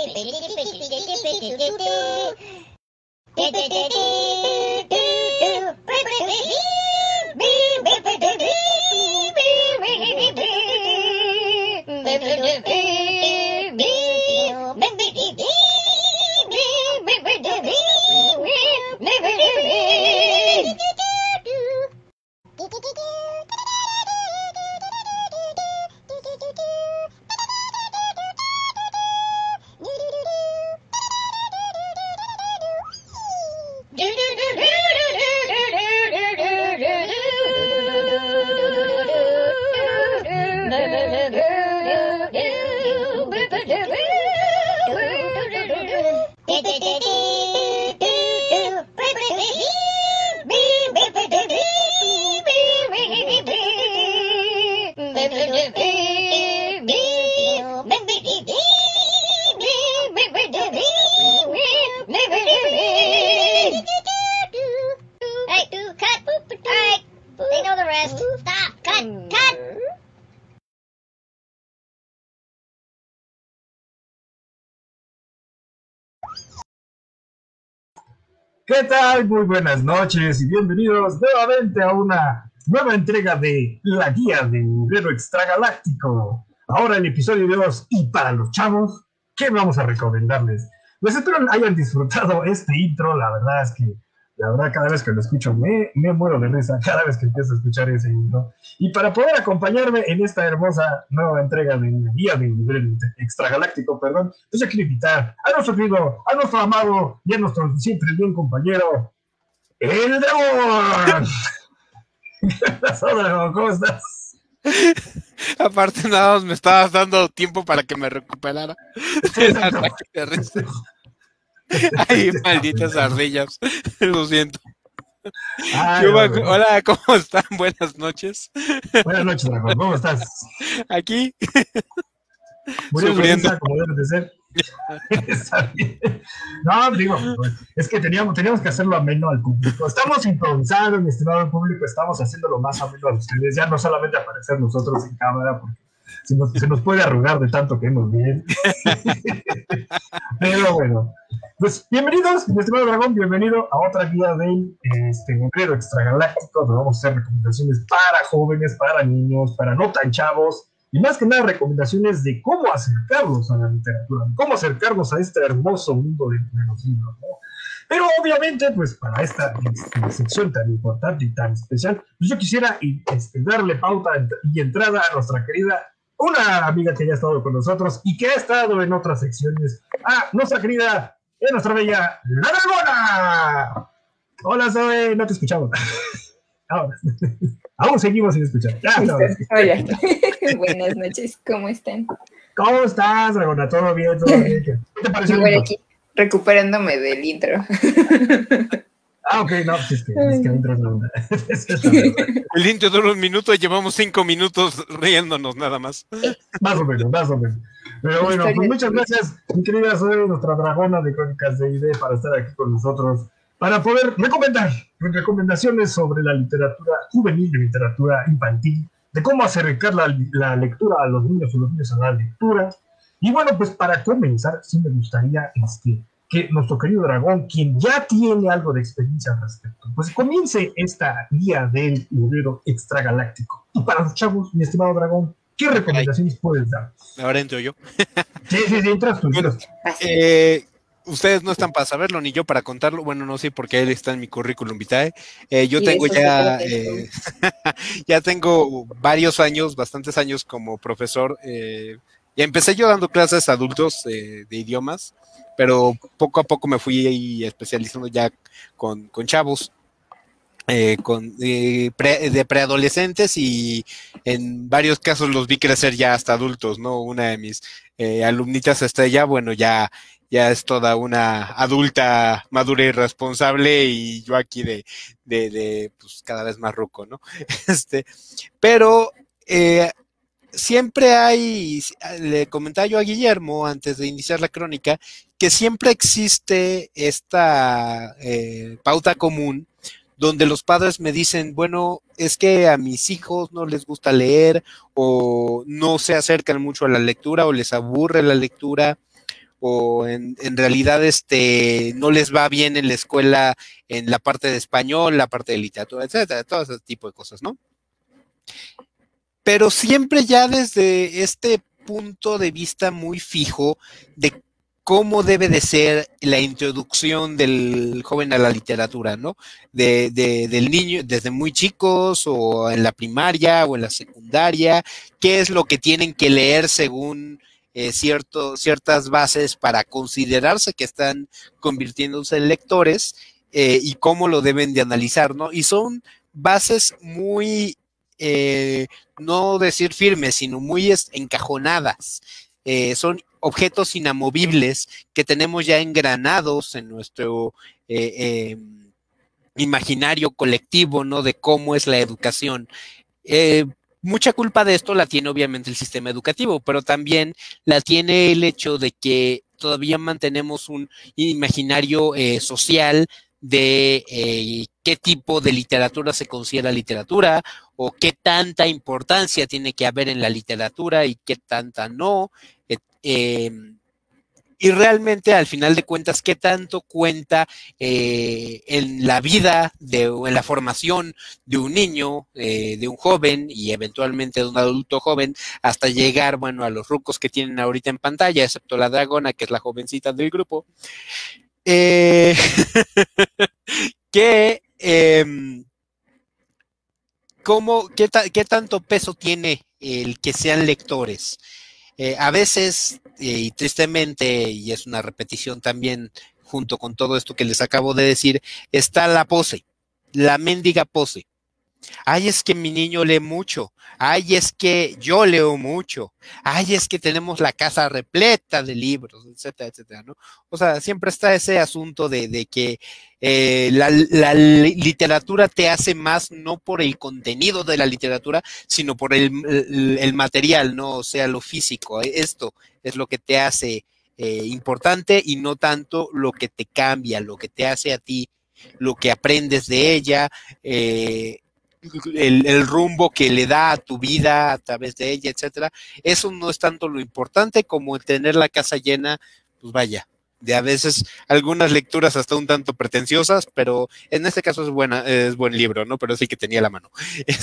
¿Qué tal? Muy buenas noches y bienvenidos nuevamente a una nueva entrega de La Guía de Guerrero Extragaláctico. Ahora el episodio de 2 y para los chavos, ¿qué vamos a recomendarles? Pues espero hayan disfrutado este intro. La verdad es que cada vez que lo escucho me muero de risa cada vez que empiezo a escuchar ese intro. Y para poder acompañarme en esta hermosa nueva entrega de La Guía de Guerrero Extragaláctico, pues yo quiero invitar a nuestro querido, a nuestro amado y a nuestro siempre bien compañero, el Dragón. ¿Qué pasó, Dragón? ¿Cómo estás? Aparte nada más me estabas dando tiempo para que me recuperara. Ay, malditas ardillas. Lo siento. Ay, hola, ¿cómo están? Buenas noches. Buenas noches, Dragón. ¿Cómo estás? Aquí. Sufriendo. Como debe de ser. Está bien. No, digo, es que teníamos que hacerlo ameno al público. Estamos improvisando, mi estimado público, estamos haciéndolo más ameno a ustedes, ya no solamente aparecer nosotros en cámara, porque se nos puede arrugar de tanto que hemos bien. Pero bueno, pues bienvenidos, mi estimado Dragón, bienvenido a otra guía del Guerrero Extragaláctico, donde vamos a hacer recomendaciones para jóvenes, para niños, para no tan chavos. Y más que nada recomendaciones de cómo acercarnos a la literatura, cómo acercarnos a este hermoso mundo de los libros, ¿no? Pero obviamente, pues para esta sección tan importante y tan especial, pues yo quisiera darle pauta y entrada a nuestra querida, una amiga que ya ha estado con nosotros y que ha estado en otras secciones, nuestra querida, nuestra bella, la Dragona. Hola, Zoe, no te escuchamos. Ahora, aún seguimos sin escuchar. Hola. Buenas noches, ¿cómo están? ¿Cómo estás, Dragona? ¿Todo bien? ¿Qué te pareció? Igual aquí, recuperándome del intro. Ok, no, pues es que el intro es la onda. El intro dura 1 minuto y llevamos 5 minutos riéndonos nada más. Más o menos. Pero bueno, pues muchas gracias, mi querida Zoe, nuestra Dragona de Crónicas de ID, para estar aquí con nosotros, para poder recomendar recomendaciones sobre la literatura juvenil, de literatura infantil, de cómo acercar la lectura a los niños o los niños a la lectura. Y bueno, pues para comenzar, sí me gustaría que nuestro querido Dragón, quien ya tiene algo de experiencia al respecto, pues comience esta guía del Guerrero Extragaláctico. Y para los chavos, mi estimado Dragón, ¿qué recomendaciones puedes dar? Ahora entro yo. Sí, entras tú. Ustedes no están para saberlo, ni yo para contarlo. Bueno, no sé, porque él está en mi currículum vitae. Yo tengo ya tengo varios años, bastantes años como profesor. Ya empecé yo dando clases a adultos de idiomas, pero poco a poco me fui especializando ya con chavos, de preadolescentes, y en varios casos los vi crecer ya hasta adultos, ¿no? Una de mis alumnitas estrella, bueno, ya es toda una adulta madura y responsable, y yo aquí de pues cada vez más ruco, ¿no? Pero siempre le comentaba yo a Guillermo antes de iniciar la crónica, que siempre existe esta pauta común donde los padres me dicen, bueno, es que a mis hijos no les gusta leer, o no se acercan mucho a la lectura, o les aburre la lectura, o en realidad no les va bien en la escuela en la parte de español, la parte de literatura, etcétera, todo ese tipo de cosas, ¿no? Pero siempre ya desde este punto de vista muy fijo de cómo debe de ser la introducción del joven a la literatura, ¿no? Del niño, desde muy chicos, o en la primaria, o en la secundaria, qué es lo que tienen que leer según ciertas bases para considerarse que están convirtiéndose en lectores, y cómo lo deben de analizar, ¿no? Y son bases muy, no decir firmes, sino muy encajonadas. Son objetos inamovibles que tenemos ya engranados en nuestro imaginario colectivo, ¿no? De cómo es la educación. Mucha culpa de esto la tiene obviamente el sistema educativo, pero también la tiene el hecho de que todavía mantenemos un imaginario social de qué tipo de literatura se considera literatura, o qué tanta importancia tiene que haber en la literatura y qué tanta no. Y realmente, al final de cuentas, qué tanto cuenta en la vida o en la formación de un niño, de un joven y eventualmente de un adulto joven, hasta llegar, bueno, a los rucos que tienen ahorita en pantalla, excepto la dragona, que es la jovencita del grupo. ¿Qué tanto peso tiene el que sean lectores? A veces, y tristemente, y es una repetición también junto con todo esto que les acabo de decir, está la pose, la mendiga pose. Ay, es que mi niño lee mucho. Ay, es que yo leo mucho. Ay, es que tenemos la casa repleta de libros, etcétera, etcétera, ¿no? O sea, siempre está ese asunto de que la literatura te hace más, no por el contenido de la literatura, sino por el material, ¿no? O sea, lo físico. Esto es lo que te hace importante, y no tanto lo que te cambia, lo que te hace a ti, lo que aprendes de ella, el rumbo que le da a tu vida a través de ella, etcétera. Eso no es tanto lo importante como tener la casa llena, pues vaya, de a veces algunas lecturas hasta un tanto pretenciosas, pero en este caso es buen libro, ¿no? Pero sí que tenía la mano.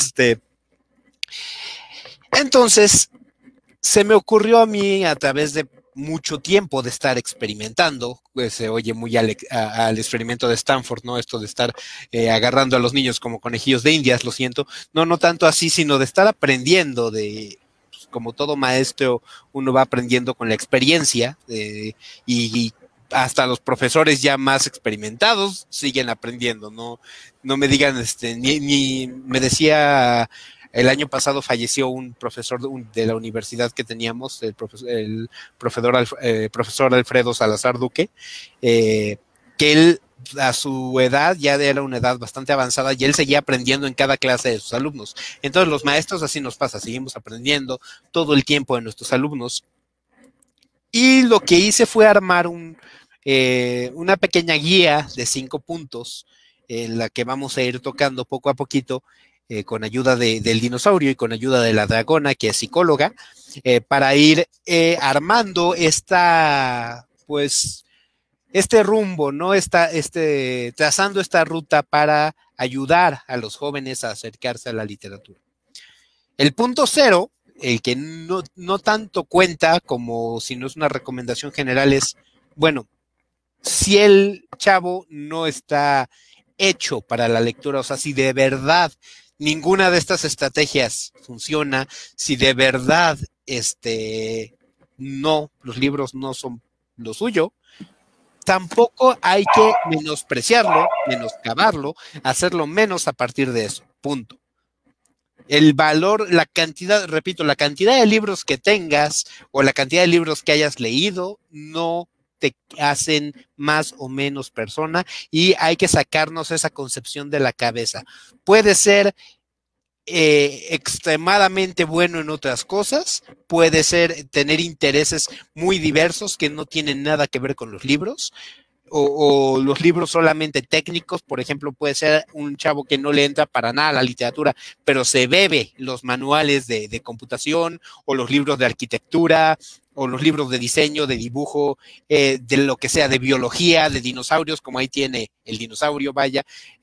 Entonces, se me ocurrió a mí, a través de mucho tiempo de estar experimentando, pues se oye muy al experimento de Stanford, ¿no? Esto de estar agarrando a los niños como conejillos de indias, lo siento, no tanto así, sino de estar aprendiendo pues, como todo maestro, uno va aprendiendo con la experiencia, y hasta los profesores ya más experimentados siguen aprendiendo, no me digan, ni me decía. El año pasado falleció un profesor de la universidad que teníamos, el profesor Alfredo Salazar Duque, que él a su edad ya era una edad bastante avanzada, y él seguía aprendiendo en cada clase de sus alumnos. Entonces los maestros así nos pasa, seguimos aprendiendo todo el tiempo de nuestros alumnos. Y lo que hice fue armar una pequeña guía de 5 puntos en la que vamos a ir tocando poco a poquito, con ayuda del dinosaurio y con ayuda de la dragona, que es psicóloga, para ir armando pues, este rumbo, ¿no? Trazando esta ruta para ayudar a los jóvenes a acercarse a la literatura. El punto 0, el que no tanto cuenta como si no es una recomendación general, es, bueno, si el chavo no está hecho para la lectura, o sea, si de verdad ninguna de estas estrategias funciona, si de verdad los libros no son lo suyo, tampoco hay que menospreciarlo, menoscabarlo, hacerlo menos a partir de eso. Punto. El valor, la cantidad, repito, la cantidad de libros que tengas o la cantidad de libros que hayas leído no te hacen más o menos persona, y hay que sacarnos esa concepción de la cabeza. Puede ser extremadamente bueno en otras cosas, puede ser tener intereses muy diversos que no tienen nada que ver con los libros, o los libros solamente técnicos. Por ejemplo, puede ser un chavo que no le entra para nada a la literatura, pero se bebe los manuales de computación, o los libros de arquitectura, o los libros de diseño, de dibujo, de lo que sea, de biología, de dinosaurios, como ahí tiene el dinosaurio, vaya,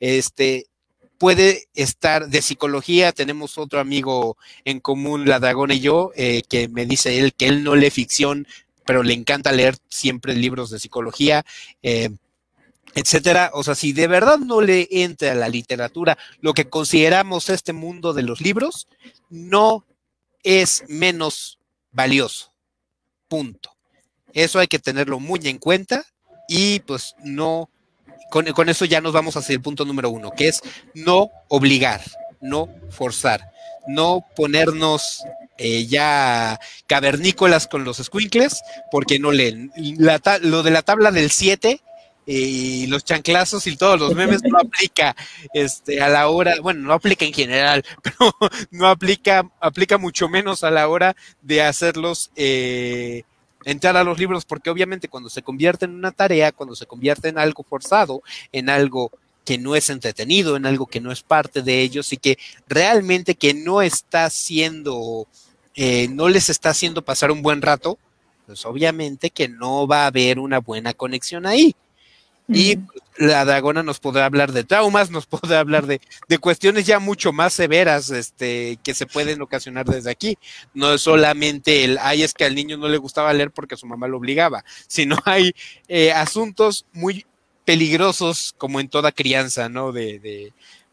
puede estar de psicología. Tenemos otro amigo en común, la Dragona y yo, que me dice él que él no lee ficción, pero le encanta leer siempre libros de psicología, etcétera. O sea, si de verdad no le entra a la literatura lo que consideramos este mundo de los libros, no es menos valioso. Punto. Eso hay que tenerlo muy en cuenta y pues no, con eso ya nos vamos hacia el punto número 1, que es no obligar, no forzar, no ponernos ya cavernícolas con los escuincles porque no leen. Lo de la tabla del 7 y los chanclazos y todos los memes no aplica a la hora, bueno, no aplica en general, pero no aplica mucho menos a la hora de hacerlos entrar a los libros, porque obviamente cuando se convierte en una tarea, cuando se convierte en algo forzado, en algo que no es entretenido, en algo que no es parte de ellos y que realmente que no está haciendo, no les está haciendo pasar un buen rato, pues obviamente que no va a haber una buena conexión ahí. Y la Dragona nos podrá hablar de traumas, nos podrá hablar de cuestiones ya mucho más severas que se pueden ocasionar desde aquí. No es solamente es que al niño no le gustaba leer porque su mamá lo obligaba, sino hay asuntos muy peligrosos como en toda crianza, ¿no? De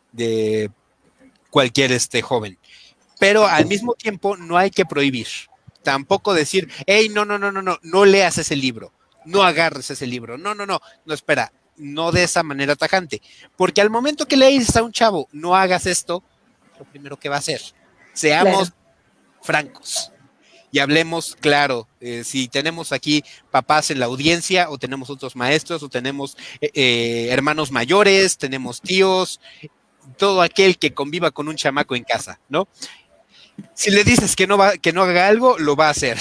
cualquier joven. Pero al mismo tiempo no hay que prohibir. Tampoco decir, hey, no leas ese libro. No agarres ese libro, no, espera, no de esa manera tajante, porque al momento que le dices a un chavo, no hagas esto, lo primero que va a hacer, seamos francos y hablemos claro, si tenemos aquí papás en la audiencia, o tenemos otros maestros, o tenemos hermanos mayores, tenemos tíos, todo aquel que conviva con un chamaco en casa, ¿no? Si le dices que no haga algo, lo va a hacer.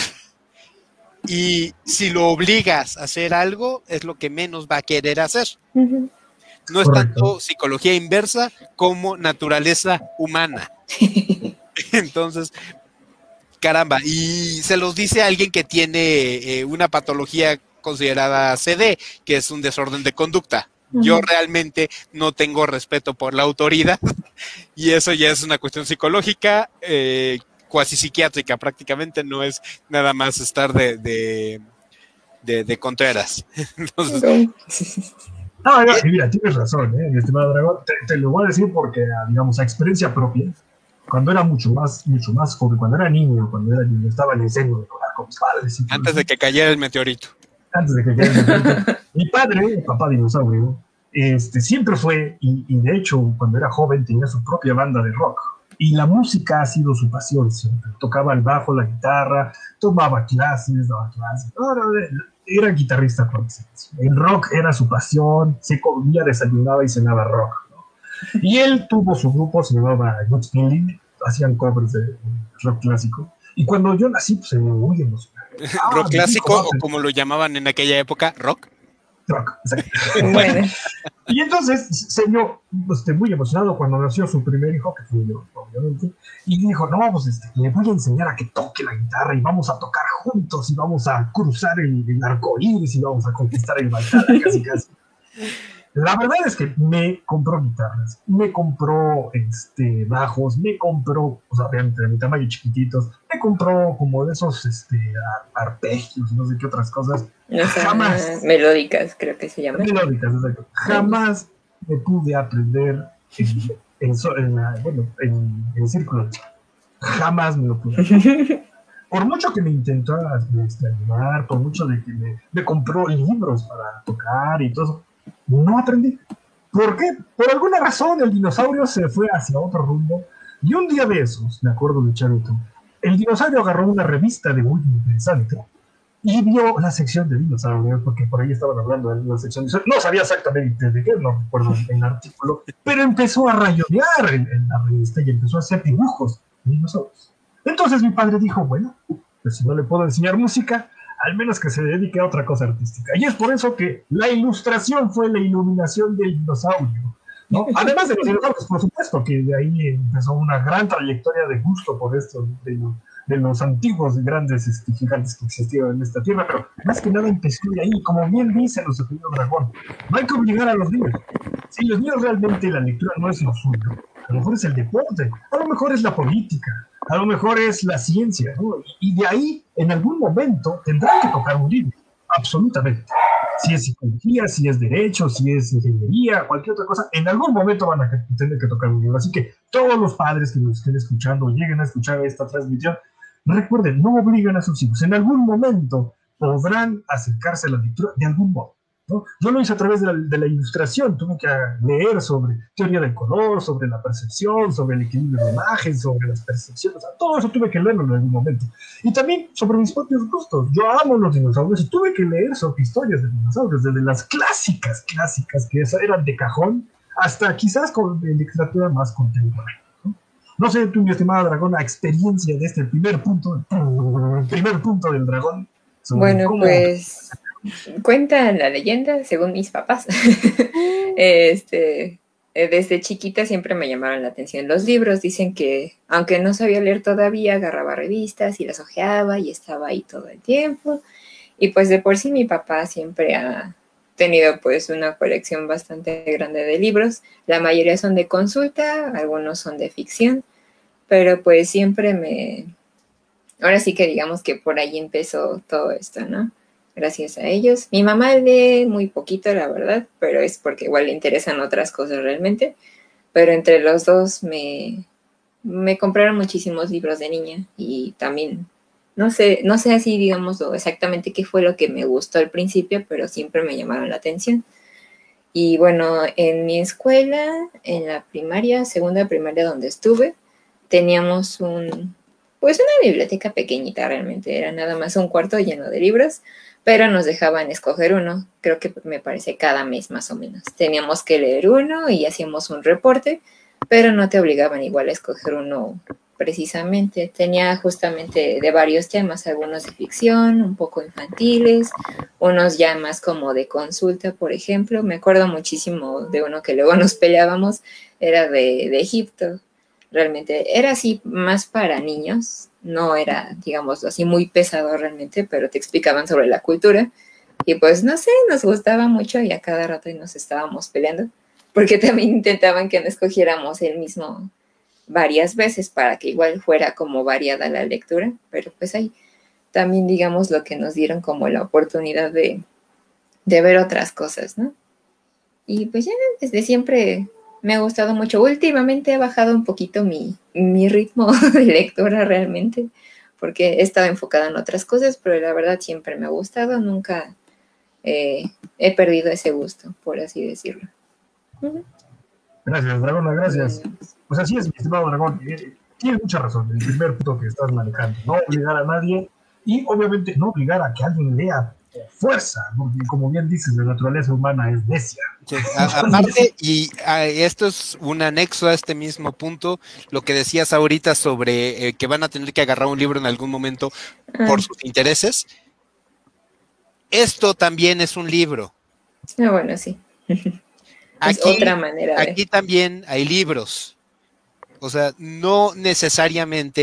Y si lo obligas a hacer algo, es lo que menos va a querer hacer. No es tanto psicología inversa como naturaleza humana. Entonces, caramba, y se los dice alguien que tiene una patología considerada CD, que es un desorden de conducta. Yo realmente no tengo respeto por la autoridad y eso ya es una cuestión psicológica, cuasi psiquiátrica, prácticamente no es nada más estar de Contreras. Entonces, no, mira, tienes razón, mi estimado Dragón, te lo voy a decir porque, digamos, a experiencia propia, cuando era mucho más joven, cuando era niño, estaba en el seno de jugar con mis padres. Antes de que cayera el meteorito. Mi padre, el papá dinosaurio, siempre fue, y de hecho, cuando era joven tenía su propia banda de rock. Y la música ha sido su pasión siempre. Tocaba el bajo, la guitarra, tomaba clases, daba clases. Era guitarrista por excelencia. El rock era su pasión, se comía, desayunaba y cenaba rock, ¿no? Y él tuvo su grupo, se llamaba Good Feeling, hacían covers de rock clásico. Y cuando yo nací, pues se me muy emocionado. ¿Rock clásico o como lo llamaban en aquella época, rock? Rock, exacto. Bueno. Y entonces se vio muy emocionado cuando nació su primer hijo, que fui yo, obviamente, y dijo, no, pues le voy a enseñar a que toque la guitarra y vamos a tocar juntos y vamos a cruzar el arco iris y vamos a conquistar el Valhalla, casi. La verdad es que me compró guitarras, me compró bajos, me compró, o sea, de mi tamaño chiquititos, me compró como de esos arpegios, no sé qué otras cosas. Jamás. Melódicas, creo que se llaman. Melódicas, exacto. Jamás me pude aprender en círculo. Jamás me lo pude aprender. Por mucho que me intentó ayudar, por mucho de que me compró libros para tocar y todo eso, no aprendí. ¿Por qué? Por alguna razón el dinosaurio se fue hacia otro rumbo y un día de esos, me acuerdo de chavito, el dinosaurio agarró una revista de muy interesante y vio la sección de dinosaurios, porque por ahí estaban hablando de la sección de dinosaurios. No sabía exactamente de qué, no recuerdo el artículo, pero empezó a rayonear en la revista y empezó a hacer dibujos de dinosaurios. Entonces mi padre dijo, bueno, pues si no le puedo enseñar música, al menos que se dedique a otra cosa artística. Y es por eso que la ilustración fue la iluminación del dinosaurio, ¿no? Además de los dinosaurios, por supuesto, que de ahí empezó una gran trayectoria de gusto por esto de de los antiguos grandes gigantes que existieron en esta tierra, pero más que nada empezó de ahí, como bien dice nuestro querido dragón. No hay que obligar a los niños. Si los niños realmente la lectura no es lo suyo, a lo mejor es el deporte, a lo mejor es la política, a lo mejor es la ciencia, ¿no? Y de ahí, en algún momento, tendrán que tocar un libro, absolutamente. Si es psicología, si es derecho, si es ingeniería, cualquier otra cosa, en algún momento van a tener que tocar un libro. Así que todos los padres que nos estén escuchando o lleguen a escuchar esta transmisión, recuerden, no obligan a sus hijos. En algún momento podrán acercarse a la lectura de algún modo, ¿no? Yo lo hice a través de la ilustración, tuve que leer sobre teoría del color, sobre la percepción, sobre el equilibrio de imagen, sobre las percepciones, o sea, todo eso tuve que leerlo en algún momento. Y también sobre mis propios gustos. Yo amo los dinosaurios y tuve que leer sobre historias de dinosaurios, desde las clásicas, que eran de cajón, hasta quizás con literatura más contemporánea. No sé, tú, mi estimada dragón, la experiencia de este primer punto del dragón. Bueno, cómo... pues cuenta la leyenda, según mis papás, desde chiquita siempre me llamaron la atención los libros. Dicen que, aunque no sabía leer todavía, agarraba revistas y las hojeaba y estaba ahí todo el tiempo. Y pues de por sí mi papá siempre ha tenido pues una colección bastante grande de libros. La mayoría son de consulta, algunos son de ficción, pero pues siempre ahora sí que digamos que por ahí empezó todo esto, ¿no? Gracias a ellos. Mi mamá lee muy poquito, la verdad, pero es porque igual le interesan otras cosas realmente. Pero entre los dos me compraron muchísimos libros de niña y también, no sé así, digamos, exactamente qué fue lo que me gustó al principio, pero siempre me llamaron la atención. Y bueno, en mi escuela, en la primaria, segunda primaria donde estuve, teníamos pues una biblioteca pequeñita realmente, era nada más un cuarto lleno de libros, pero nos dejaban escoger uno, creo que me parece cada mes más o menos. Teníamos que leer uno y hacíamos un reporte, pero no te obligaban igual a escoger uno precisamente. Tenía justamente de varios temas, algunos de ficción, un poco infantiles, unos ya más como de consulta, por ejemplo. Me acuerdo muchísimo de uno que luego nos peleábamos, era de Egipto. Realmente era así más para niños, no era, digamos, así muy pesado realmente, pero te explicaban sobre la cultura y pues no sé, nos gustaba mucho y a cada rato nos estábamos peleando, porque también intentaban que no escogiéramos el mismo varias veces para que igual fuera como variada la lectura, pero pues ahí también digamos lo que nos dieron como la oportunidad de ver otras cosas, ¿no? Y pues ya desde siempre me ha gustado mucho. Últimamente he bajado un poquito mi ritmo de lectura realmente, porque he estado enfocada en otras cosas, pero la verdad siempre me ha gustado, nunca he perdido ese gusto, por así decirlo. Gracias, Dragona, gracias. Pues así es, mi estimado Dragón. Tienes mucha razón, el primer punto que estás manejando. No obligar a nadie y obviamente no obligar a que alguien lea fuerza, porque como bien dices, la naturaleza humana es necia. Sí, aparte, y esto es un anexo a este mismo punto, lo que decías ahorita sobre que van a tener que agarrar un libro en algún momento por sus intereses. Esto también es un libro. Bueno, sí. Es otra manera. Aquí también hay libros. O sea, no necesariamente,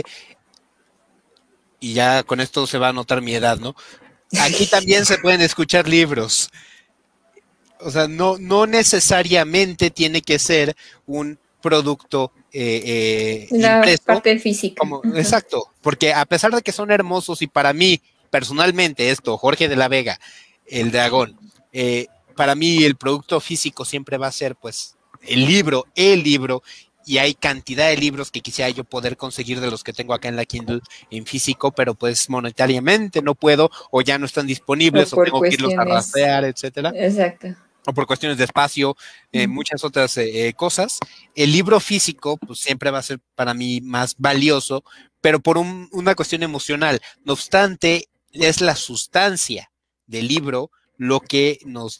y ya con esto se va a notar mi edad, ¿no? Aquí también se pueden escuchar libros. O sea, no necesariamente tiene que ser un producto la impreso, parte física. Exacto, porque a pesar de que son hermosos y para mí, personalmente, Jorge de la Vega, el dragón, para mí el producto físico siempre va a ser pues el libro, y hay cantidad de libros que quisiera yo poder conseguir de los que tengo acá en la Kindle en físico, pero pues monetariamente no puedo, o ya no están disponibles, o tengo que irlos a rastrear, etcétera. Exacto. O por cuestiones de espacio, muchas otras cosas. El libro físico, pues siempre va a ser para mí más valioso, pero por una cuestión emocional. No obstante, es la sustancia del libro lo que nos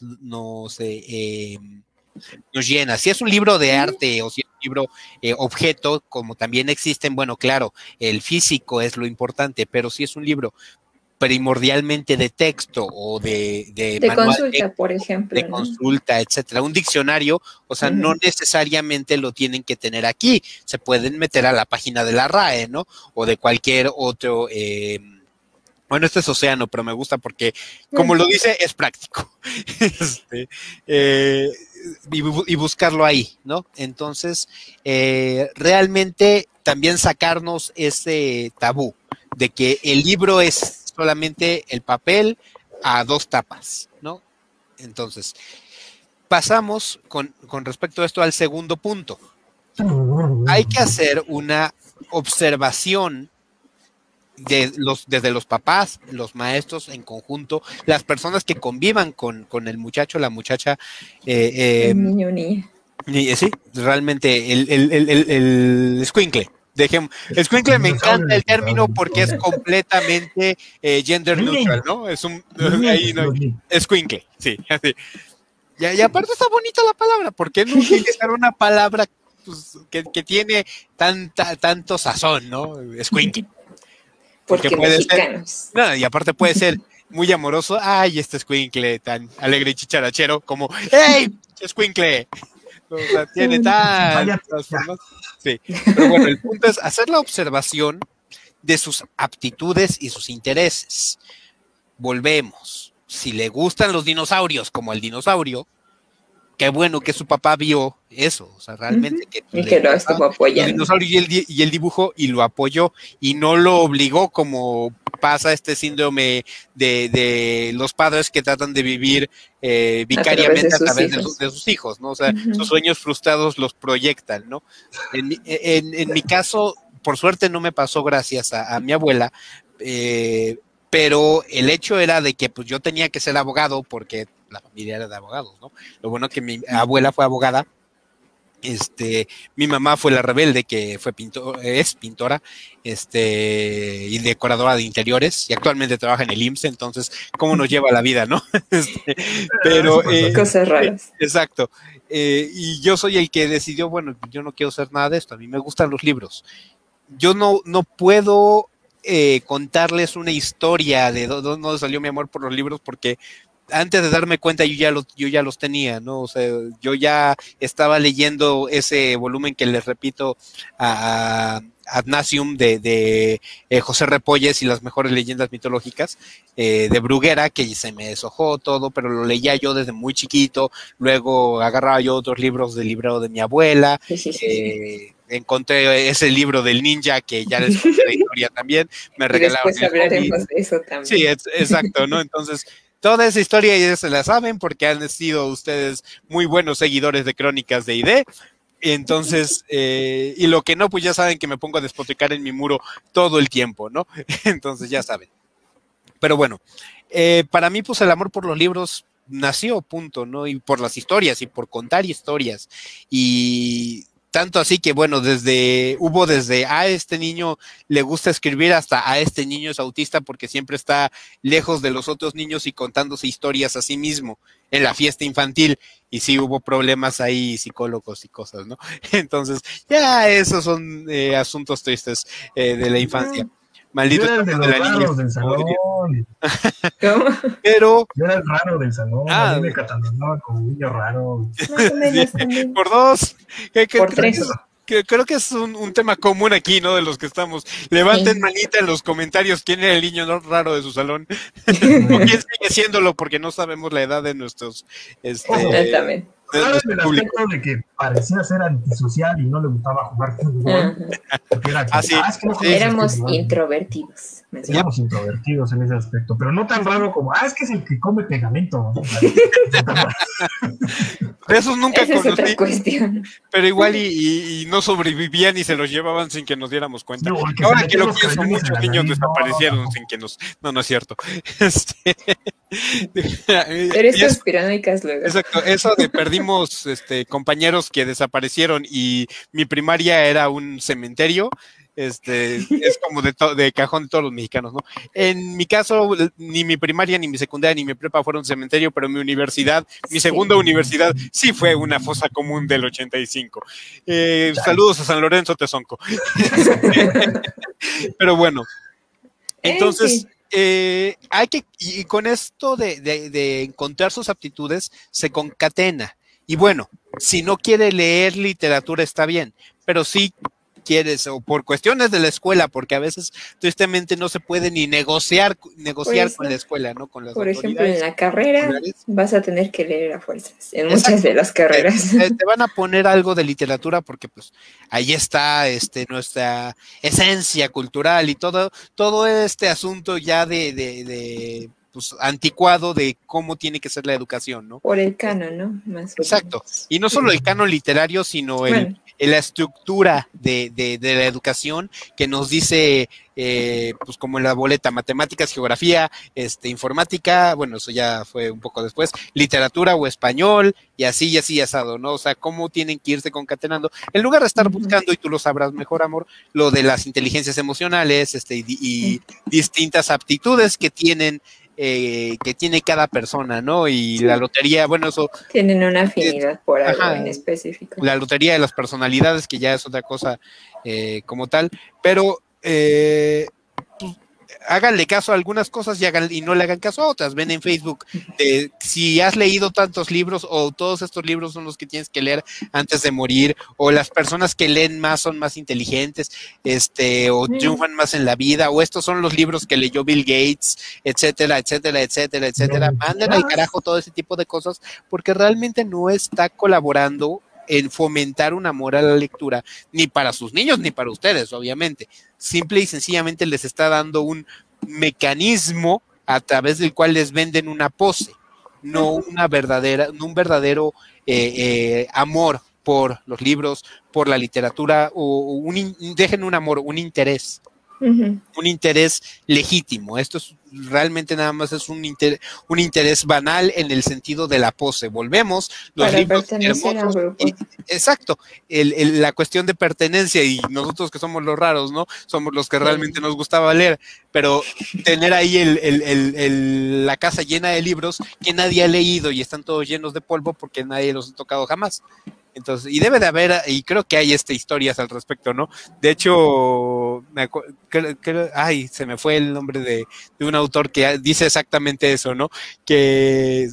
llena. Si es un libro de arte o si es un libro objeto, como también existen, bueno, claro, el físico es lo importante, pero si es un libro primordialmente de texto o de De manual consulta, por ejemplo. de consulta, etcétera. Un diccionario, o sea, no necesariamente lo tienen que tener aquí. Se pueden meter a la página de la RAE, ¿no? O de cualquier otro. Bueno, este es Océano, pero me gusta porque, como lo dice, es práctico. Y buscarlo ahí, ¿no? Entonces, realmente también sacarnos ese tabú de que el libro es solamente el papel a 2 tapas, ¿no? Entonces, pasamos con respecto a esto al segundo punto. Hay que hacer una observación desde los papás, los maestros en conjunto, las personas que convivan con el muchacho, la muchacha. El niño, niña. Sí, realmente el escuincle. Escuincle me encanta el término porque es completamente gender neutral, ¿no? Es un escuincle, sí. Así. Y aparte está bonita la palabra, ¿por qué no utilizar una palabra pues, que tiene tanto sazón, ¿no? Escuincle. Porque puede mexicanos. ser, no, y aparte puede ser muy amoroso, ay, este escuincle tan alegre y chicharachero como, ¡hey, escuincle! O sea, tiene tantas formas. Sí, pero bueno, el punto es hacer la observación de sus aptitudes y sus intereses. Volvemos. Si le gustan los dinosaurios como el dinosaurio, qué bueno que su papá vio eso, o sea, realmente y que lo estuvo apoyando. El dinosaurio y el dibujo y lo apoyó y no lo obligó como pasa este síndrome de los padres que tratan de vivir vicariamente a través de sus hijos, ¿no? O sea, sus sueños frustrados los proyectan, ¿no? En mi caso, por suerte no me pasó gracias a mi abuela, pero el hecho era de que pues yo tenía que ser abogado porque la familia era de abogados, ¿no? Lo bueno que mi abuela fue abogada, mi mamá fue la rebelde que fue es pintora, y decoradora de interiores y actualmente trabaja en el IMSS, entonces cómo nos lleva la vida, ¿no? Pero cosas raras. Exacto. Y yo soy el que decidió, bueno, yo no quiero hacer nada de esto, a mí me gustan los libros. Yo no puedo contarles una historia de dónde salió mi amor por los libros porque antes de darme cuenta yo ya los tenía, ¿no? O sea, yo ya estaba leyendo ese volumen que les repito a Ad Nauseam de José Repolles y las mejores leyendas mitológicas de Bruguera, que se me deshojó todo, pero lo leía yo desde muy chiquito, luego agarraba yo otros libros del librero de mi abuela, encontré ese libro del ninja que ya les conté la historia también, me regalaron. Después hablaremos de eso también. Sí, exacto, ¿no? Entonces toda esa historia ya se la saben porque han sido ustedes muy buenos seguidores de Crónicas de ID. Entonces, y lo que no, pues ya saben que me pongo a despotricar en mi muro todo el tiempo, ¿no? Entonces ya saben. Pero bueno, para mí pues el amor por los libros nació, punto, ¿no? Y por las historias y por contar historias. Y tanto así que, bueno, desde a este niño le gusta escribir hasta a este niño es autista porque siempre está lejos de los otros niños y contándose historias a sí mismo en la fiesta infantil. Y sí hubo problemas ahí, psicólogos y cosas, ¿no? Entonces, ya esos son asuntos tristes de la infancia. Maldito yo era el de los raros del salón. Pero yo era el raro del salón. A mí me catalogaban como un niño raro. Sí, por 2. Por 3. Creo que es un tema común aquí, ¿no? De los que estamos. Levanten manita en los comentarios quién era el niño raro de su salón. O quién sigue siéndolo porque no sabemos la edad de nuestros Exactamente. Claro, en el aspecto de que parecía ser antisocial y no le gustaba jugar fútbol. Éramos introvertidos. Éramos introvertidos en ese aspecto, pero no tan raro como, es que es el que come pegamento. De esos nunca Esa conocí. Es otra cuestión. Pero igual y no sobrevivían y se los llevaban sin que nos diéramos cuenta. No, ahora que lo pienso, muchos niños desaparecieron sin que nos... No es cierto. Pero es conspiranoicas luego. Exacto, eso de perdimos compañeros que desaparecieron y mi primaria era un cementerio. Es como de cajón de todos los mexicanos, ¿no? En mi caso, ni mi primaria, ni mi secundaria, ni mi prepa fueron cementerio, pero mi universidad, mi segunda universidad, sí fue una fosa común del 85. Saludos a San Lorenzo Tezonco. Pero bueno, entonces, y con esto de encontrar sus aptitudes, se concatena. Y bueno, si no quiere leer literatura está bien, pero si quieres, o por cuestiones de la escuela, porque a veces tristemente no se puede ni negociar Pues, con la escuela, ¿no? Con las por ejemplo, autoridades. en la carrera escolares. vas a tener que leer a fuerzas, en Exacto. muchas de las carreras. Te van a poner algo de literatura porque pues ahí está nuestra esencia cultural y todo este asunto ya de pues anticuado de cómo tiene que ser la educación, ¿no? Por el canon, ¿no? Más Exacto. Y no solo el canon literario, sino la estructura de la educación que nos dice, pues como en la boleta, matemáticas, geografía, informática, bueno, eso ya fue un poco después, literatura o español, y así asado, ¿no? O sea, cómo tienen que irse concatenando, en lugar de estar buscando, y tú lo sabrás mejor, amor, lo de las inteligencias emocionales, y distintas aptitudes que tiene cada persona, ¿no? Y la lotería, bueno, eso... Tienen una afinidad por algo en específico. La lotería de las personalidades, que ya es otra cosa como tal, pero pues, háganle caso a algunas cosas y no le hagan caso a otras. Ven en Facebook, si has leído tantos libros o todos estos libros son los que tienes que leer antes de morir, o las personas que leen más son más inteligentes, o triunfan más en la vida, o estos son los libros que leyó Bill Gates, etcétera. Manden al carajo todo ese tipo de cosas, porque realmente no está colaborando en fomentar un amor a la lectura, ni para sus niños, ni para ustedes, obviamente. Simple y sencillamente les está dando un mecanismo a través del cual les venden una pose, no un verdadero amor por los libros, por la literatura, o dejen un amor, un interés. Un interés legítimo. Esto es realmente nada más es un interés banal en el sentido de la pose. Volvemos, los para libros pertenecer a un grupo. Exacto, la cuestión de pertenencia, y nosotros que somos los raros, ¿no? Somos los que realmente nos gustaba leer, pero tener ahí la casa llena de libros que nadie ha leído y están todos llenos de polvo porque nadie los ha tocado jamás. Entonces, y debe de haber, y creo que hay historias al respecto, ¿no? De hecho, se me fue el nombre de un autor que dice exactamente eso, ¿no? Que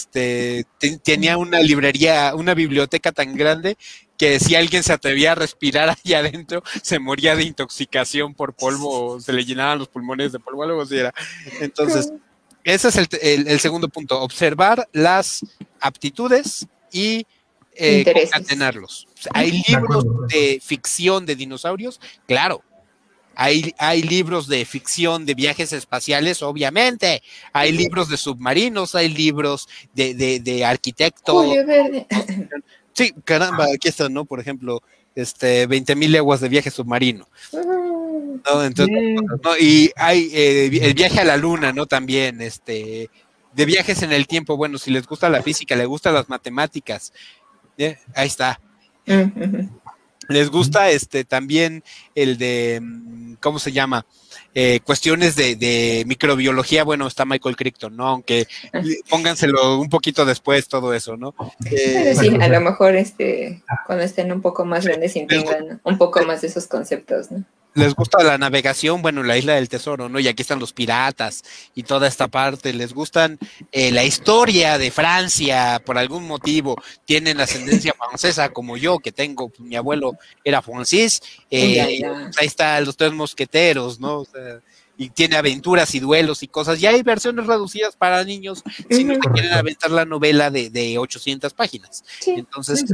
tenía una biblioteca tan grande que si alguien se atrevía a respirar allá adentro, se moría de intoxicación por polvo, o se le llenaban los pulmones de polvo, algo así era. Entonces, ese es el segundo punto, observar las aptitudes y concatenarlos. O sea, hay libros de ficción de dinosaurios, claro. Hay libros de ficción de viajes espaciales, obviamente. Hay libros de submarinos, hay libros de arquitectos. Julio Verne. Sí, caramba, aquí está, ¿no? Por ejemplo, 20,000 leguas de viaje submarino. ¿No? Entonces, ¿no? Y hay el viaje a la luna, ¿no? También, de viajes en el tiempo. Bueno, si les gusta la física, les gustan las matemáticas, ahí está. Les gusta también el de, ¿cómo se llama? Cuestiones de microbiología, bueno, está Michael Crichton, ¿no? Aunque pónganselo un poquito después, todo eso, ¿no? Pero sí, a lo mejor cuando estén un poco más grandes integran un poco más de esos conceptos, ¿no? Les gusta la navegación, bueno, la isla del tesoro, ¿no? Y aquí están los piratas y toda esta parte. Les gustan la historia de Francia, por algún motivo. Tienen ascendencia francesa, como yo, que tengo, mi abuelo era francés. Ahí están los 3 mosqueteros, ¿no? O sea, y tiene aventuras y duelos y cosas. Y hay versiones reducidas para niños si no se quieren aventar la novela de 800 páginas. Sí. Entonces,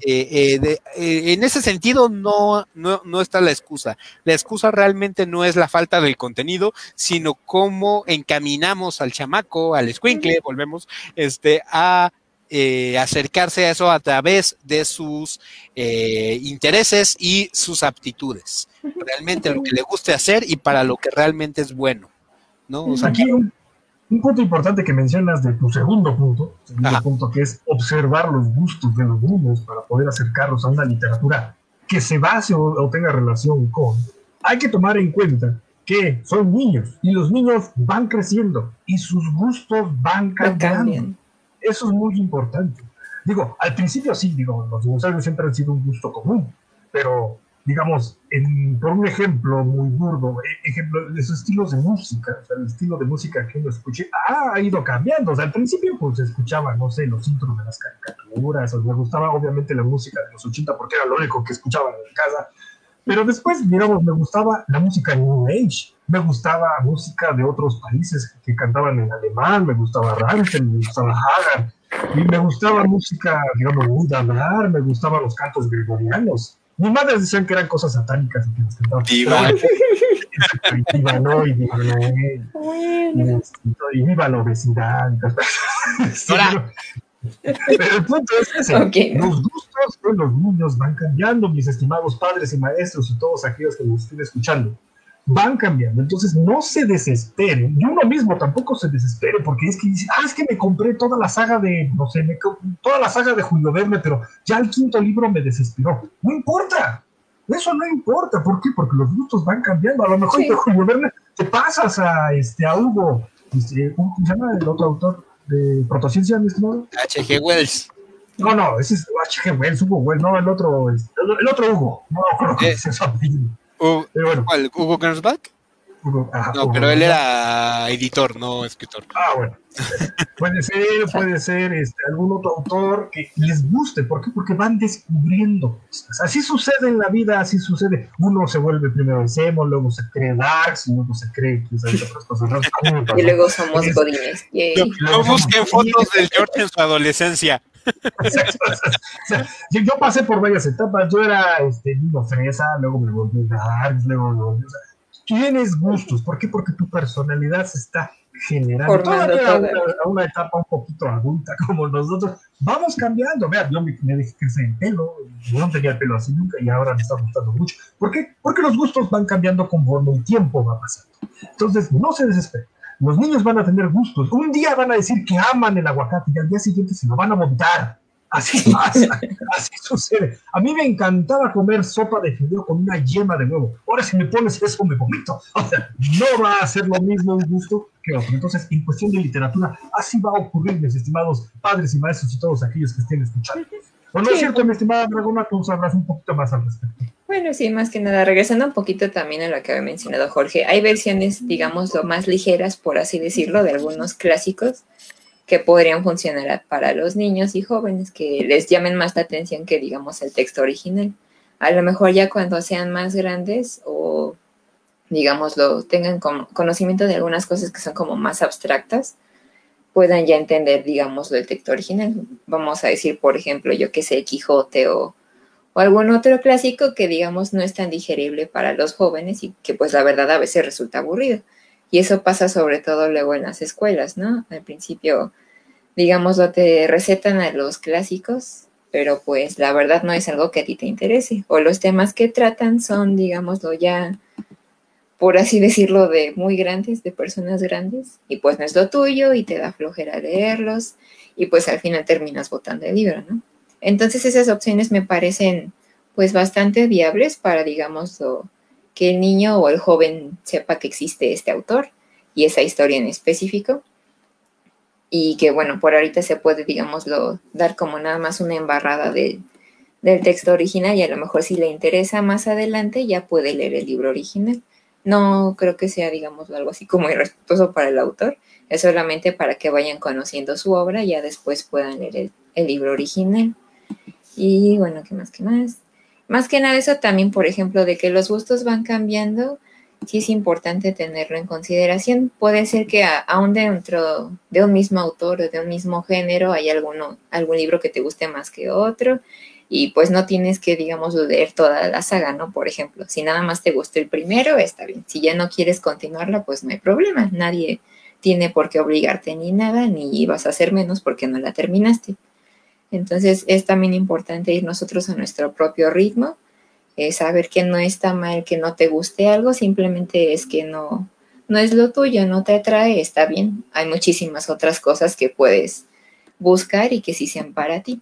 en ese sentido no está la excusa. La excusa realmente no es la falta del contenido, sino cómo encaminamos al chamaco, al escuincle, volvemos, a acercarse a eso a través de sus intereses y sus aptitudes. Realmente lo que le guste hacer y para lo que realmente es bueno, ¿no? O sea, aquí un punto importante que mencionas de tu segundo punto, que es observar los gustos de los niños para poder acercarlos a una literatura que se base o tenga relación con. Hay que tomar en cuenta que son niños y los niños van creciendo y sus gustos van cambiando. Eso es muy importante. Digo, al principio sí, los dinosaurios siempre han sido un gusto común, pero digamos, por un ejemplo muy burdo, ejemplo de sus estilos de música, o sea, el estilo de música que uno escuche ha ido cambiando. O sea, al principio pues escuchaba, no sé, los intros de las caricaturas, o me gustaba obviamente la música de los 80 porque era lo único que escuchaba en casa, pero después, digamos, me gustaba la música New Age, me gustaba música de otros países que cantaban en alemán, me gustaba Rammstein, me gustaba Haggard, y me gustaba música, digamos, Budamar, me gustaban los cantos gregorianos. Mi madre decían que eran cosas satánicas y que las cantaban. Diva. Y viva no, y viva no, y viva la obesidad. Pero el punto es ese, Okay. Los gustos de los niños van cambiando, mis estimados padres y maestros y todos aquellos que nos estén escuchando, van cambiando. Entonces no se desesperen, y uno mismo tampoco se desespere, porque es que dice, es que me compré toda la saga de, no sé, toda la saga de Julio Verne, pero ya el quinto libro me desesperó. No importa, eso no importa. ¿Por qué? Porque los gustos van cambiando. A lo mejor de Julio Verne te pasas a Hugo, ¿cómo se llama el otro autor de Protociencia, mi estimado? H.G. Wells. No, ese es H.G. Wells, Hugo Wells, no, el otro Hugo, no creo que sea su apellido. Bueno. ¿Cuál? ¿Hugo Gernsback? No, pero él era editor, no escritor. Bueno. Puede ser algún otro autor que les guste. ¿Por qué? Porque van descubriendo cosas. Así sucede en la vida, así sucede. Uno se vuelve primero el Semo, luego se cree Darks, luego se cree que sabe otras cosas. Y luego somos godines. No busquen fotos del George en su adolescencia. Exacto. O sea, yo pasé por varias etapas. Yo era niño fresa, luego me volví Darks, luego me volví... Tienes gustos. ¿Por qué? Porque tu personalidad se está generando. A una etapa un poquito adulta como nosotros. Vamos cambiando. Vean, yo me dejé crecer el pelo. Yo no tenía el pelo así nunca y ahora me está gustando mucho. ¿Por qué? Porque los gustos van cambiando conforme el tiempo va pasando. Entonces, no se desesperen. Los niños van a tener gustos. Un día van a decir que aman el aguacate y al día siguiente se lo van a montar. Así pasa, así sucede. A mí me encantaba comer sopa de fideo con una yema de huevo. Ahora si me pones eso me vomito. O sea, no va a ser lo mismo un gusto que otro. Entonces, en cuestión de literatura, así va a ocurrir, mis estimados padres y maestros y todos aquellos que estén escuchando. ¿O no es cierto, mi estimada Dragona? Tú sabrás un poquito más al respecto. Bueno, sí, más que nada, regresando un poquito también a lo que había mencionado Jorge, hay versiones, digamos, lo más ligeras, por así decirlo, de algunos clásicos que podrían funcionar para los niños y jóvenes, que les llamen más la atención que, digamos, el texto original. A lo mejor ya cuando sean más grandes o, digamos, tengan conocimiento de algunas cosas que son como más abstractas, puedan ya entender, digamos, el texto original. Vamos a decir, por ejemplo, yo que sé, Quijote o algún otro clásico que, digamos, no es tan digerible para los jóvenes y que, pues, la verdad a veces resulta aburrido. Y eso pasa sobre todo luego en las escuelas, ¿no? Al principio, digamos, te recetan a los clásicos, pero pues la verdad no es algo que a ti te interese. O los temas que tratan son, digámoslo ya, por así decirlo, de muy grandes, de personas grandes, y pues no es lo tuyo y te da flojera leerlos y pues al final terminas botando el libro, ¿no? Entonces esas opciones me parecen pues bastante viables para, digámoslo, que el niño o el joven sepa que existe este autor y esa historia en específico y que, bueno, por ahorita se puede, digámoslo, dar como nada más una embarrada del texto original y a lo mejor si le interesa más adelante ya puede leer el libro original. No creo que sea, digámoslo, algo así como irrespetuoso para el autor, es solamente para que vayan conociendo su obra y ya después puedan leer el libro original. Y bueno, ¿qué más? Más que nada eso también, por ejemplo, de que los gustos van cambiando, sí es importante tenerlo en consideración. Puede ser que aún dentro de un mismo autor o de un mismo género hay algún libro que te guste más que otro y pues no tienes que, digamos, leer toda la saga, ¿no? Por ejemplo, si nada más te gustó el primero, está bien. Si ya no quieres continuarla, pues no hay problema. Nadie tiene por qué obligarte ni nada, ni vas a hacer menos porque no la terminaste. Entonces es también importante ir nosotros a nuestro propio ritmo, saber que no está mal que no te guste algo, simplemente es que no es lo tuyo, no te atrae, está bien. Hay muchísimas otras cosas que puedes buscar y que sí sean para ti.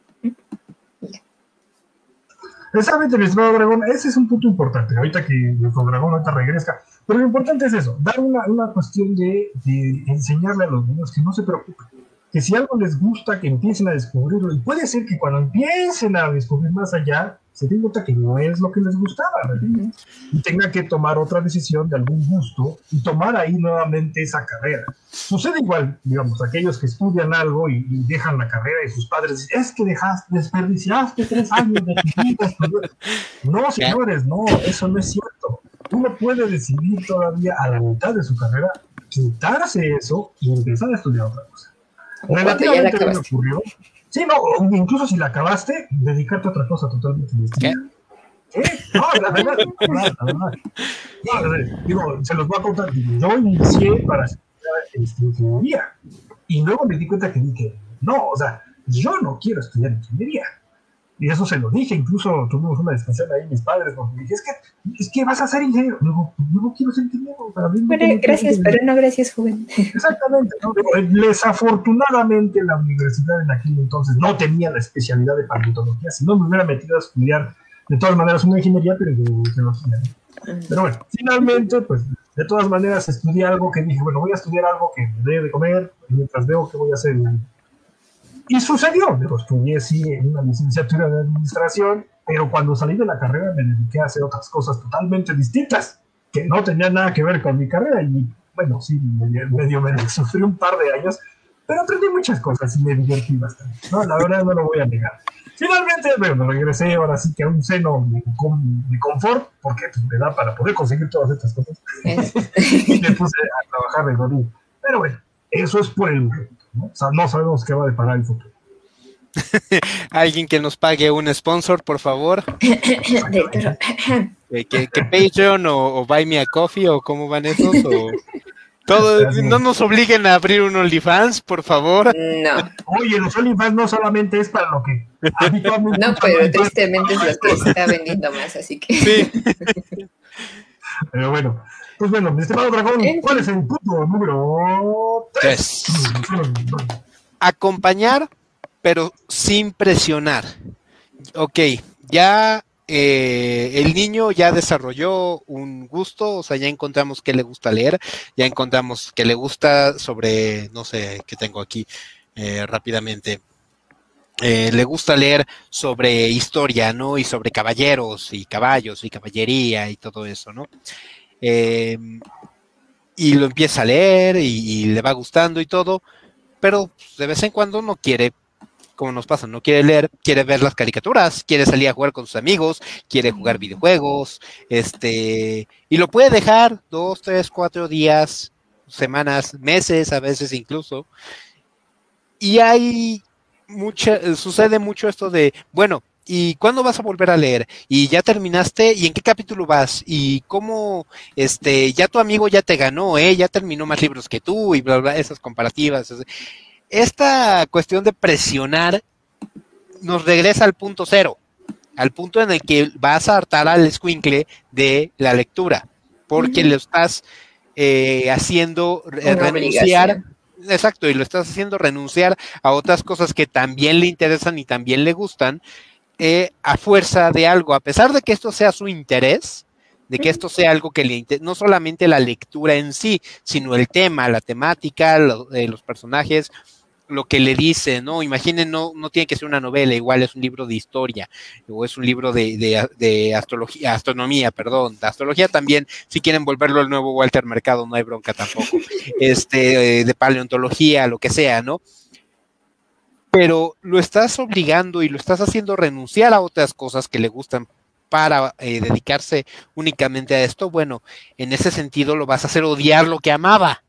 Exactamente, mi estimado Dragón, ese es un punto importante. Ahorita que nuestro Dragón ahorita regresa, pero lo importante es eso, dar una cuestión de enseñarle a los niños que no se preocupen. que si algo les gusta, que empiecen a descubrirlo. Y puede ser que cuando empiecen a descubrir más allá, se den cuenta que no es lo que les gustaba, ¿verdad? Y tengan que tomar otra decisión de algún gusto y tomar ahí nuevamente esa carrera. Sucede igual, digamos, aquellos que estudian algo y dejan la carrera y sus padres dicen, es que desperdiciaste 3 años de tu vida. No, señores, no, eso no es cierto. Uno puede decidir todavía a la mitad de su carrera quitarse eso y empezar a estudiar otra cosa. Relativamente me ocurrió. Sí, no, incluso si la acabaste, dedicarte a otra cosa totalmente distinta. No, la verdad. No, digo, se los voy a contar. Yo inicié para estudiar ingeniería y luego me di cuenta que dije, no, o sea, yo no quiero estudiar ingeniería. Y eso se lo dije, incluso tuvimos una discusión ahí mis padres, porque dije, es que vas a ser ingeniero. Luego, yo no quiero ser ingeniero. Para mí bueno, gracias, pero no gracias, joven. Exactamente. ¿No? Desafortunadamente la universidad en aquel entonces no tenía la especialidad de paleontología, si no me hubiera metido a estudiar de todas maneras una ingeniería, pero pero bueno, finalmente, pues, de todas maneras estudié algo que dije, bueno, voy a estudiar algo que me dé de comer, mientras veo qué voy a hacer. Y sucedió, digo, estudié sí en una licenciatura de administración, pero cuando salí de la carrera me dediqué a hacer otras cosas totalmente distintas, que no tenían nada que ver con mi carrera, y bueno, sí, medio me sufrí un par de años, pero aprendí muchas cosas y me divertí bastante, ¿no? La verdad no lo voy a negar. Finalmente, bueno, regresé ahora sí que a un seno de confort, porque pues, me da para poder conseguir todas estas cosas, y me puse a trabajar de godín. Pero bueno, eso es por el momento, ¿no? O sea, no sabemos qué va a deparar el futuro. Alguien que nos pague un sponsor, por favor. que Patreon o Buy Me a Coffee, o cómo van esos, o todo, no nos obliguen a abrir un OnlyFans, por favor. No. Oye, los OnlyFans no solamente es para lo que habitualmente. No, pero tristemente es lo que se está vendiendo más, así que. Sí. Pero bueno, pues bueno, mi estimado dragón, ¿cuál es el punto número 3? Acompañar, pero sin presionar. Ok, ya el niño ya desarrolló un gusto, o sea, ya encontramos qué le gusta leer, ya encontramos qué le gusta sobre, no sé, qué tengo aquí rápidamente. Le gusta leer sobre historia, ¿no? Y sobre caballeros y caballos y caballería y todo eso, ¿no? Y lo empieza a leer y le va gustando y todo, pero de vez en cuando no quiere, como nos pasa, no quiere leer, quiere ver las caricaturas, quiere salir a jugar con sus amigos, quiere jugar videojuegos, y lo puede dejar 2, 3, 4 días, semanas, meses, a veces incluso. Y sucede mucho esto de, bueno, ¿y cuándo vas a volver a leer? ¿Y ya terminaste? ¿Y en qué capítulo vas? ¿Y cómo, ya tu amigo ya te ganó, ya terminó más libros que tú? Y bla, bla, esas comparativas. Esta cuestión de presionar nos regresa al punto cero, al punto en el que vas a hartar al escuincle de la lectura, porque lo estás haciendo renunciar. Exacto, y lo estás haciendo renunciar a otras cosas que también le interesan y también le gustan, a fuerza de algo, a pesar de que esto sea su interés, de que esto sea algo que le interesa, no solamente la lectura en sí, sino el tema, la temática, los personajes, lo que le dice, ¿no? Imaginen, no tiene que ser una novela, igual es un libro de historia, o es un libro de astrología, de astrología también, si quieren volverlo el nuevo Walter Mercado, no hay bronca tampoco, de paleontología, lo que sea, ¿no? Pero lo estás obligando y lo estás haciendo renunciar a otras cosas que le gustan para dedicarse únicamente a esto. Bueno, en ese sentido lo vas a hacer odiar lo que amaba.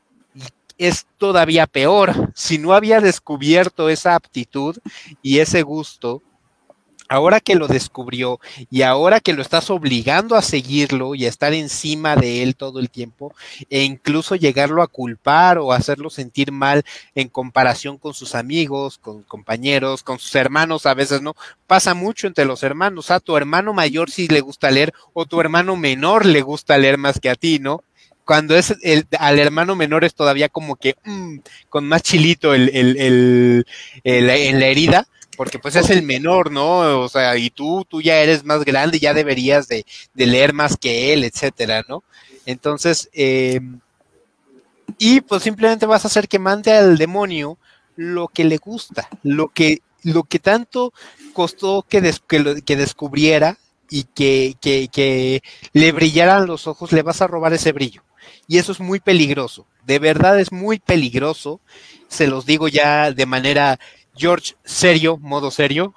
Es todavía peor. Si no había descubierto esa aptitud y ese gusto, ahora que lo descubrió y ahora que lo estás obligando a seguirlo y a estar encima de él todo el tiempo, e incluso llegarlo a culpar o hacerlo sentir mal en comparación con sus amigos, con compañeros, con sus hermanos, a veces no, pasa mucho entre los hermanos, a tu hermano mayor sí le gusta leer o tu hermano menor le gusta leer más que a ti, ¿no? Cuando es al hermano menor es todavía como que con más chilito en la herida, porque pues es el menor, ¿no? O sea, y tú ya eres más grande, ya deberías de leer más que él, etcétera, ¿no? Entonces, y pues simplemente vas a hacer que mande al demonio lo que le gusta, lo que tanto costó que descubriera y que le brillaran los ojos, le vas a robar ese brillo. Y eso es muy peligroso, de verdad es muy peligroso, se los digo ya de manera George serio, modo serio,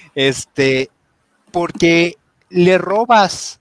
porque le robas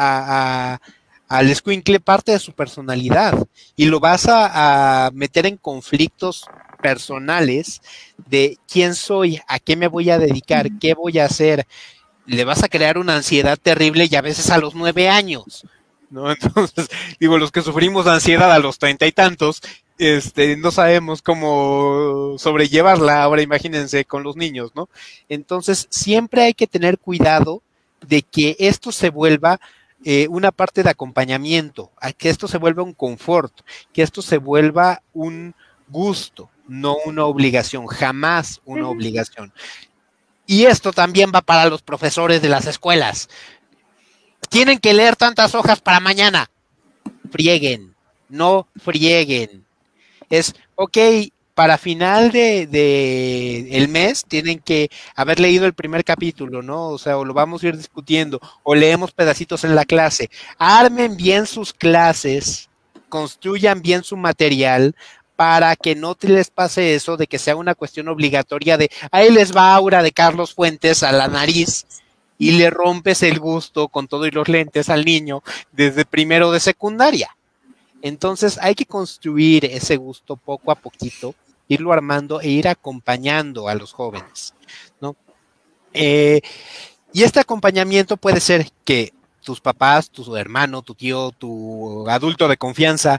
al escuincle parte de su personalidad y lo vas a meter en conflictos personales de quién soy, a qué me voy a dedicar, qué voy a hacer. Le vas a crear una ansiedad terrible y a veces a los 9 años, ¿no? Entonces, digo, los que sufrimos de ansiedad a los 30 y tantos, no sabemos cómo sobrellevarla. Ahora imagínense con los niños, ¿no? Entonces, siempre hay que tener cuidado de que esto se vuelva una parte de acompañamiento, a que esto se vuelva un confort, que esto se vuelva un gusto, no una obligación, jamás una obligación. Y esto también va para los profesores de las escuelas. Tienen que leer tantas hojas para mañana. Frieguen, no frieguen. Es, ok, para final de el mes tienen que haber leído el primer capítulo, ¿no? O sea, o lo vamos a ir discutiendo, o leemos pedacitos en la clase. Armen bien sus clases, construyan bien su material, para que no te les pase eso de que sea una cuestión obligatoria de ahí les va Aura de Carlos Fuentes a la nariz y le rompes el gusto con todo y los lentes al niño desde primero de secundaria. Entonces hay que construir ese gusto poco a poquito, irlo armando e ir acompañando a los jóvenes, ¿no? Y este acompañamiento puede ser que tus papás, tu hermano, tu tío, tu adulto de confianza,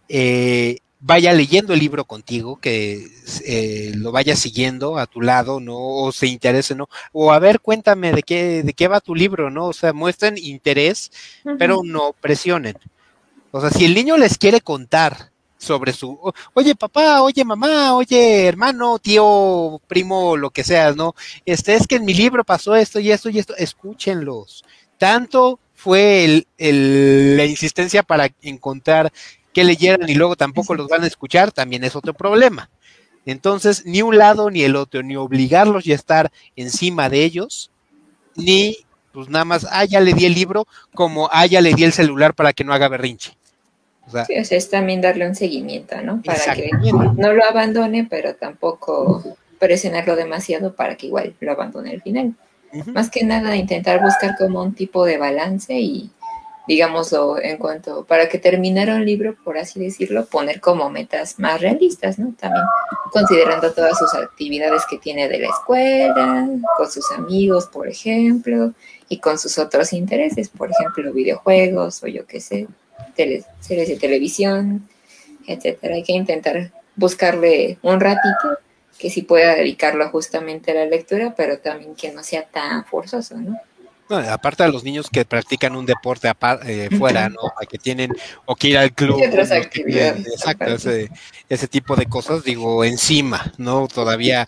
vaya leyendo el libro contigo, que lo vaya siguiendo a tu lado, ¿no? O se interese, ¿no? O a ver, cuéntame de qué va tu libro, ¿no? O sea, muestren interés, pero no presionen. O sea, si el niño les quiere contar sobre oye papá, oye mamá, oye hermano, tío, primo, lo que sea, ¿no? Es que en mi libro pasó esto y esto y esto, escúchenlos. Tanto fue la insistencia para encontrar que leyeran y luego tampoco los van a escuchar, también es otro problema. Entonces, ni un lado ni el otro, ni obligarlos y estar encima de ellos, ni pues nada más, ya le di el libro, como ya le di el celular para que no haga berrinche. O sea, sí, o sea, es también darle un seguimiento, ¿no? Para que no lo abandone, pero tampoco presionarlo demasiado para que igual lo abandone al final. Más que nada intentar buscar como un tipo de balance y digámoslo, en cuanto, para que terminara un libro, por así decirlo, poner como metas más realistas, ¿no? También considerando todas sus actividades que tiene de la escuela, con sus amigos, por ejemplo, y con sus otros intereses, por ejemplo, videojuegos o yo qué sé, series de televisión, etcétera. Hay que intentar buscarle un ratito que sí pueda dedicarlo justamente a la lectura, pero también que no sea tan forzoso, ¿no? No, aparte de los niños que practican un deporte fuera, ¿no? Que tienen, o que ir al club. Y otras actividades. Exacto, ese tipo de cosas, digo, encima, ¿no? Todavía,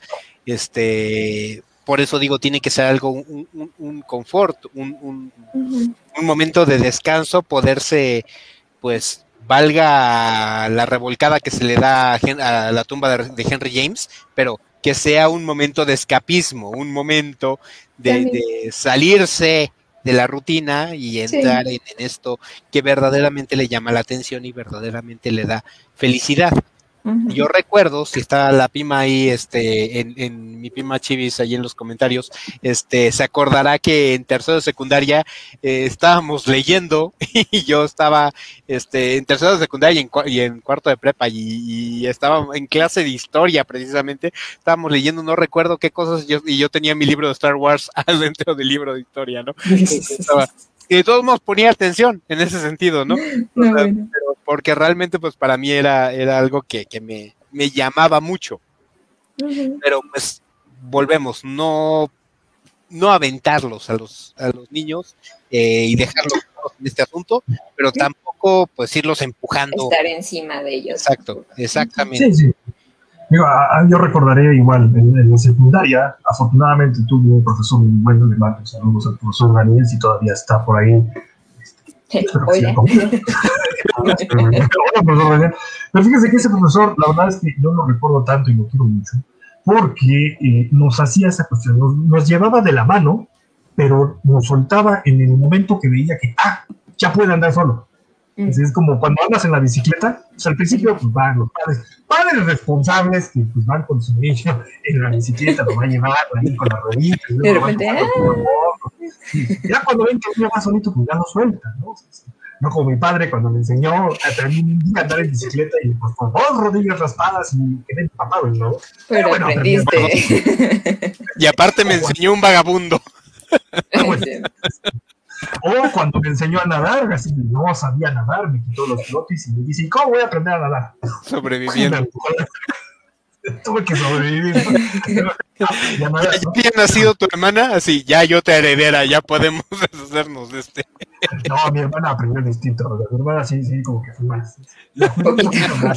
por eso digo, tiene que ser algo, un confort, un momento de descanso, poderse, pues, valga la revolcada que se le da a la tumba de Henry James, pero que sea un momento de escapismo, un momento de salirse de la rutina y entrar en esto que verdaderamente le llama la atención y verdaderamente le da felicidad. Yo recuerdo, si está la Pima ahí, en mi Pima Chivis, ahí en los comentarios, se acordará que en tercero de secundaria estábamos leyendo y yo estaba en tercero de secundaria y en cuarto de prepa y estaba en clase de historia precisamente, estábamos leyendo, no recuerdo qué cosas, y yo tenía mi libro de Star Wars dentro del libro de historia, ¿no? Y de todos modos ponía atención en ese sentido, ¿no? Pero porque realmente pues para mí era algo que me llamaba mucho. Pero pues volvemos, no aventarlos a los niños y dejarlos en este asunto, pero tampoco pues irlos empujando. Estar encima de ellos. Exacto, exactamente. Sí. Yo recordaré igual, en la secundaria, afortunadamente tuve un profesor muy bueno, le mando saludos al profesor Daniel, si todavía está por ahí. Hola. Pero fíjese que ese profesor, la verdad es que yo lo recuerdo tanto y lo quiero mucho, porque nos hacía esa cuestión, nos llevaba de la mano, pero nos soltaba en el momento que veía que, ya puede andar solo. Es como cuando andas en la bicicleta, pues al principio pues van los padres responsables que pues van con su niño en la bicicleta, lo van a llevar ahí con la rodilla, de repente, ya cuando ven que el niño va solito, pues ya lo suelta, ¿no? No como mi padre cuando me enseñó a andar en bicicleta y pues con 2 rodillas raspadas y quedé empapado, ¿no? Pero bueno, aprendiste. Y aparte me enseñó un vagabundo. O cuando me enseñó a nadar, así no sabía nadar, me quitó los flotis y me dice, ¿cómo voy a aprender a nadar? Sobreviviendo. Tuve que sobrevivir. Ya había nacido tu hermana, así, ya yo te heredera, ya podemos deshacernos de este. No, mi hermana aprendió distinto. Mi hermana sí, como que fue más. Poquito.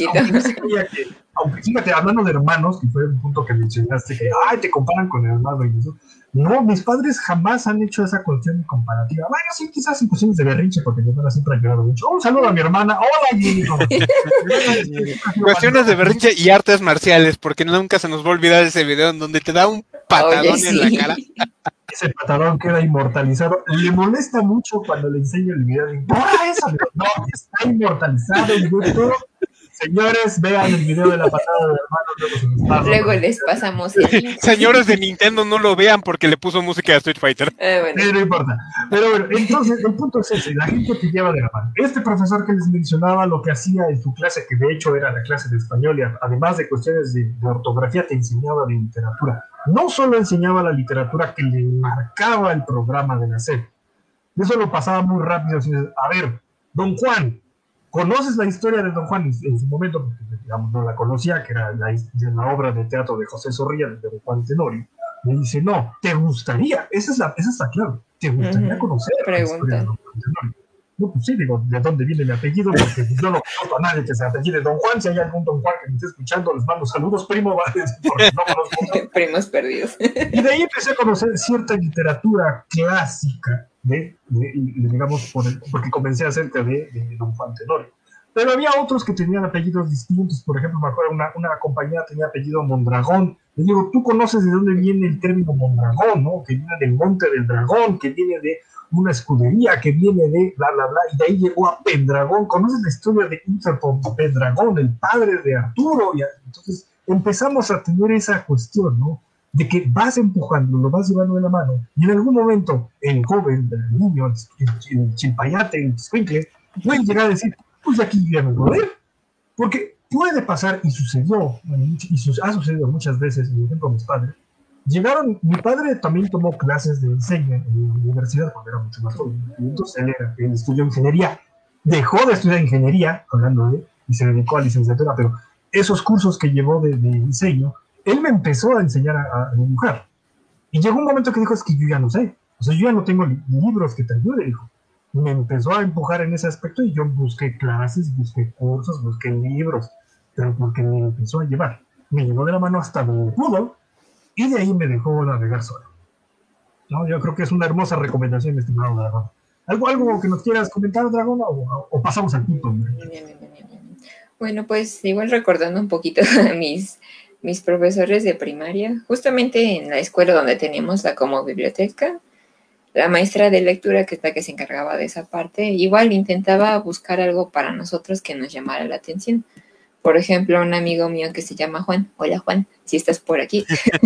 Aunque fíjate, hablando de hermanos, que fue un punto que mencionaste, que te comparan con el hermano y eso. No, mis padres jamás han hecho esa cuestión comparativa. Bueno, sí, quizás en cuestiones de berrinche, porque mi hermana siempre ha llorado mucho. Un saludo a mi hermana. Hola, Jenny. Cuestiones de berrinche y artes marciales, porque nunca se nos va a olvidar ese video en donde te da un patadón en la cara. Ese patadón queda inmortalizado. Le molesta mucho cuando le enseño el video. Eso! No, está inmortalizado en YouTube. Señores, vean el video de la patada de hermanos. Luego les pasamos el link. Señores de Nintendo, no lo vean porque le puso música a Street Fighter. Bueno. No importa. Pero bueno, entonces el punto es ese. La gente te lleva de la mano. Este profesor que les mencionaba lo que hacía en su clase, que de hecho era la clase de español, y además de cuestiones de ortografía, te enseñaba de literatura. No solo enseñaba la literatura que le marcaba el programa de la SEP. Eso lo pasaba muy rápido. Así, a ver, don Juan, ¿conoces la historia de Don Juan? En su momento, porque digamos, no la conocía, que era la obra de teatro de José Zorrilla, de Don Juan Tenorio. Me dice, no, ¿te gustaría? Esa está claro. ¿Te gustaría conocer la historia de Don Juan Tenorio? No, pues sí, digo, ¿de dónde viene mi apellido? Porque yo no conozco a nadie que se apellide Don Juan. Si hay algún Don Juan que me esté escuchando, les mando saludos, primo, porque no conozco. Primos perdidos. Y de ahí empecé a conocer cierta literatura clásica, digamos, porque comencé acerca de Don Juan Tenorio. Pero había otros que tenían apellidos distintos. Por ejemplo, me acuerdo una compañía tenía apellido Mondragón. Le digo, ¿tú conoces de dónde viene el término Mondragón, no? Que viene del Monte del Dragón, que viene de una escudería, que viene de bla, bla, bla, y de ahí llegó a Pendragón. ¿Conoces la historia de Uther Pendragón, el padre de Arturo? Y entonces empezamos a tener esa cuestión, ¿no? De que vas empujando, lo vas llevando de la mano, y en algún momento el joven, el niño, el chimpayate, el squinkle, puede llegar a decir, pues de aquí ya me voy a ver, porque puede pasar, y sucedió, ha sucedido muchas veces, por ejemplo, mis padres, mi padre también tomó clases de diseño en la universidad cuando era mucho más joven, entonces él estudió ingeniería, dejó de estudiar ingeniería, y se dedicó a licenciatura, pero esos cursos que llevó de diseño, él me empezó a enseñar a dibujar. Y llegó un momento que dijo, es que yo ya no sé. O sea, yo ya no tengo libros que te ayuden, dijo. Me empezó a empujar en ese aspecto y yo busqué clases, busqué cursos, busqué libros, pero porque me empezó a llevar. Me llevó de la mano hasta donde pudo y de ahí me dejó navegar solo. ¿No? Yo creo que es una hermosa recomendación, estimado Dragón. ¿Algo que nos quieras comentar, Dragón, o pasamos al punto? Bueno, pues igual recordando un poquito a mis profesores de primaria, justamente en la escuela donde teníamos la como biblioteca, la maestra de lectura, que es la que se encargaba de esa parte, igual intentaba buscar algo para nosotros que nos llamara la atención. Por ejemplo, un amigo mío que se llama Juan, hola Juan, si estás por aquí,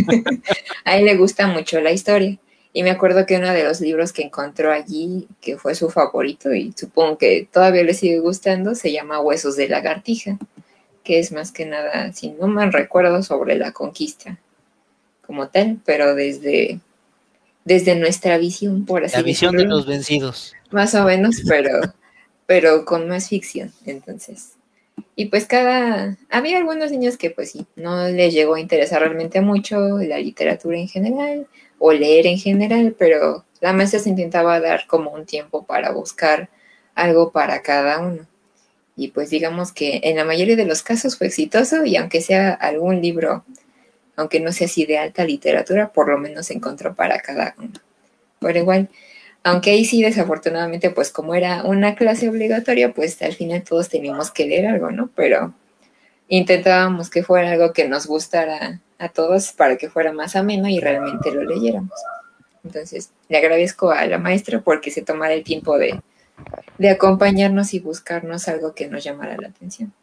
a él le gusta mucho la historia. Y me acuerdo que uno de los libros que encontró allí, que fue su favorito, y supongo que todavía le sigue gustando, se llama Huesos de lagartija, que es más que nada, si no mal recuerdo, sobre la conquista como tal, pero desde nuestra visión, por así decirlo. La visión de los vencidos. Más o menos, pero con más ficción, entonces. Y pues había algunos niños que pues sí, no les llegó a interesar realmente mucho la literatura en general, o leer en general, pero la maestra se intentaba dar como un tiempo para buscar algo para cada uno. Y pues digamos que en la mayoría de los casos fue exitoso, y aunque sea algún libro, aunque no sea así de alta literatura, por lo menos se encontró para cada uno. Pero igual, aunque ahí sí desafortunadamente, pues como era una clase obligatoria, pues al final todos teníamos que leer algo, ¿no? Pero intentábamos que fuera algo que nos gustara a todos para que fuera más ameno y realmente lo leyéramos. Entonces, le agradezco a la maestra porque se tomara el tiempo de acompañarnos y buscarnos algo que nos llamara la atención.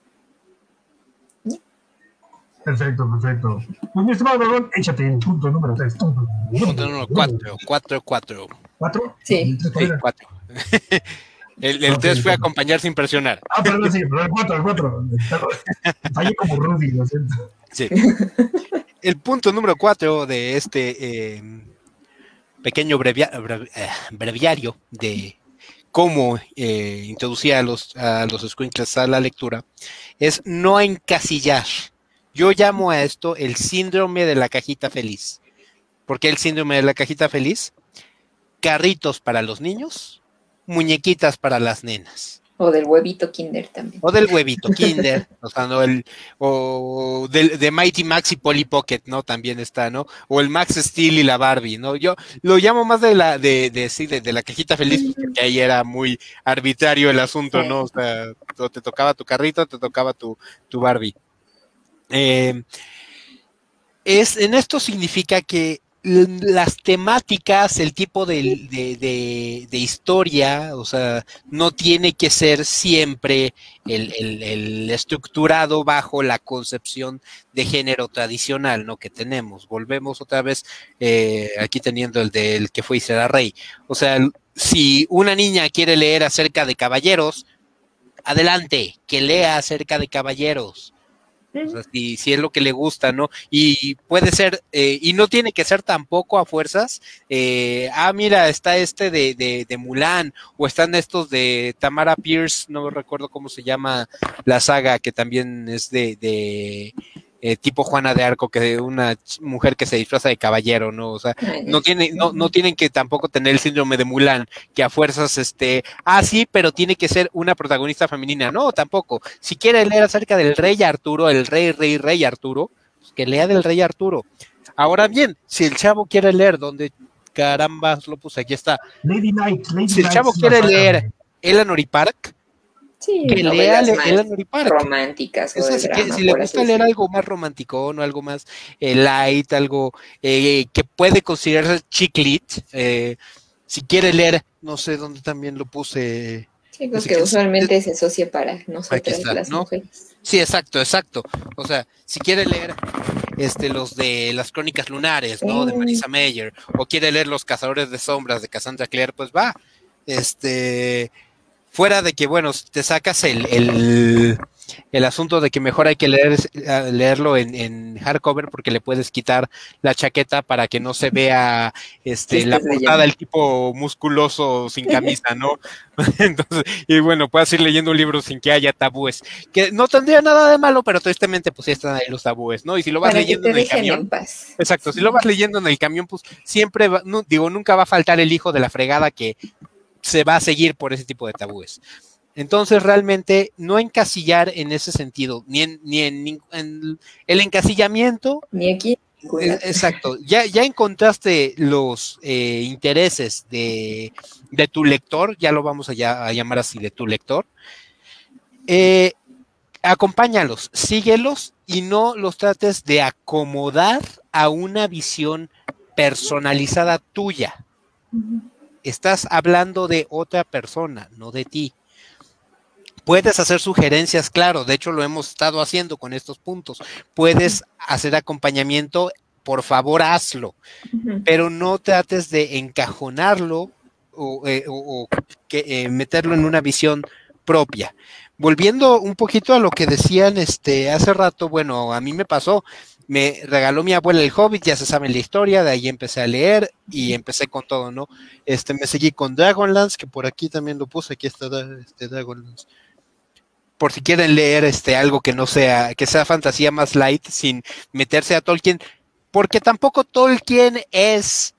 Perfecto. Pues mi estimado Dragón, échate el punto número 3. Punto número 4. ¿4? Sí. Sí, 4. El 3 fue acompañar sin presionar. Perdón, sí, pero el 4. Fallé como Rudy, lo siento. Sí. El punto número 4 de este pequeño breviario de cómo introducir a los escuincles a la lectura es no encasillar. Yo llamo a esto el síndrome de la cajita feliz. ¿Por qué el síndrome de la cajita feliz? Carritos para los niños, muñequitas para las nenas. O del huevito Kinder también. O del huevito Kinder, o sea, ¿no? De Mighty Max y Polly Pocket, ¿no? También está, ¿no? O el Max Steel y la Barbie, ¿no? Yo lo llamo más de la cajita feliz, porque ahí era muy arbitrario el asunto, ¿no? O sea, te tocaba tu carrito, te tocaba tu Barbie. En esto significa que las temáticas, el tipo de historia, o sea, no tiene que ser siempre el estructurado bajo la concepción de género tradicional, ¿no? Que tenemos. Volvemos otra vez aquí teniendo el del que fue y será rey. O sea, si una niña quiere leer acerca de caballeros, adelante, que lea acerca de caballeros. O sea, si es lo que le gusta, ¿no? Y puede ser, y no tiene que ser tampoco a fuerzas, mira, está de Mulan, o están estos de Tamara Pierce, no recuerdo cómo se llama la saga, que también es de tipo Juana de Arco, que una mujer que se disfraza de caballero, ¿no? O sea, no tienen que tampoco tener el síndrome de Mulan, que a fuerzas, sí, pero tiene que ser una protagonista femenina, no, tampoco. Si quiere leer acerca del rey Arturo, el rey Arturo, pues que lea del rey Arturo. Ahora bien, si el chavo quiere leer, donde carambas lo puse, aquí está. Lady Knight. Si el chavo quiere leer Eleanor y Park, sí, que lea Eleanor y Park. Románticas. O de drama, si le gusta leer algo más romántico, ¿no? Algo más light, algo que puede considerarse chick lit, si quiere leer, no sé dónde también lo puse. Sí, pues que usualmente se asocia para nosotras las mujeres. Sí, exacto. O sea, si quiere leer los de las Crónicas Lunares, ¿no? De Marissa Mayer, o quiere leer Los Cazadores de Sombras de Cassandra Clare, pues va. Fuera de que, bueno, te sacas el asunto de que mejor hay que leerlo en hardcover porque le puedes quitar la chaqueta para que no se vea la portada del tipo musculoso sin camisa, ¿no? Entonces, y bueno, puedes ir leyendo un libro sin que haya tabúes, que no tendría nada de malo, pero tristemente pues sí están ahí los tabúes, ¿no? Y si lo vas leyendo en el camión, exacto, si lo vas leyendo en el camión, pues siempre nunca va a faltar el hijo de la fregada que se va a seguir por ese tipo de tabúes. Entonces, realmente, no encasillar en ese sentido, ni en el encasillamiento. Ni aquí. Exacto. Ya encontraste los intereses de tu lector, ya lo vamos a llamar así, de tu lector. Acompáñalos, síguelos y no los trates de acomodar a una visión personalizada tuya. Estás hablando de otra persona, no de ti. Puedes hacer sugerencias, claro, de hecho lo hemos estado haciendo con estos puntos. Puedes hacer acompañamiento, por favor hazlo, pero no trates de encajonarlo o meterlo en una visión propia. Volviendo un poquito a lo que decían hace rato, bueno, a mí me pasó. Me regaló mi abuela el Hobbit, ya se sabe la historia, de ahí empecé a leer y empecé con todo, ¿no? Me seguí con Dragonlance, que por aquí también lo puse, aquí está Dragonlance. Por si quieren leer algo que no sea, que sea fantasía más light, sin meterse a Tolkien, porque tampoco Tolkien es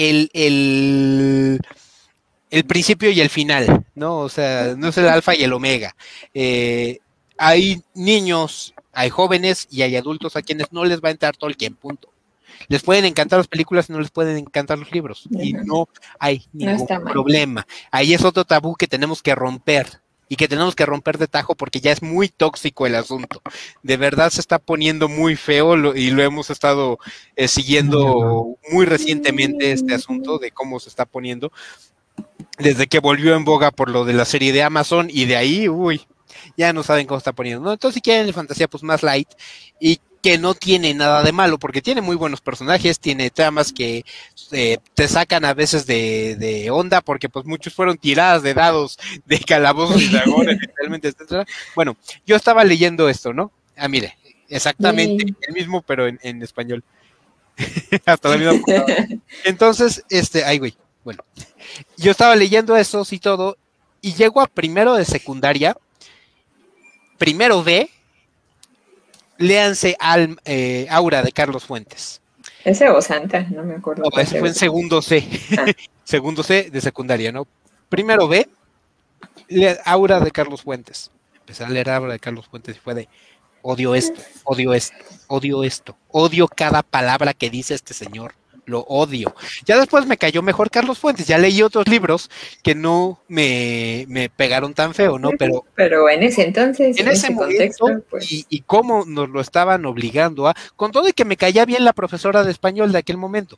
el principio y el final, ¿no? O sea, no es el alfa y el omega. Hay niños, hay jóvenes y hay adultos a quienes no les va a entrar Tolkien, punto. Les pueden encantar las películas y no les pueden encantar los libros. Y no hay ningún problema. Ahí es otro tabú que tenemos que romper. y que tenemos que romper de tajo porque ya es muy tóxico el asunto. De verdad se está poniendo muy feo y lo hemos estado siguiendo muy recientemente este asunto de cómo se está poniendo desde que volvió en boga por lo de la serie de Amazon y de ahí, ya no saben cómo está poniendo, ¿no? Entonces si quieren de fantasía pues más light y que no tiene nada de malo, porque tiene muy buenos personajes, tiene tramas que te sacan a veces de onda, porque pues muchos fueron tiradas de dados, de calabozos y dragones, literalmente, etcétera. Bueno, yo estaba leyendo esto, ¿no? Mire, exactamente el mismo, pero en español. Hasta la misma portada. Entonces, bueno, yo estaba leyendo eso y todo, y llego a primero de secundaria, primero B, léanse Aura de Carlos Fuentes. ¿Ese o Santa? No me acuerdo. No, ese fue en segundo C. Segundo C de secundaria, ¿no? Primero B, Aura de Carlos Fuentes. Empecé a leer Aura de Carlos Fuentes y fue de odio esto, odio esto, odio esto, odio cada palabra que dice este señor. Lo odio. Ya después me cayó mejor Carlos Fuentes, ya leí otros libros que no me pegaron tan feo, ¿no? Pero en ese entonces, en ese contexto, pues... y cómo nos lo estaban obligando con todo y que me caía bien la profesora de español de aquel momento.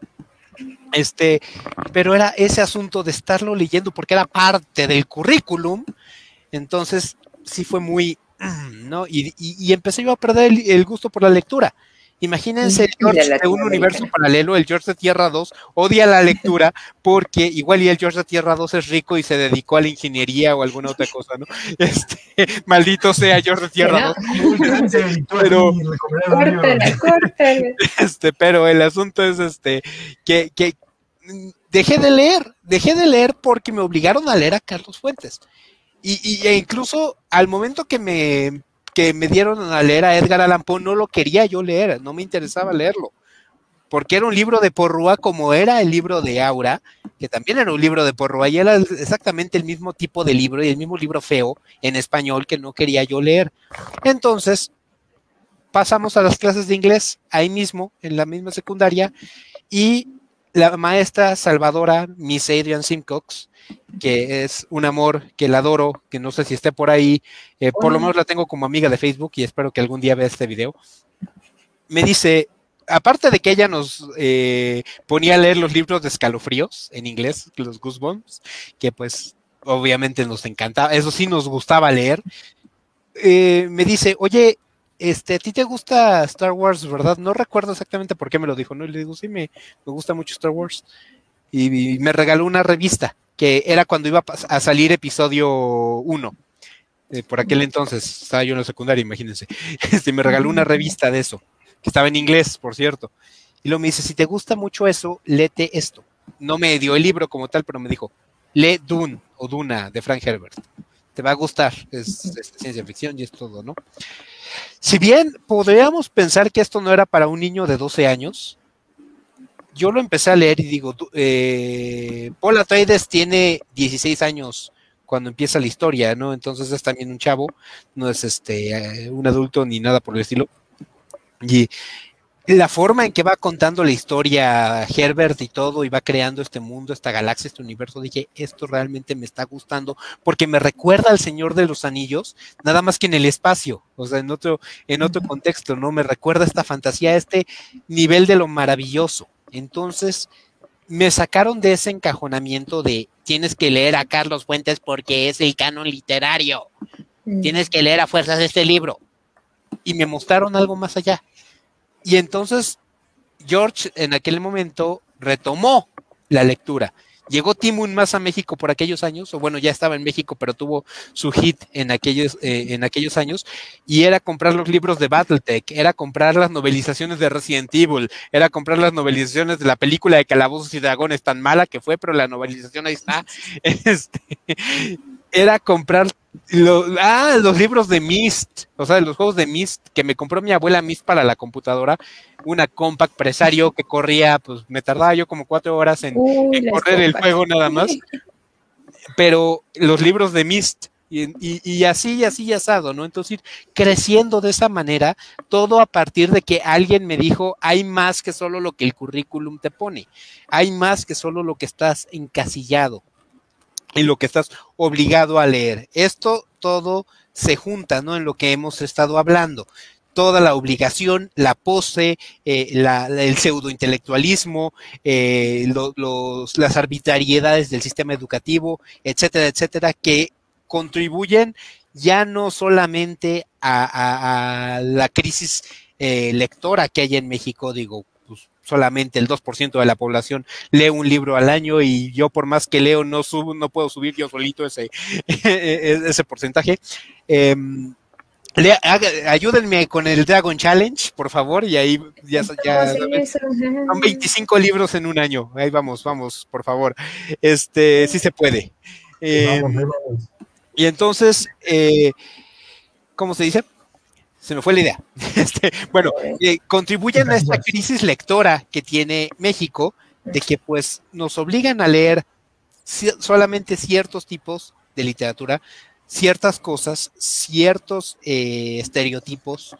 Pero era ese asunto de estarlo leyendo porque era parte del currículum, entonces sí fue muy, ¿no? Y empecé yo a perder el gusto por la lectura. Imagínense el George de un universo paralelo, el George de Tierra 2 odia la lectura porque igual y el George de Tierra 2 es rico y se dedicó a la ingeniería o alguna otra cosa, ¿no? Maldito sea George de Tierra 2. Pero, pero el asunto es que dejé de leer porque me obligaron a leer a Carlos Fuentes. E incluso al momento que me dieron a leer a Edgar Allan Poe, no lo quería yo leer, no me interesaba leerlo, porque era un libro de Porrúa como era el libro de Aura, que también era un libro de Porrúa, y era exactamente el mismo tipo de libro, y el mismo libro feo en español que no quería yo leer. Entonces, pasamos a las clases de inglés, ahí mismo, en la misma secundaria, y la maestra Salvadora, Miss Adrian Simcox, que es un amor, que la adoro, que no sé si esté por ahí, por lo menos la tengo como amiga de Facebook y espero que algún día vea este video, me dice, aparte de que ella nos ponía a leer los libros de Escalofríos, en inglés, los Goosebumps, que pues obviamente nos encantaba, eso sí nos gustaba leer, me dice, oye, a ti te gusta Star Wars, ¿verdad? No recuerdo exactamente por qué me lo dijo, ¿no? Y le digo, sí, me gusta mucho Star Wars. Y me regaló una revista, que era cuando iba a salir episodio 1. Por aquel entonces, estaba yo en la secundaria, imagínense. Me regaló una revista de eso, que estaba en inglés, por cierto. Y luego me dice, si te gusta mucho eso, léete esto. No me dio el libro como tal, pero me dijo, lee Dune o Duna de Frank Herbert. Te va a gustar, es ciencia ficción y es todo, ¿no? Si bien podríamos pensar que esto no era para un niño de 12 años, yo lo empecé a leer y digo, Paul Atreides tiene 16 años cuando empieza la historia, ¿no? Entonces es también un chavo, no es un adulto ni nada por el estilo. Y la forma en que va contando la historia Herbert y todo, y va creando este mundo, esta galaxia, este universo, dije, esto realmente me está gustando, porque me recuerda al Señor de los Anillos, nada más que en el espacio, o sea, en otro contexto, ¿no? Me recuerda esta fantasía, este nivel de lo maravilloso. Entonces, me sacaron de ese encajonamiento de tienes que leer a Carlos Fuentes porque es el canon literario, tienes que leer a fuerzas este libro, y me mostraron algo más allá. Y entonces George en aquel momento retomó la lectura. Llegó Timun más a México por aquellos años, o bueno, ya estaba en México, pero tuvo su hit en aquellos años, y era comprar los libros de Battletech, era comprar las novelizaciones de Resident Evil, era comprar las novelizaciones de la película de Calabozos y Dragones, tan mala que fue, pero la novelización ahí está. Era comprar los libros de Myst, o sea, los juegos de Myst, que me compró mi abuela Myst para la computadora, una Compact Presario que corría, pues me tardaba yo como 4 horas en correr el juego nada más, pero los libros de Myst, y así asado, ¿no? Entonces ir creciendo de esa manera, todo a partir de que alguien me dijo, hay más que solo lo que el currículum te pone, hay más que solo lo que estás encasillado, en lo que estás obligado a leer. todo se junta, ¿no? En lo que hemos estado hablando. Toda la obligación, la pose, el pseudointelectualismo, las arbitrariedades del sistema educativo, etcétera, etcétera, que contribuyen ya no solamente a la crisis lectora que hay en México, digo, pues solamente el 2% de la población lee un libro al año y yo por más que leo no puedo subir yo solito ese porcentaje. Ayúdenme con el Dragon Challenge, por favor, y ahí ya son 25 libros en un año. Ahí vamos, por favor. Sí se puede. Vamos. Y entonces, ¿cómo se dice? Se me fue la idea. Bueno, contribuyen a esta crisis lectora que tiene México, de que pues nos obligan a leer solamente ciertos tipos de literatura, ciertas cosas, ciertos estereotipos,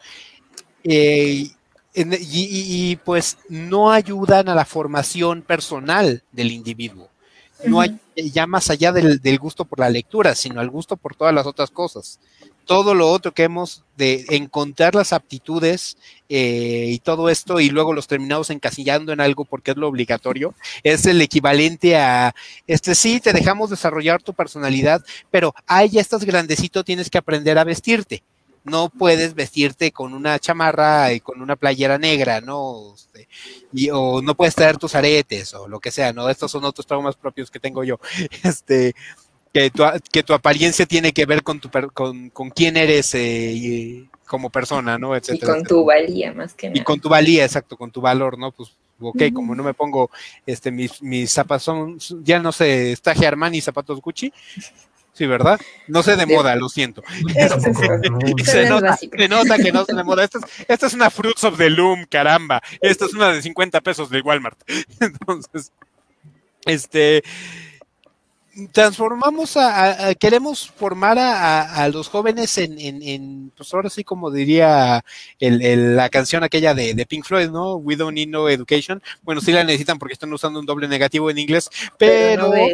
y pues no ayudan a la formación personal del individuo. No hay ya más allá del gusto por la lectura, sino al gusto por todas las otras cosas. Todo lo otro que hemos de encontrar las aptitudes y todo esto, y luego los terminamos encasillando en algo porque es lo obligatorio, es el equivalente a, sí, te dejamos desarrollar tu personalidad, pero, ya estás grandecito, tienes que aprender a vestirte. No puedes vestirte con una chamarra y con una playera negra, ¿no? O no puedes traer tus aretes o lo que sea, ¿no? Estos son otros traumas propios que tengo yo. Que tu apariencia tiene que ver con quién eres como persona, ¿no? Etcétera, y con tu valía, más que nada. Y con tu valía, exacto, con tu valor, ¿no? Pues, como no me pongo, mis zapatos ya no sé, es traje Armani y zapatos Gucci. Sí, ¿verdad? No sé de moda, lo siento. Se nota que no sé de moda. Esta es una Fruits of the Loom, caramba. Esta es una de 50 pesos de Walmart. Entonces, transformamos queremos formar a los jóvenes en pues ahora sí, como diría la canción aquella de Pink Floyd, ¿no? We don't need no education. Bueno, sí la necesitan porque están usando un doble negativo en inglés, pero no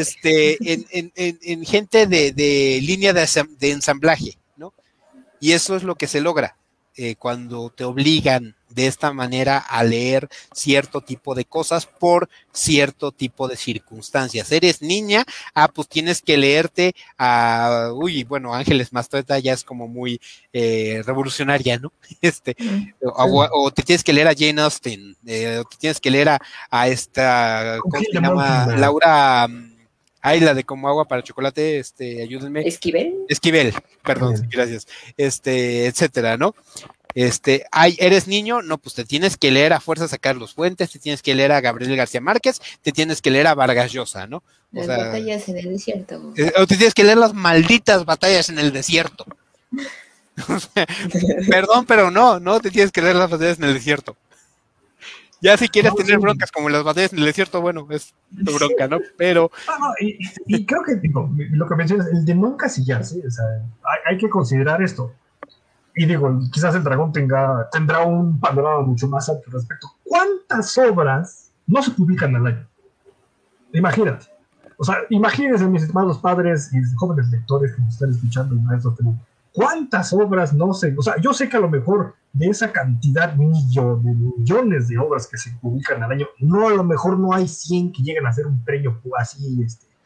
en gente de línea de ensamblaje, ¿no? Y eso es lo que se logra cuando te obligan de esta manera a leer cierto tipo de cosas por cierto tipo de circunstancias. Eres niña, pues tienes que leerte bueno, Ángeles Mastretta ya es como muy revolucionaria, ¿no? O te tienes que leer a Jane Austen, o te tienes que leer a esta, ¿cómo se llama? Laura, la de Como agua para chocolate, ayúdenme. Esquivel, perdón, sí, gracias. Etcétera, ¿no? Eres niño, no, pues te tienes que leer a fuerzas a Carlos Fuentes, te tienes que leer a Gabriel García Márquez, te tienes que leer a Vargas Llosa, ¿no? Las batallas en el desierto. O te tienes que leer las malditas batallas en el desierto. O sea, perdón, pero no te tienes que leer las batallas en el desierto. Ya si quieres tener broncas como las batallas en el desierto, bueno, es tu bronca, ¿no? Pero... y creo que lo que mencionas, el de no encasillarse, o sea, hay que considerar esto. Y digo, quizás el dragón tendrá un panorama mucho más alto al respecto. ¿Cuántas obras no se publican al año? Imagínate. O sea, imagínense, mis estimados padres y jóvenes lectores que me están escuchando y maestros, ¿cuántas obras no se...? O sea, yo sé que a lo mejor de esa cantidad de millones de obras que se publican al año, a lo mejor no hay 100 que lleguen a ser un premio así,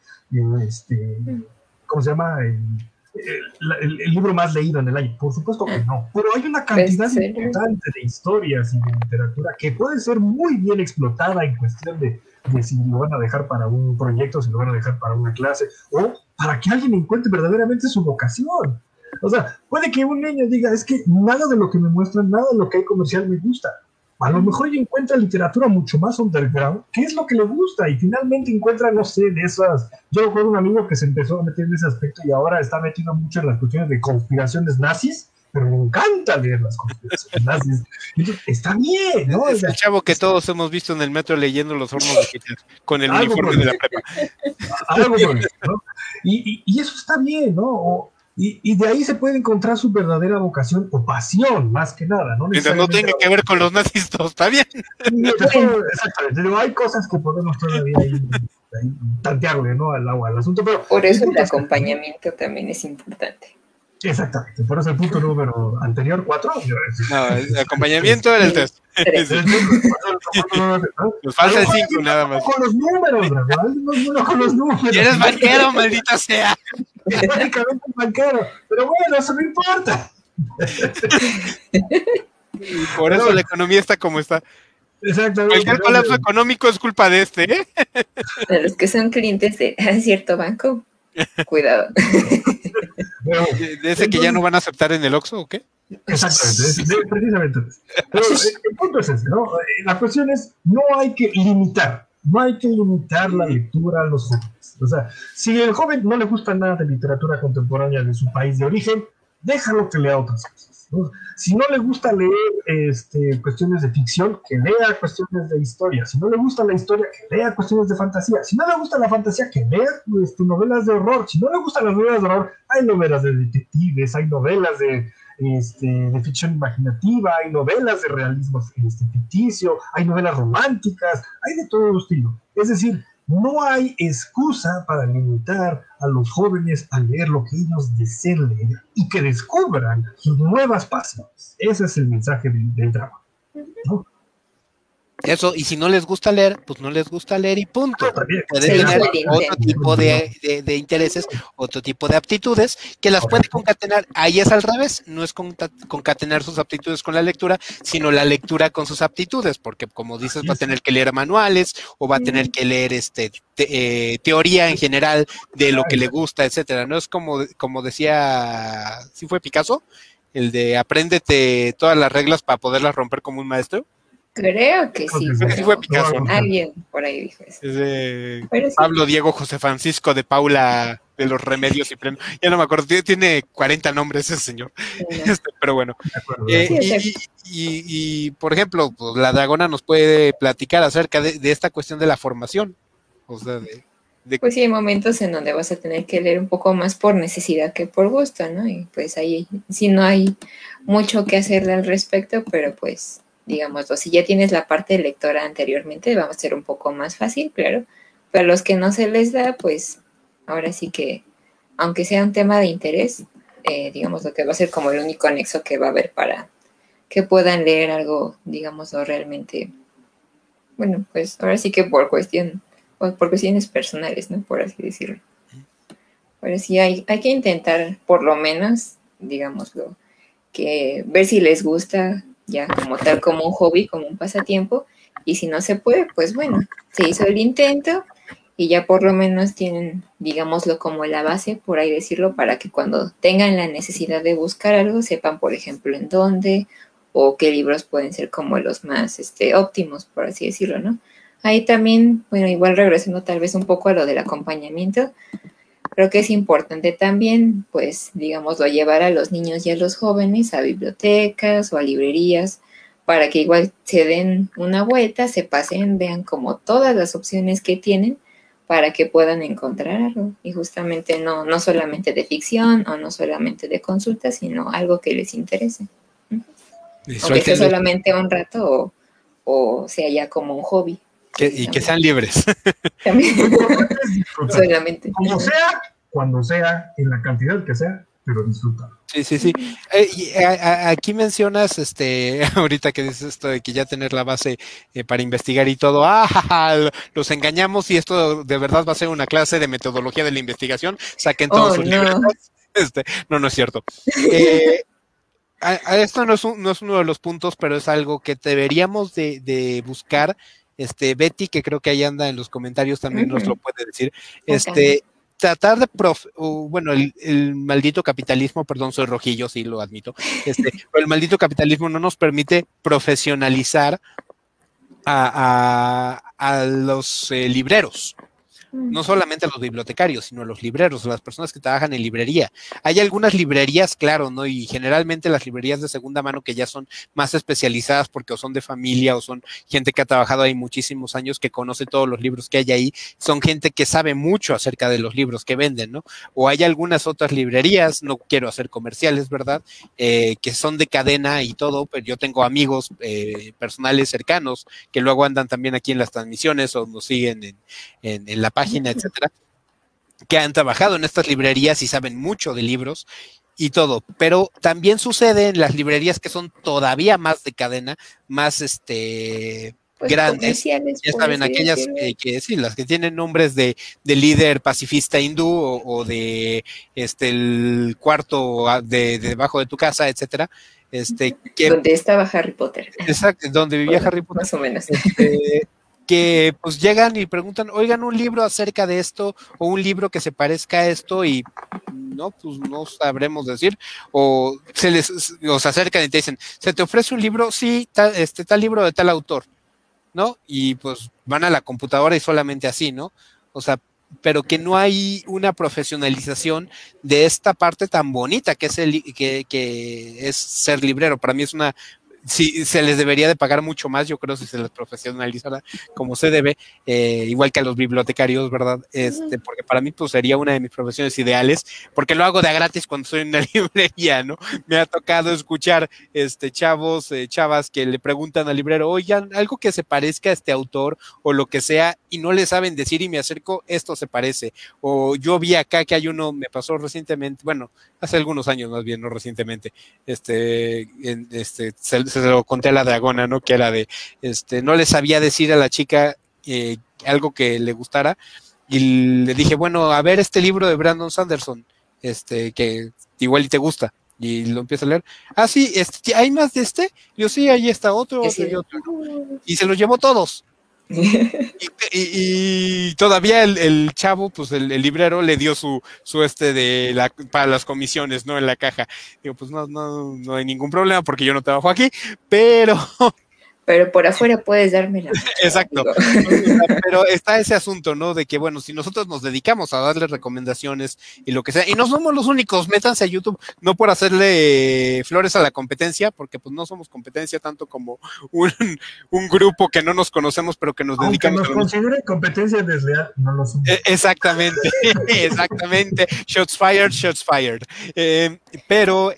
¿cómo se llama? El libro más leído en el año. Por supuesto que no, pero hay una cantidad importante de historias y de literatura que puede ser muy bien explotada en cuestión de si lo van a dejar para un proyecto, si lo van a dejar para una clase, o para que alguien encuentre verdaderamente su vocación. O sea, puede que un niño diga, es que nada de lo que me muestran, nada de lo que hay comercial me gusta. A lo mejor ella encuentra literatura mucho más underground, que es lo que le gusta, y finalmente encuentra, no sé, de esas... Yo recuerdo un amigo que se empezó a meter en ese aspecto y ahora está metido mucho en las cuestiones de conspiraciones nazis, pero me encanta leer las conspiraciones nazis. Entonces, está bien, ¿no? Es el chavo que todos hemos visto en el metro leyendo los hornos de Hitler con el uniforme de la prepa. Algo por eso, ¿no? Y eso está bien, ¿no? Y de ahí se puede encontrar su verdadera vocación o pasión, más que nada, ¿no? Mientras no tenga que ver con los nazis, todo está bien. Exactamente, pero hay cosas que podemos todavía ahí tantearle, ¿no? Al agua, al asunto, pero por eso el punto acompañamiento también es importante. Exactamente, por eso el punto número anterior, 4. No, el acompañamiento era el 3. Nos falta el 5 nada más. Con los números, ¿verdad? No con los números. Y eres banquero, maldita sea. Básicamente un banquero, pero bueno, eso no importa. Y por eso la economía está como está. Exactamente. Cualquier colapso económico es culpa de este, ¿eh? De los que son clientes de cierto banco, cuidado. Bueno, ¿De ese que ya no van a aceptar en el Oxxo o qué? Exactamente, precisamente. Pero el punto es ese, ¿no? La cuestión es, no hay que limitar la lectura a los jóvenes. O sea, si el joven no le gusta nada de literatura contemporánea de su país de origen, déjalo que lea otras cosas, ¿no? Si no le gusta leer cuestiones de ficción, que lea cuestiones de historia. Si no le gusta la historia, que lea cuestiones de fantasía. Si no le gusta la fantasía, que lea novelas de horror. Si no le gustan las novelas de horror, hay novelas de detectives, hay novelas de ficción imaginativa, hay novelas de realismo ficticio, hay novelas románticas, hay de todo estilo. Es decir, no hay excusa para limitar a los jóvenes a leer lo que ellos deseen leer y que descubran sus nuevas pasiones. Ese es el mensaje del drama, ¿no? Eso, y si no les gusta leer, pues no les gusta leer y punto. También. Pueden tener otro tipo de intereses, otro tipo de aptitudes, que las puede concatenar. Ahí es al revés, no es concatenar sus aptitudes con la lectura, sino la lectura con sus aptitudes, porque como dices, va a tener que leer manuales, o va a tener que leer teoría en general de lo que le gusta, etcétera. No es como decía, ¿sí fue Picasso? El de apréndete todas las reglas para poderlas romper como un maestro. Creo que sí. Sí fue Picasso, ¿no? Alguien por ahí dijo eso. Es de Pablo Diego José Francisco de Paula de los Remedios y Premios. Ya no me acuerdo, tiene 40 nombres ese señor. Pero bueno. Y por ejemplo, pues, la Dragona nos puede platicar acerca de esta cuestión de la formación. O sea, pues sí, hay momentos en donde vas a tener que leer un poco más por necesidad que por gusto, ¿no? Y pues ahí sí no hay mucho que hacerle al respecto, pero pues digámoslo, si ya tienes la parte lectora anteriormente, va a ser un poco más fácil, claro, pero a los que no se les da, pues ahora sí que, aunque sea un tema de interés, digamos lo que va a ser como el único anexo que va a haber para que puedan leer algo, digámoslo, realmente, bueno, pues ahora sí que por cuestiones personales, ¿no? Por así decirlo. Pero sí hay que intentar, por lo menos, digámoslo, que ver si les gusta ya como tal, como un hobby, como un pasatiempo, y si no se puede, pues bueno, se hizo el intento y ya por lo menos tienen, digámoslo, como la base, por ahí decirlo, para que cuando tengan la necesidad de buscar algo, sepan, por ejemplo, en dónde o qué libros pueden ser como los más óptimos, por así decirlo, ¿no? Ahí también, bueno, igual regresando tal vez un poco a lo del acompañamiento, creo que es importante también, pues, digámoslo, llevar a los niños y a los jóvenes a bibliotecas o a librerías para que igual se den una vuelta, se pasen, vean como todas las opciones que tienen para que puedan encontrar algo. Y justamente no solamente de ficción o no solamente de consulta, sino algo que les interese. Aunque sea solamente un rato o sea ya como un hobby. Y que sean libres. También. Solamente. Como sea, cuando sea, en la cantidad que sea, pero disfrutar. Sí. Aquí mencionas, ahorita que dices esto de que ya tener la base para investigar y todo, los engañamos y esto de verdad va a ser una clase de metodología de la investigación, saquen todos sus libretas. No es cierto. Esto no es uno de los puntos, pero es algo que deberíamos de buscar. Betty, que creo que ahí anda en los comentarios, también nos lo puede decir. Tratar de el maldito capitalismo, perdón, soy rojillo, sí lo admito. Pero el maldito capitalismo no nos permite profesionalizar a los libreros. no solamente a los bibliotecarios, sino a los libreros, a las personas que trabajan en librería. Hay algunas librerías, claro, ¿no? Y generalmente las librerías de segunda mano que ya son más especializadas porque o son de familia o son gente que ha trabajado ahí muchísimos años, que conoce todos los libros que hay ahí, son gente que sabe mucho acerca de los libros que venden, ¿no? O hay algunas otras librerías, no quiero hacer comerciales, ¿verdad? Que son de cadena y todo, pero yo tengo amigos personales cercanos que luego andan también aquí en las transmisiones o nos siguen en la página, etcétera, que han trabajado en estas librerías y saben mucho de libros y todo, pero también sucede en las librerías que son todavía más de cadena, más Pues grandes, ya saben, aquellas que sí, las que tienen nombres de líder pacifista hindú o de el cuarto de debajo de tu casa, etcétera. Que, donde estaba Harry Potter. Exacto, donde vivía Harry Potter. Más o menos. Que pues llegan y preguntan, oigan, un libro acerca de esto o un libro que se parezca a esto y no, pues no sabremos decir, o se acercan y te dicen, ¿se te ofrece un libro? Sí, tal libro de tal autor, ¿no? Y pues van a la computadora y solamente así, ¿no? O sea, pero que no hay una profesionalización de esta parte tan bonita que es que es ser librero. Para mí es una... Sí, se les debería de pagar mucho más, yo creo, si se les profesionalizara como se debe, igual que a los bibliotecarios, ¿verdad? Porque para mí pues sería una de mis profesiones ideales, porque lo hago de a gratis cuando estoy en una librería, ¿no? Me ha tocado escuchar chavas que le preguntan al librero, oigan, algo que se parezca a este autor o lo que sea, y no le saben decir y me acerco, esto se parece. O yo vi acá que hay uno, me pasó recientemente, bueno, hace algunos años más bien, no recientemente, se lo conté a la dragona, ¿no? Que era de, no le sabía decir a la chica algo que le gustara y le dije, bueno, a ver este libro de Brandon Sanderson, que igual y te gusta. Y lo empieza a leer. Ah, sí, ¿hay más de este? Yo sí, ahí está otro y otro. Y se los llevó todos. Y todavía el chavo, pues el librero le dio su para las comisiones, ¿no? En la caja. Digo, pues no hay ningún problema porque yo no trabajo aquí, pero por afuera puedes darme la mano. Exacto. Pero está ese asunto, ¿no? De que, bueno, si nosotros nos dedicamos a darle recomendaciones y lo que sea, y no somos los únicos, métanse a YouTube, no por hacerle flores a la competencia, porque pues no somos competencia tanto como un grupo que no nos conocemos, pero que nos dedicamos a... Aunque nos consideren competencia desleal, no lo somos. Exactamente, exactamente. Shots fired. Pero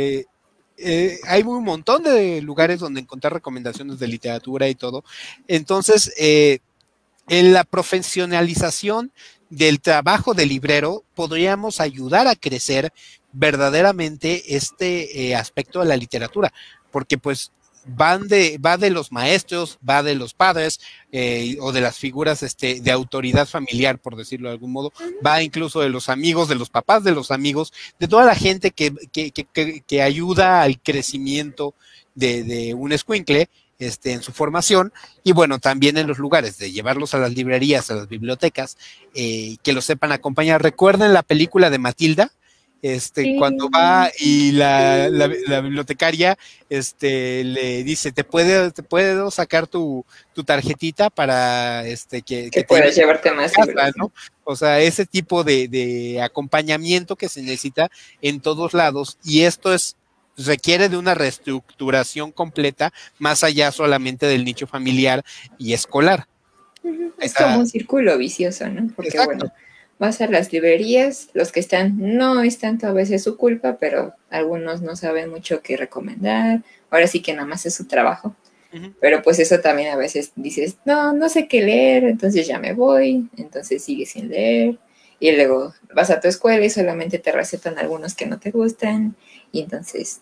hay un montón de lugares donde encontrar recomendaciones de literatura y todo. Entonces, en la profesionalización del trabajo de librero, podríamos ayudar a crecer verdaderamente este aspecto de la literatura, porque pues va de los maestros, va de los padres o de las figuras de autoridad familiar, por decirlo de algún modo, va incluso de los amigos, de los papás de los amigos, de toda la gente que ayuda al crecimiento de un escuincle en su formación, y bueno, también en los lugares de llevarlos a las librerías, a las bibliotecas, que los sepan acompañar. ¿Recuerdan la película de Matilda? Sí. Cuando va y la bibliotecaria le dice, ¿te puedo sacar tu tarjetita para que puedas llevarte más casa, ¿no? O sea, ese tipo de acompañamiento que se necesita en todos lados, y esto requiere de una reestructuración completa más allá solamente del nicho familiar y escolar. Es como un círculo vicioso, ¿no? Porque exacto. Bueno, vas a las librerías, los que no es tanto a veces su culpa, pero algunos no saben mucho qué recomendar, ahora sí que nada más es su trabajo, pero pues eso también a veces dices, no sé qué leer, entonces ya me voy, entonces sigues sin leer, y luego vas a tu escuela y solamente te recetan algunos que no te gustan, y entonces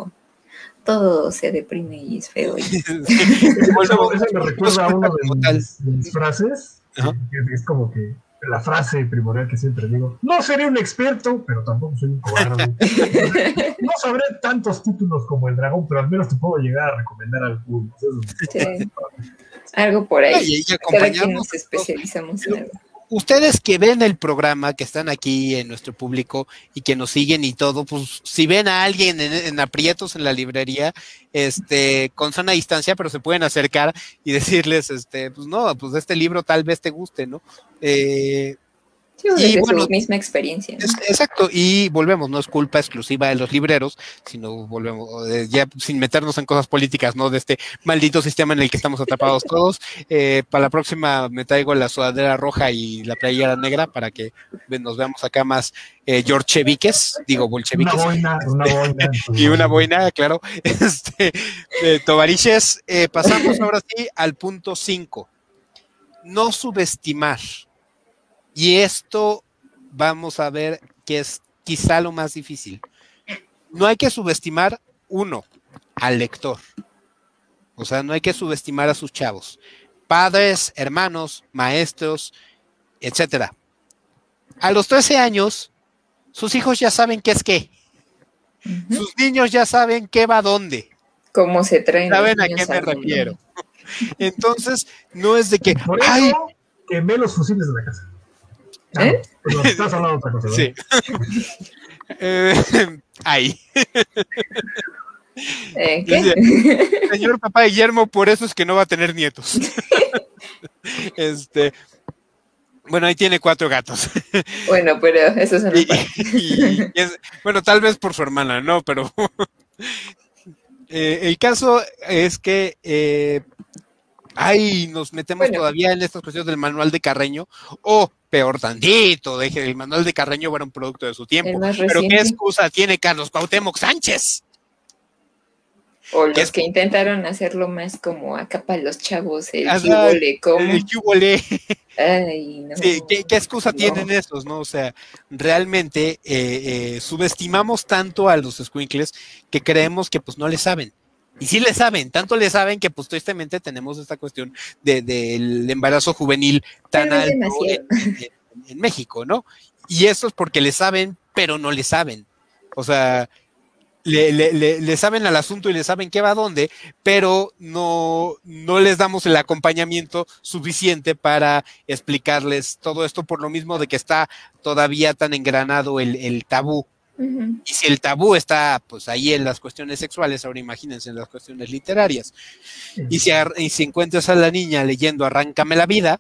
todo se deprime y es feo. Eso me recuerda a una de mis frases, que es como que la frase primordial que siempre digo, no seré un experto, pero tampoco soy un cobarde. No sabré tantos títulos como el dragón, pero al menos te puedo llegar a recomendar algunos. Sí. Algo por ahí. Y cada quien nos especializamos en algo. ustedes que ven el programa, que están aquí en nuestro público y que nos siguen y todo, pues si ven a alguien en aprietos en la librería, con sana distancia, pero se pueden acercar y decirles, pues no, pues este libro tal vez te guste, ¿no? Sí, desde su misma experiencia, ¿no? Exacto, y volvemos, no es culpa exclusiva de los libreros, sino volvemos, ya sin meternos en cosas políticas, ¿no? De este maldito sistema en el que estamos atrapados todos. Para la próxima me traigo la sudadera roja y la playera negra para que nos veamos acá más bolcheviques. Una boina. Y una boina, claro. Tovariches, pasamos ahora sí al punto 5. No subestimar. Y esto vamos a ver que es quizá lo más difícil. No hay que subestimar, al lector. O sea, no hay que subestimar a sus chavos. Padres, hermanos, maestros, etcétera. A los 13 años, sus hijos ya saben qué es qué. Uh-huh. Sus niños ya saben qué va dónde. Cómo se traen. ¿Saben a qué me refiero? Entonces, no es de que... Por eso, quemé los fusiles de la casa. No, estás hablando de otra cosa, ¿no? Sí. Ahí. ¿Qué? Decía, señor papá Guillermo, por eso es que no va a tener nietos. Bueno, ahí tiene 4 gatos. Bueno, pero eso es bueno, tal vez por su hermana, ¿no? Pero el caso es que nos metemos todavía en estas cuestiones del manual de Carreño, o peor tantito, el manual de Carreño era un producto de su tiempo. Pero ¿qué excusa tiene Carlos Cuauhtémoc Sánchez? O los que intentaron hacerlo más como acá para los chavos, el cubole, ¿cómo? El cubole. Ay, no. Sí, ¿qué excusa tienen esos, no? O sea, realmente subestimamos tanto a los escuincles que creemos que pues no le saben. Y sí le saben, tanto le saben que pues tristemente tenemos esta cuestión del embarazo juvenil tan alto en México, ¿no? Y eso es porque le saben, pero no le saben. O sea, le saben al asunto y le saben qué va a dónde, pero no les damos el acompañamiento suficiente para explicarles todo esto, por lo mismo de que está todavía tan engranado el tabú. Uh-huh. Y si el tabú está pues ahí en las cuestiones sexuales, ahora imagínense en las cuestiones literarias. Uh-huh. Y si encuentras a la niña leyendo Arráncame la vida,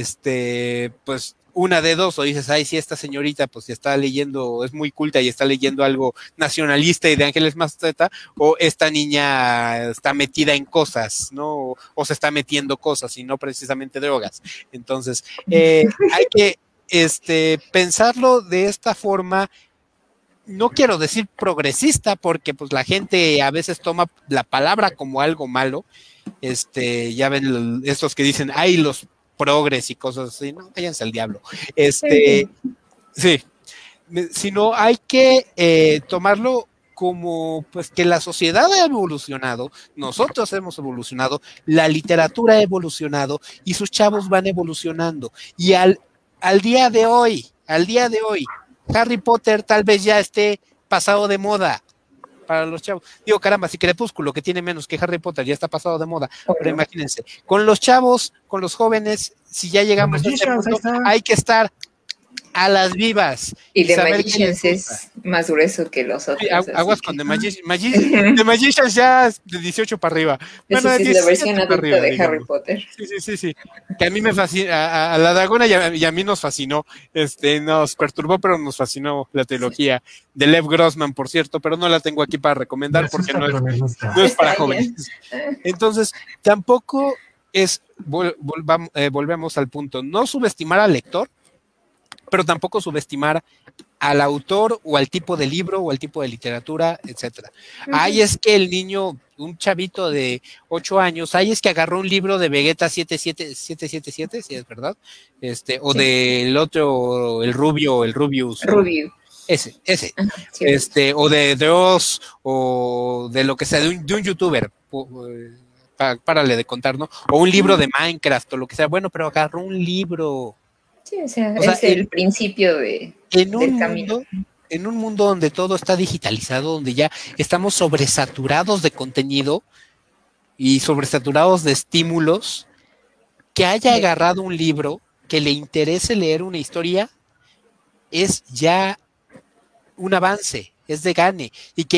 pues una de dos, o dices, ay, sí, esta señorita pues está leyendo, es muy culta y está leyendo algo nacionalista y de Ángeles Mastretta, o esta niña está metida en cosas, ¿no? O se está metiendo cosas y no precisamente drogas. Entonces, hay que pensarlo de esta forma. No quiero decir progresista, porque pues la gente a veces toma la palabra como algo malo. Ya ven estos que dicen, ay, los progres y cosas así, no, váyanse al diablo. Sí, sino hay que tomarlo como pues que la sociedad ha evolucionado, nosotros hemos evolucionado, la literatura ha evolucionado y sus chavos van evolucionando. Y al día de hoy, Harry Potter tal vez ya esté pasado de moda para los chavos. Digo, caramba, si Crepúsculo, que tiene menos que Harry Potter, ya está pasado de moda. Pero imagínense, con los chavos, con los jóvenes, si ya llegamos a este punto, hay que estar a las vivas. Y The Magicians es más grueso que los otros. Sí, aguas con The Magicians. The Magicians ya es de 18 para arriba. Bueno, es la versión adulta arriba, de Harry Potter. Sí. Que a mí me fascina, a la dragona y a mí nos fascinó. Nos perturbó, pero nos fascinó la trilogía de Lev Grossman, por cierto, pero no la tengo aquí para recomendar porque no es para jóvenes. Entonces, tampoco es, volvemos al punto, no subestimar al lector, pero tampoco subestimar al autor o al tipo de libro o al tipo de literatura, etcétera. Uh-huh. Ahí es que el niño, un chavito de 8 años, ahí es que agarró un libro de Vegeta 777, si es verdad, o sí. Del otro, el Rubius. Ese. Sí. O de Dross, o de lo que sea, de un youtuber, párale de contar, ¿no? O un libro de Minecraft, o lo que sea, bueno, pero agarró un libro. Sí, o sea es el principio del camino. En un mundo donde todo está digitalizado, donde ya estamos sobresaturados de contenido y sobresaturados de estímulos, que haya agarrado un libro que le interese leer una historia es ya un avance, es de gane.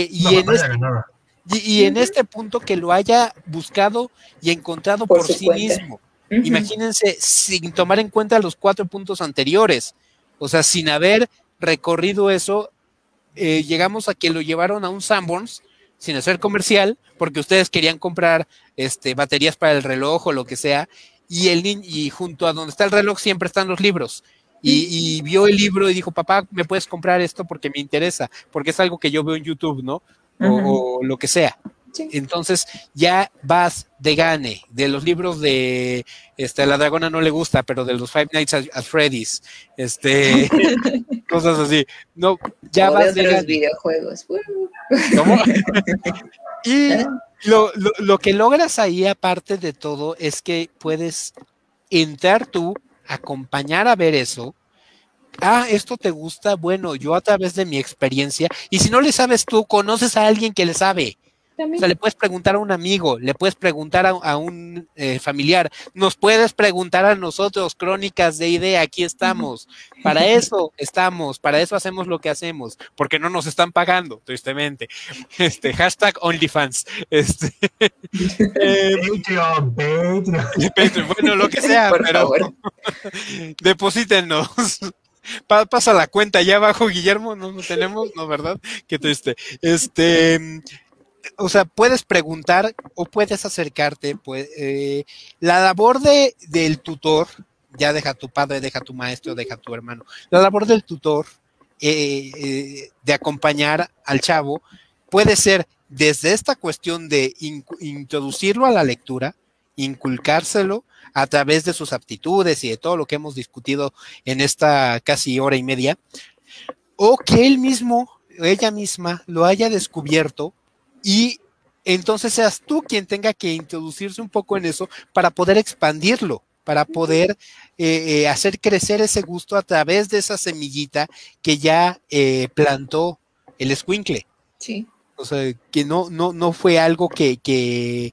Y en este punto que lo haya buscado y encontrado por sí mismo. Imagínense, sin tomar en cuenta los 4 puntos anteriores. O sea, sin haber recorrido eso, llegamos a que lo llevaron a un Sanborns sin hacer comercial, porque ustedes querían comprar baterías para el reloj o lo que sea, y junto a donde está el reloj siempre están los libros. Y vio el libro y dijo, papá, ¿me puedes comprar esto? Porque me interesa, porque es algo que yo veo en YouTube, ¿no? O lo que sea. Sí. Entonces ya vas de gane. De los libros de a la dragona no le gusta, pero de los Five Nights at Freddy's, cosas así. No, ya vas de gane. Videojuegos. ¿Cómo? Y lo que logras ahí, aparte de todo, es que puedes entrar tú, acompañar a ver eso. Esto te gusta, bueno, yo a través de mi experiencia, y si no le sabes tú, conoces a alguien que le sabe. También. O sea, le puedes preguntar a un amigo, le puedes preguntar a un familiar, nos puedes preguntar a nosotros, Crónicas de Idea, aquí estamos. Para eso estamos, para eso hacemos lo que hacemos, porque no nos están pagando, tristemente. Hashtag OnlyFans. Patreon. Bueno, lo que sea, pero deposítenos. Pasa la cuenta allá abajo, Guillermo, no tenemos, no, ¿verdad? Qué triste. O sea, puedes preguntar o puedes acercarte, pues, la labor del tutor, ya deja tu padre, deja tu maestro, deja tu hermano, la labor del tutor de acompañar al chavo puede ser desde esta cuestión de introducirlo a la lectura, inculcárselo a través de sus aptitudes y de todo lo que hemos discutido en esta casi hora y media, o que él mismo, ella misma, lo haya descubierto y entonces seas tú quien tenga que introducirse un poco en eso para poder expandirlo, para poder hacer crecer ese gusto a través de esa semillita que ya plantó el escuincle. Sí. O sea, que no fue algo que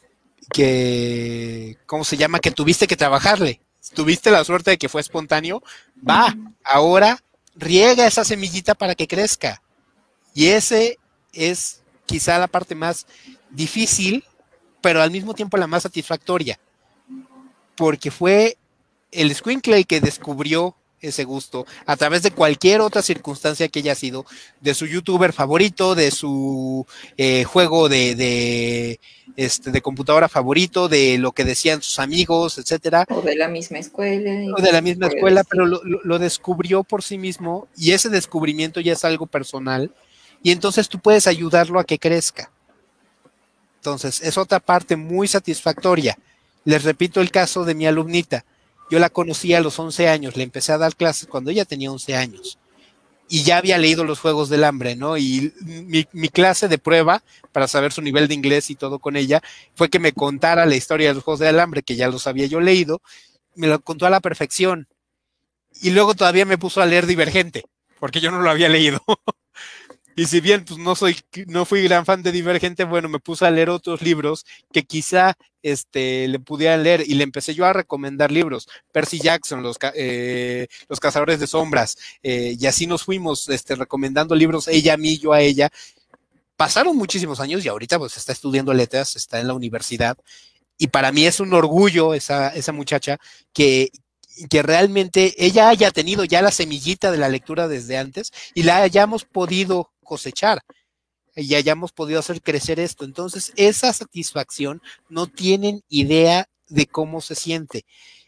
¿cómo se llama? Que tuviste que trabajarle. Tuviste la suerte de que fue espontáneo. Ahora riega esa semillita para que crezca. Y ese es quizá la parte más difícil, pero al mismo tiempo la más satisfactoria. Porque fue el escuincle el que descubrió ese gusto a través de cualquier otra circunstancia que haya sido, de su youtuber favorito, de su juego de computadora favorito, de lo que decían sus amigos, etcétera. O de la misma escuela. O de la misma escuela, pero lo descubrió por sí mismo y ese descubrimiento ya es algo personal y entonces tú puedes ayudarlo a que crezca. Entonces es otra parte muy satisfactoria. Les repito el caso de mi alumnita. Yo la conocí a los 11 años, le empecé a dar clases cuando ella tenía 11 años y ya había leído los Juegos del Hambre, ¿no? Y mi clase de prueba para saber su nivel de inglés y todo con ella fue que me contara la historia de los Juegos del Hambre, que ya los había yo leído, me lo contó a la perfección y luego todavía me puso a leer Divergente, porque yo no lo había leído. Y si bien pues no fui gran fan de Divergente, bueno, me puse a leer otros libros que quizá le pudieran leer y le empecé yo a recomendar libros. Percy Jackson, los Cazadores de Sombras, y así nos fuimos recomendando libros, ella a mí, yo a ella. Pasaron muchísimos años y ahorita pues está estudiando letras, está en la universidad y para mí es un orgullo esa muchacha que realmente ella haya tenido ya la semillita de la lectura desde antes y la hayamos podido cosechar y hayamos podido hacer crecer esto. Entonces, esa satisfacción no tienen idea de cómo se siente,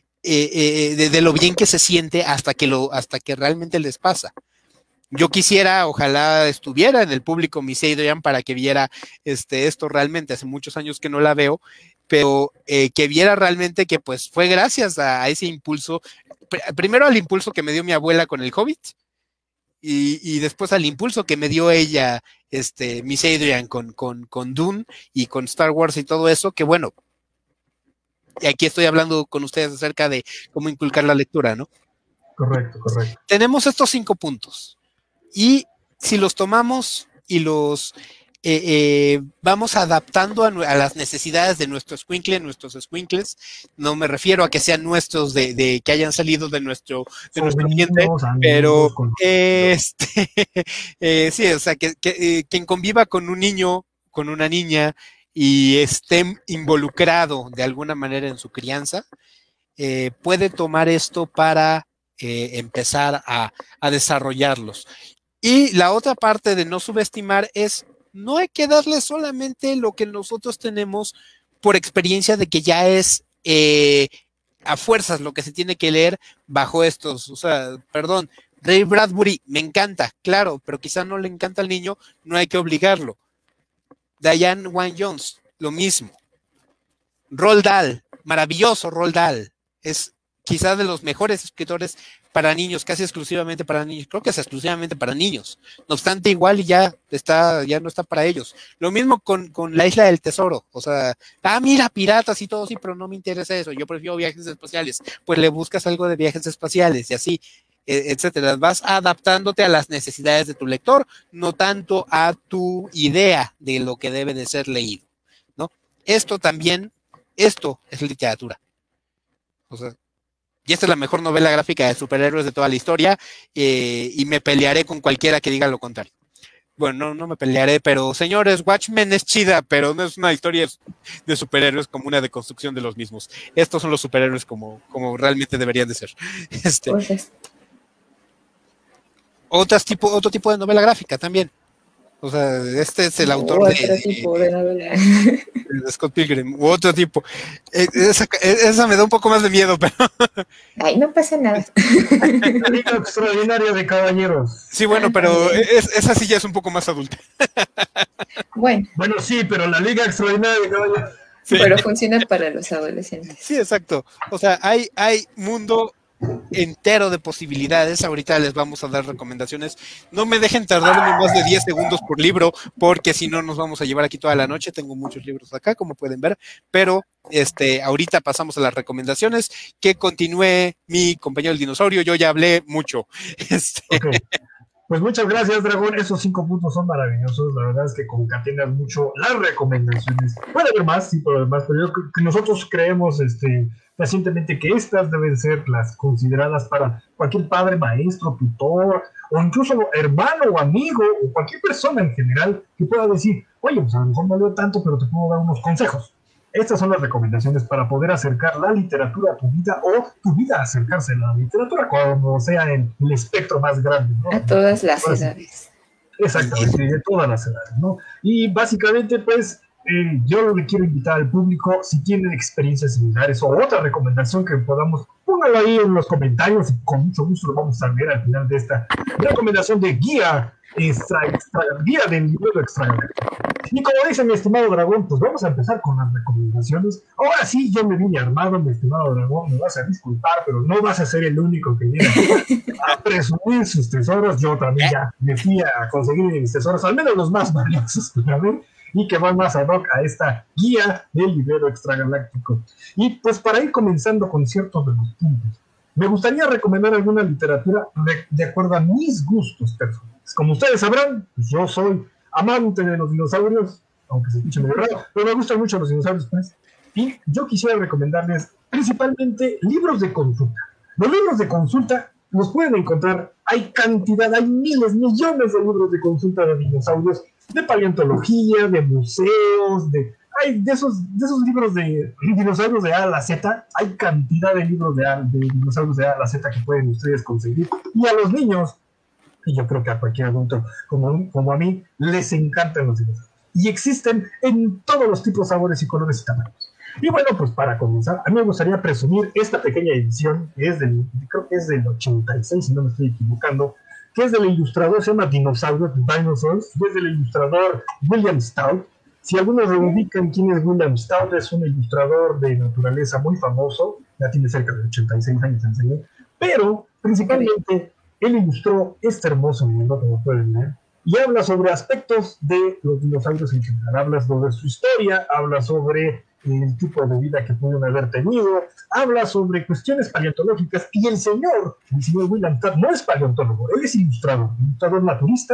de lo bien que se siente hasta que realmente les pasa. Yo quisiera, ojalá estuviera en el público Miss Adrian para que viera esto realmente. Hace muchos años que no la veo, pero que viera realmente que pues fue gracias a ese impulso, primero al impulso que me dio mi abuela con el Hobbit y después al impulso que me dio ella, Miss Adrian con Dune y con Star Wars y todo eso, que bueno, y aquí estoy hablando con ustedes acerca de cómo inculcar la lectura, ¿no? Correcto. Tenemos estos 5 puntos y si los tomamos y los vamos adaptando a las necesidades de nuestro escuincle, nuestros escuincles. No me refiero a que sean nuestros de que hayan salido de nuestro ambiente, pero sí, o sea, que quien conviva con un niño, con una niña y esté involucrado de alguna manera en su crianza, puede tomar esto para empezar a desarrollarlos. Y la otra parte de no subestimar es, no hay que darle solamente lo que nosotros tenemos por experiencia de que ya es a fuerzas lo que se tiene que leer bajo estos, o sea, perdón, Ray Bradbury me encanta, claro, pero quizá no le encanta al niño, no hay que obligarlo. Diane Wynne Jones, lo mismo. Roald Dahl, maravilloso Roald Dahl, es quizá de los mejores escritores para niños, casi exclusivamente para niños, creo que es exclusivamente para niños, no obstante igual ya no está para ellos. Lo mismo con La Isla del Tesoro, o sea, mira, piratas y todo, sí, pero no me interesa eso, yo prefiero viajes espaciales, pues le buscas algo de viajes espaciales y así, etcétera, vas adaptándote a las necesidades de tu lector, no tanto a tu idea de lo que debe de ser leído, ¿no? Esto es literatura, o sea, y esta es la mejor novela gráfica de superhéroes de toda la historia, y me pelearé con cualquiera que diga lo contrario. Bueno, no me pelearé, pero señores, Watchmen es chida, pero no es una historia de superhéroes como una deconstrucción de los mismos. Estos son los superhéroes como realmente deberían de ser. Otro tipo de novela gráfica también. O sea, este es el autor de novela. De Scott Pilgrim, u otro tipo. Esa me da un poco más de miedo, pero... Ay, no pasa nada. La Liga Extraordinaria de Caballeros. Sí, bueno, pero esa sí ya es un poco más adulta. Bueno, sí, pero la Liga Extraordinaria de Caballeros. Sí. Pero funciona para los adolescentes. Sí, exacto. O sea, hay mundo entero de posibilidades. Ahorita les vamos a dar recomendaciones. No me dejen tardarme más de 10 segundos por libro, porque si no nos vamos a llevar aquí toda la noche. Tengo muchos libros acá, como pueden ver, pero ahorita pasamos a las recomendaciones. Que continúe mi compañero el dinosaurio. Yo ya hablé mucho. Okay. Pues muchas gracias, Dragón. Esos 5 puntos son maravillosos. La verdad es que concatenas mucho las recomendaciones. Puede haber más, sí, pero yo creo que nosotros creemos recientemente que estas deben ser las consideradas para cualquier padre, maestro, tutor, o incluso hermano o amigo, o cualquier persona en general que pueda decir, oye, pues a lo mejor no leo tanto, pero te puedo dar unos consejos. Estas son las recomendaciones para poder acercar la literatura a tu vida, o tu vida acercarse a la literatura cuando sea en el espectro más grande, ¿no? A todas las edades. Exactamente, de todas las edades, ¿no? Y básicamente, pues, yo le quiero invitar al público, si tienen experiencias similares o otra recomendación que podamos, póngalo ahí en los comentarios y con mucho gusto lo vamos a ver al final de esta recomendación de guía del libro extragaláctico. Y como dice mi estimado Dragón, pues vamos a empezar con las recomendaciones. Ahora sí, yo me vine armado, mi estimado Dragón, me vas a disculpar, pero no vas a ser el único que viene a presumir sus tesoros. Yo también ya me fui a conseguir mis tesoros, al menos los más valiosos, ¿verdad? Y que van más ad hoc a esta guía del librero extragaláctico. Y pues para ir comenzando con ciertos de los puntos, me gustaría recomendar alguna literatura de acuerdo a mis gustos personales. Como ustedes sabrán, pues yo soy amante de los dinosaurios, aunque se escuche medio raro, pero me gustan mucho los dinosaurios, pues. Y yo quisiera recomendarles principalmente libros de consulta. Los libros de consulta los pueden encontrar, hay miles, millones de libros de consulta de dinosaurios, de paleontología, de museos, de esos libros de dinosaurios de A a la Z, hay cantidad de libros de dinosaurios de A a la Z que pueden ustedes conseguir. Y a los niños, y yo creo que a cualquier adulto como a mí, les encantan los dinosaurios. Y existen en todos los tipos, sabores y colores y tamaños. Y bueno, pues para comenzar, a mí me gustaría presumir esta pequeña edición, que creo que es del 86, si no me estoy equivocando, que es del ilustrador, se llama Dinosaurs, y es del ilustrador William Stout. Si algunos ubican quién es William Stout, es un ilustrador de naturaleza muy famoso, ya tiene cerca de 86 años en serio, pero principalmente él ilustró este hermoso libro, como pueden ver, y habla sobre aspectos de los dinosaurios en general, habla sobre su historia, habla sobre el tipo de vida que pudieron haber tenido, habla sobre cuestiones paleontológicas, y el señor William Stout no es paleontólogo, él es ilustrador naturista,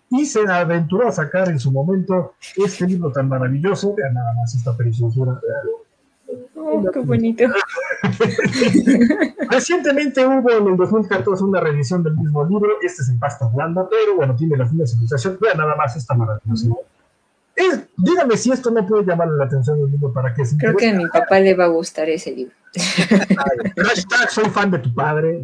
y se aventuró a sacar en su momento este libro tan maravilloso. Vean nada más esta preciosura. Oh, qué bonito. Recientemente hubo en el 2014 una reedición del mismo libro. Este es en pasta blanda, pero bueno, tiene las mismas ilustraciones. Vean nada más esta maravillosa. Dígame si esto no puede llamarle la atención del libro para que se Creo que a mi papá le va a gustar ese libro. Hashtag soy fan de tu padre.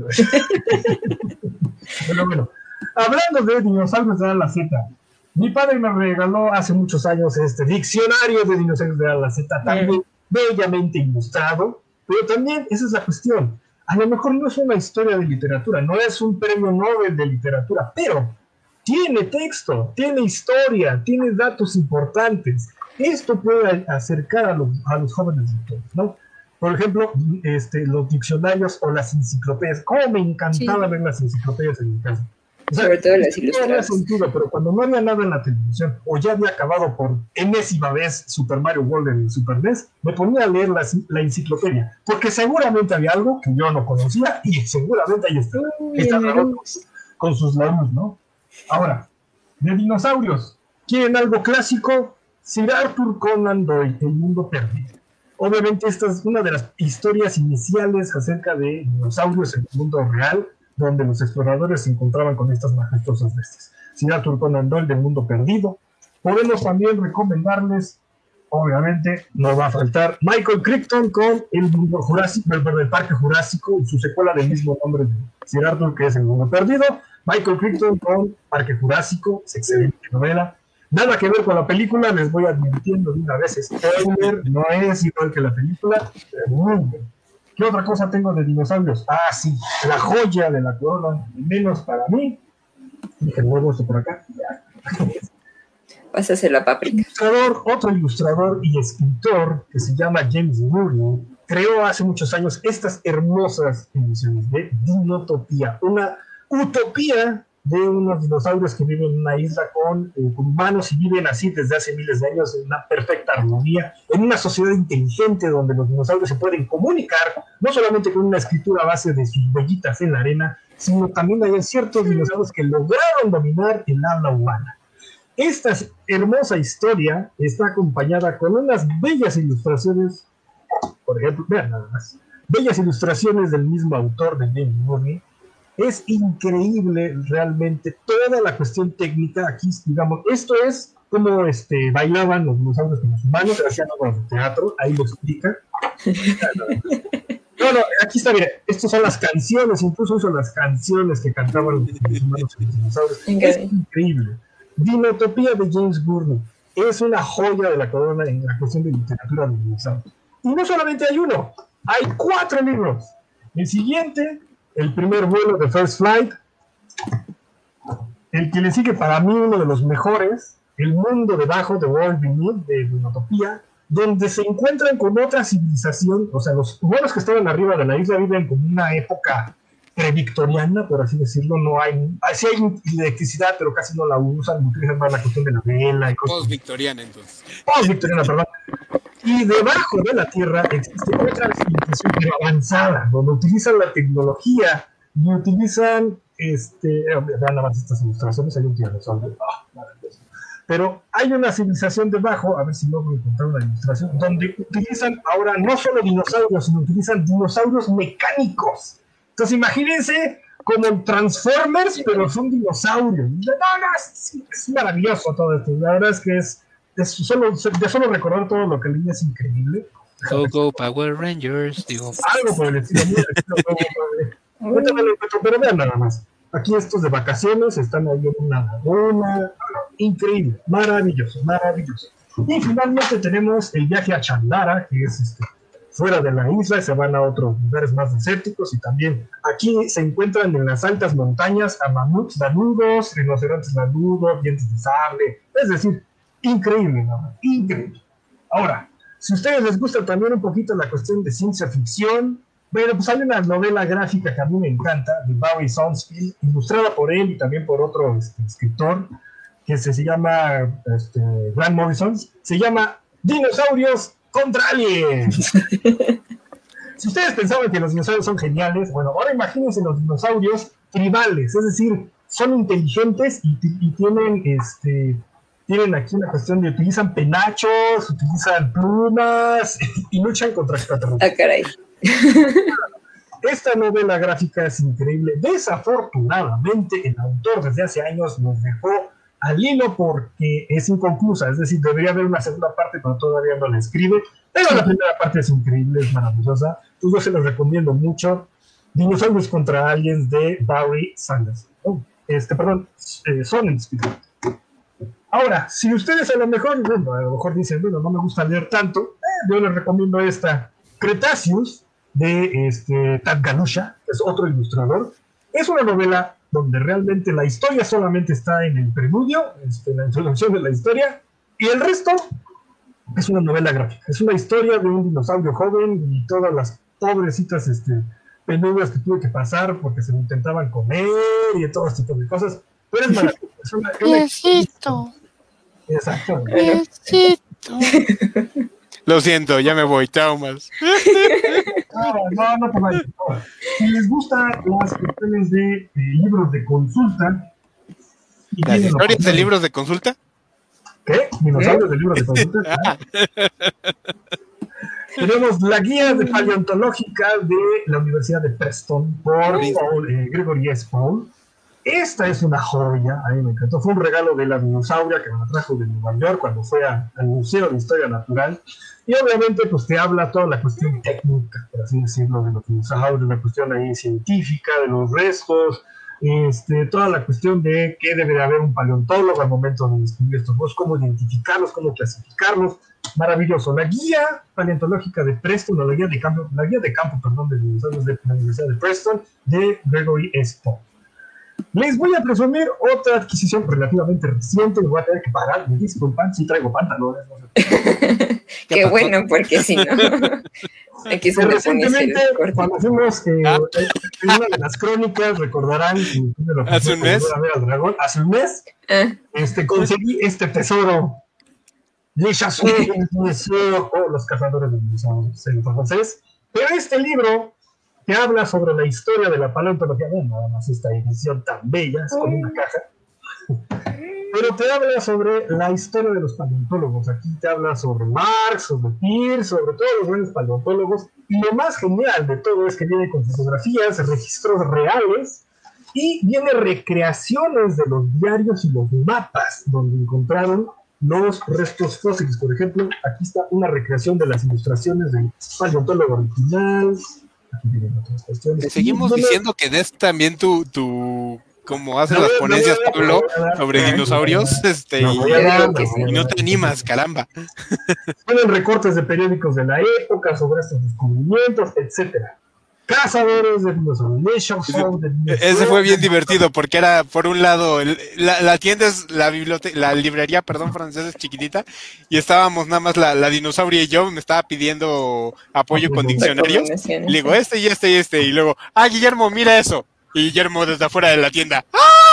Pero bueno, hablando de dinosaurios de la Z, mi padre me regaló hace muchos años este diccionario de dinosaurios de la Z, también bellamente ilustrado, pero también esa es la cuestión. A lo mejor no es una historia de literatura, no es un premio Nobel de literatura, pero tiene texto, tiene historia, tiene datos importantes. Esto puede acercar a los jóvenes lectores, ¿no? Por ejemplo, los diccionarios o las enciclopedias. ¡Cómo me encantaba ver las enciclopedias en mi casa! O sea, sobre todo las no ilustradas. había sentido, pero cuando no había nada en la televisión o ya había acabado por enésima vez Super Mario World en el Super NES, me ponía a leer la enciclopedia, porque seguramente había algo que yo no conocía y seguramente ahí estaba con sus laúd, ¿no? Ahora, de dinosaurios, ¿quieren algo clásico? Sir Arthur Conan Doyle, El mundo perdido. Obviamente esta es una de las historias iniciales acerca de dinosaurios en el mundo real, donde los exploradores se encontraban con estas majestuosas bestias. Sir Arthur Conan Doyle, del mundo perdido. Podemos también recomendarles, obviamente, no va a faltar, Michael Crichton con el mundo jurásico, el Parque Jurásico, y su secuela del mismo nombre de Sir Arthur, que es El mundo perdido. Michael Crichton con Parque Jurásico, es excelente novela. Nada que ver con la película, les voy advirtiendo de una vez, spoiler, no es igual que la película, pero bueno. ¿Qué otra cosa tengo de dinosaurios? Ah, sí, la joya de la corona, menos para mí. Dije, muevo esto por acá. Pásase la páprica. Otro ilustrador y escritor que se llama James Gurney creó hace muchos años estas hermosas ediciones de Dinotopía, una utopía de unos dinosaurios que viven en una isla con humanos y viven así desde hace miles de años en una perfecta armonía, en una sociedad inteligente donde los dinosaurios se pueden comunicar, no solamente con una escritura a base de sus huellitas en la arena, sino también hay ciertos dinosaurios que lograron dominar el habla humana. Esta hermosa historia está acompañada con unas bellas ilustraciones, por ejemplo, vean nada más, bellas ilustraciones del mismo autor de James Gurney. Es increíble realmente toda la cuestión técnica aquí, digamos, esto es como bailaban los dinosaurios con los humanos, hacían obras de teatro, ahí lo explica. No, aquí está, mira, estas son las canciones, incluso son las canciones que cantaban los humanos y los dinosaurios. Es increíble. Dinotopía de James Gurney es una joya de la corona en la cuestión de literatura de dinosaurios. Y no solamente hay uno, hay 4 libros. El siguiente, El primer vuelo de First Flight. El que le sigue, para mí uno de los mejores, El mundo debajo, de World Beneath, de Dinotopía, donde se encuentran con otra civilización. O sea, los humanos que estaban arriba de la isla viven como una época previctoriana, por así decirlo. No hay, sí hay electricidad, pero casi no la usan, utilizan más la cuestión de la vela y cosas. Post-victoriana, entonces. Post-victoriana, perdón. Y debajo de la Tierra existe otra civilización pero avanzada, donde utilizan la tecnología y utilizan, vean nada más estas ilustraciones, hay un dinosaurio, maravilloso. Pero hay una civilización debajo, a ver si logro encontrar una ilustración, donde utilizan ahora no solo dinosaurios, sino utilizan dinosaurios mecánicos. Entonces imagínense como Transformers, pero son dinosaurios. No, es maravilloso todo esto. La verdad es que de solo recordar todo lo que leí es increíble. Go Power Rangers, digo. Algo por el estilo. Pero vean nada más. Aquí estos de vacaciones están ahí en una laguna. Increíble, maravilloso. Y finalmente tenemos el viaje a Chandara, que es fuera de la isla, se van a otros lugares más desérticos, y también aquí se encuentran en las altas montañas a mamuts lanudos, rinocerontes lanudos, dientes de sable, es decir, increíble, ¿no? Increíble. Ahora, si a ustedes les gusta también un poquito la cuestión de ciencia ficción, bueno, pues hay una novela gráfica que a mí me encanta, de Barry Sonnenfeld, ilustrada por él y también por otro escritor, que se llama Grant Morrison, se llama Dinosaurios contra aliens. Si ustedes pensaban que los dinosaurios son geniales, bueno, ahora imagínense los dinosaurios tribales, es decir, son inteligentes y tienen aquí una cuestión de utilizan penachos, utilizan plumas y luchan contra extraterrestres. Ah, caray. Esta novela gráfica es increíble. Desafortunadamente, el autor desde hace años nos dejó al hilo porque es inconclusa, es decir, debería haber una segunda parte, pero todavía no la escribe, pero la primera parte es increíble, es maravillosa. Pues yo se los recomiendo mucho. Dinosaurios contra Aliens de Barry Sanders. Sonnenspiel. Ahora, si ustedes a lo mejor dicen, bueno, no me gusta leer tanto, yo les recomiendo esta, Cretaceous, de Tad Galusha, que es otro ilustrador. Es una novela donde realmente la historia solamente está en el preludio, en la introducción de la historia, y el resto es una novela gráfica. Es una historia de un dinosaurio joven y todas las pobrecitas penurias que tuve que pasar porque se lo intentaban comer y todo este tipo de cosas. Pero es maravilloso. Piecito. Exacto. Piecito. Lo siento, ya me voy, traumas. No, pues si les gustan las cuestiones de libros de consulta. ¿Las historias de libros de consulta? ¿Qué? ¿Dinosaurios de libros de consulta? Tenemos la guía de paleontológica de la Universidad de Preston por Gregory S. Paul. Esta es una joya, a mí me encantó. Fue un regalo de la dinosauria que me la trajo de Nueva York cuando fue al Museo de Historia Natural. Y obviamente pues te habla toda la cuestión técnica, por así decirlo, de los dinosaurios, la cuestión ahí científica, de los restos, toda la cuestión de qué debe de haber un paleontólogo al momento de descubrir estos huesos, cómo identificarlos, cómo clasificarlos. Maravilloso. La guía paleontológica de Preston, la guía de campo, de dinosaurios de la Universidad de Preston, de Gregory S. Paul. Les voy a presumir otra adquisición relativamente reciente. Les voy a tener que parar, me disculpan, si traigo pantalones. No sé. Qué bueno, porque si no, aquí se recientemente, cuando fuimos en una de las crónicas, recordarán que hace un mes, hace un mes, conseguí este tesoro. Les chasseurs, los cazadores de dinosaurios en francés. Pero este libro que habla sobre la historia de la paleontología, nada más esta edición tan bella, es como una caja, pero te habla sobre la historia de los paleontólogos. Aquí te habla sobre Marx, sobre Peirce, sobre todos los grandes paleontólogos, y lo más genial de todo es que viene con fotografías, registros reales, y viene recreaciones de los diarios y los mapas donde encontraron los restos fósiles. Por ejemplo, aquí está una recreación de las ilustraciones del paleontólogo original. Aquí vienen otras cuestiones. Te seguimos diciendo que des también tu como hacen las ponencias, Pablo, sobre dinosaurios, y no te animas, caramba. Tienen recortes de periódicos de la época sobre estos descubrimientos, etcétera. Cazadores de dinosaurios. Ese fue bien divertido porque era, por un lado, la tienda es la librería, francesa es chiquitita, y estábamos nada más la dinosauria y yo, me estaba pidiendo apoyo con diccionarios. Le digo, y luego, Guillermo, mira eso. Y Guillermo desde afuera de la tienda.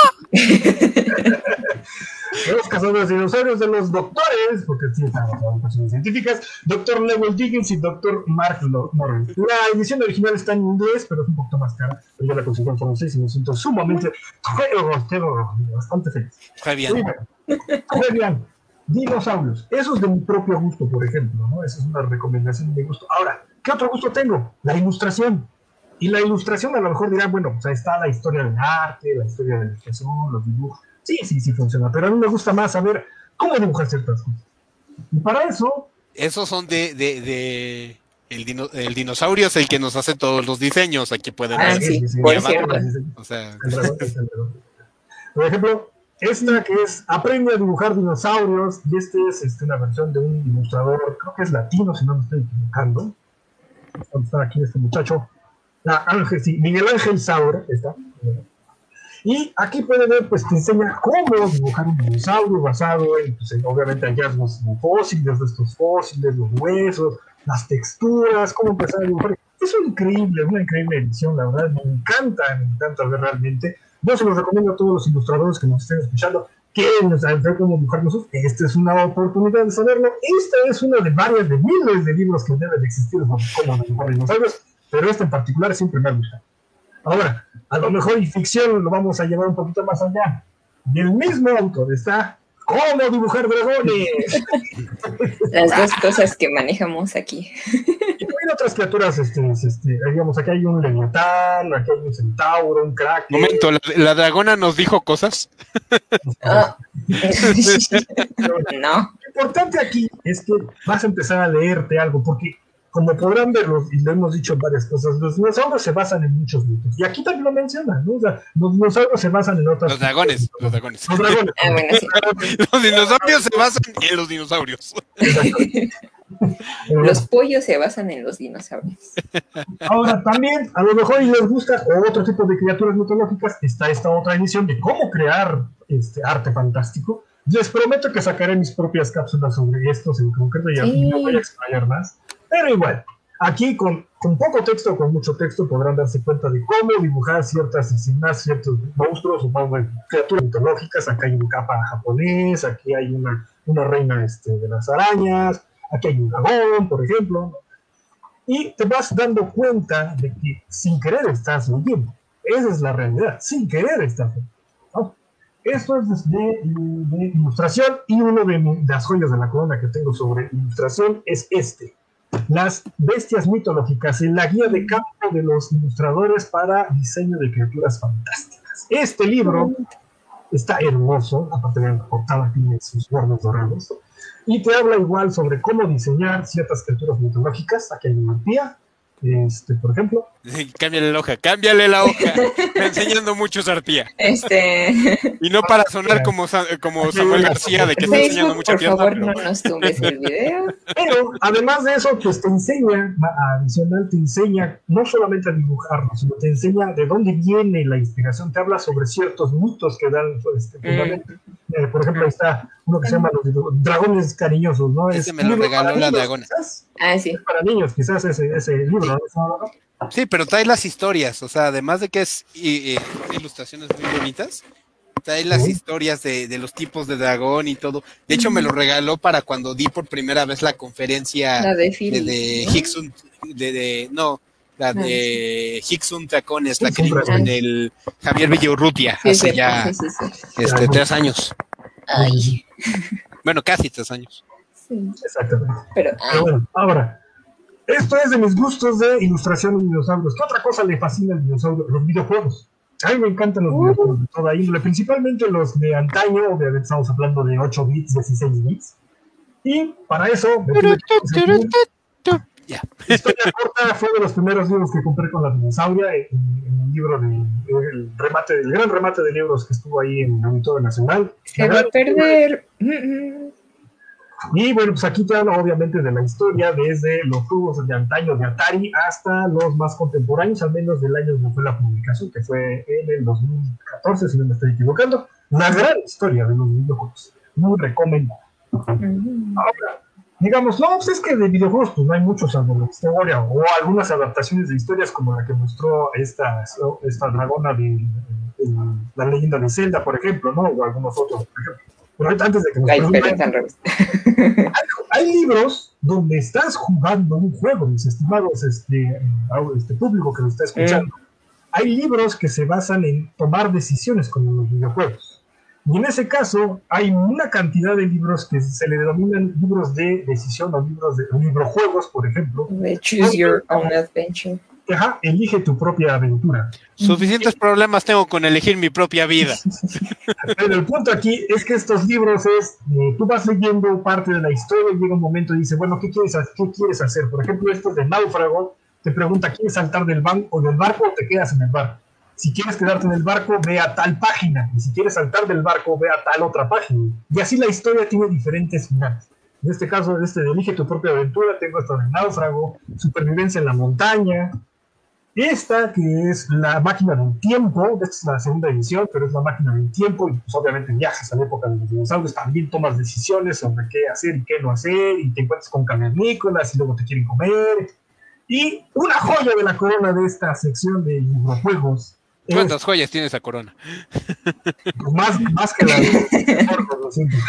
Los cazadores de dinosaurios de los doctores, porque sí estamos hablando de cuestiones científicas, Dr. Lewel Diggins y Dr. Mark Norman. La edición original está en inglés, pero es un poquito más cara. Pero yo la conseguí en francés y me siento sumamente bastante feliz. Muy bien. Dinosaurios. Eso es de mi propio gusto, por ejemplo, ¿no? Esa es una recomendación de mi gusto. Ahora, ¿qué otro gusto tengo? La ilustración. Y la ilustración a lo mejor dirá, bueno, pues ahí está la historia del arte, la historia de la ilustración, los dibujos. Sí funciona, pero a mí me gusta más saber cómo dibujar ciertas cosas. Y para eso... Esos son el dinosaurio es el que nos hace todos los diseños, aquí pueden ver. Sí. O sea... Por ejemplo, esta que es Aprende a dibujar dinosaurios, y es una versión de un ilustrador, creo que es latino, si no me estoy equivocando. ¿Dónde está aquí este muchacho? Miguel Ángel Saura, está. Y aquí pueden ver, pues te enseña cómo dibujar un dinosaurio basado en, obviamente, hallazgos fósiles, de estos fósiles, los huesos, las texturas, cómo empezar a dibujar. Es una increíble edición, la verdad, me encanta ver realmente. Yo se los recomiendo a todos los ilustradores que nos estén escuchando, quieren saber cómo dibujar nosotros. Esta es una oportunidad de saberlo. Esta es una de varias, de miles de libros que deben de existir sobre cómo dibujar dinosaurios, pero este en particular siempre me ha gustado. Ahora, a lo mejor y ficción lo vamos a llevar un poquito más allá. Del mismo autor está ¿Cómo dibujar dragones? Las dos cosas que manejamos aquí. Y también otras criaturas, digamos, aquí hay un leviatán, aquí hay un centauro, un kraken. Momento, ¿la dragona nos dijo cosas? Oh. No. Lo importante aquí es que vas a empezar a leerte algo, porque como podrán verlo, y lo hemos dicho en varias cosas, los dinosaurios se basan en muchos mitos. Y aquí también lo mencionan, ¿no? O sea, los dinosaurios se basan en otras... Los dragones. Los dragones. Ah, bueno, sí. Los dinosaurios se basan en los dinosaurios. Los pollos se basan en los dinosaurios. Ahora, también, a lo mejor y les gusta otro tipo de criaturas mitológicas, está esta otra edición de cómo crear arte fantástico. Les prometo que sacaré mis propias cápsulas sobre estos en concreto, y Sí. no voy a explayar más. Pero igual, aquí con poco texto o con mucho texto podrán darse cuenta de cómo dibujar ciertas escenas, ciertos monstruos o criaturas mitológicas. Acá hay un capa japonés, aquí hay una reina de las arañas, aquí hay un dragón, por ejemplo. Y te vas dando cuenta de que sin querer estás leyendo. Esa es la realidad, sin querer estás leyendo, ¿no? Esto es de ilustración, y uno de las joyas de la corona que tengo sobre ilustración es Las bestias mitológicas, en la guía de campo de los ilustradores para diseño de criaturas fantásticas. Este libro está hermoso, aparte de la portada tiene sus bordes dorados, y te habla igual sobre cómo diseñar ciertas criaturas mitológicas. Aquí hay una arpía, por ejemplo. Cámbiale la hoja, cámbiale la hoja. Está enseñando mucho arpía. Y no para sonar como Samuel García de que está enseñando mucha por pierna. favor, Pero... no nos tumbes el video. Pero además de eso, pues te enseña, adicional, te enseña no solamente a dibujarlo, sino te enseña de dónde viene la inspiración. Te habla sobre ciertos mitos que dan fundamento. Por ejemplo, ahí está uno que se llama los dragones cariñosos, ¿no? Ese me lo regaló la dragona. Ah, sí. Es para niños, quizás ese libro, ¿no? Sí, pero trae las historias, o sea, además de que es ilustraciones muy bonitas, trae las historias de los tipos de dragón y todo. De hecho, me lo regaló para cuando di por primera vez la conferencia La de Philly, de ¿no? Hickson, la de Hickson Tacones, la que Sí, dimos en el Javier Villaurrutia Sí, hace sí, ya sí, sí. 3 años. Ay. Bueno, casi 3 años. Sí. Exactamente. Pero, Pero bueno, ahora, esto es de mis gustos de ilustración de dinosaurios. ¿Qué otra cosa le fascina al dinosaurio? Los videojuegos. A mí me encantan los videojuegos de toda índole, principalmente los de antaño. Obviamente estamos hablando de 8 bits, 16 bits. Y para eso, Ya. Historia corta fue de los primeros libros que compré con la dinosauria, en el libro el gran remate de libros que estuvo ahí en el Auditorio Nacional. se va a perder. Y bueno, pues aquí te habla obviamente de la historia desde los juegos de antaño de Atari hasta los más contemporáneos, al menos del año donde fue la publicación, que fue en el 2014, si no me estoy equivocando. Una gran historia de los videojuegos, muy recomendada. Ahora, digamos, no, pues es que de videojuegos pues no hay muchos, salvo la historia o algunas adaptaciones de historias como la que mostró esta dragona de la leyenda de Zelda, por ejemplo, ¿no? O algunos otros, por ejemplo. Pero antes de que nos pregunten, hay libros donde estás jugando un juego, mis estimados público que nos está escuchando. Hay libros que se basan en tomar decisiones como los videojuegos. Y en ese caso hay una cantidad de libros que se le denominan libros de decisión o librojuegos, por ejemplo. Choose your own adventure. Ajá, elige tu propia aventura. Suficientes problemas tengo con elegir mi propia vida. Pero el punto aquí es que estos libros tú vas leyendo parte de la historia y llega un momento y dice, bueno, ¿qué quieres hacer? Por ejemplo, estos de Náufrago te pregunta, ¿quieres saltar del barco o te quedas en el barco? Si quieres quedarte en el barco, ve a tal página. Y si quieres saltar del barco, ve a tal otra página. Y así la historia tiene diferentes finales. En este caso, de Elige tu propia aventura, tengo esto de Náufrago, Supervivencia en la montaña. Esta que es la máquina del tiempo, esta es la segunda edición, pero es la máquina del tiempo, y pues obviamente viajas a la época de los dinosaurios, también tomas decisiones sobre qué hacer y qué no hacer, y te encuentras con cavernícolas y luego te quieren comer. Y una joya de la corona de esta sección de librojuegos. ¿Cuántas joyas tiene esa corona? Pues más que la de lo siento.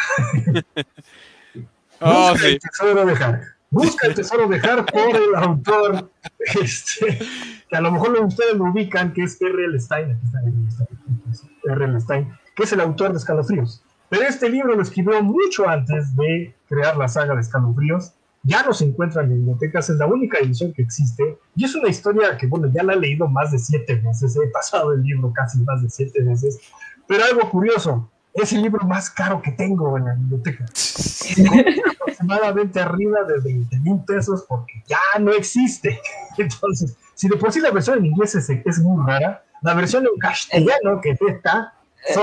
Busca el tesoro de Hark. Busca el tesoro de Hark por el autor que a lo mejor ustedes lo ubican, que es R.L. Stein, aquí está R.L. Stein, que es el autor de Escalofríos. Pero este libro lo escribió mucho antes de crear la saga de Escalofríos. Ya no se encuentra en bibliotecas, es la única edición que existe. Y es una historia que, bueno, ya la he leído más de 7 veces. He pasado el libro casi más de 7 veces. Pero algo curioso, es el libro más caro que tengo en la biblioteca. Aproximadamente arriba de 20,000 pesos porque ya no existe. Entonces, si de por sí la versión en inglés es muy rara, la versión en castellano que está son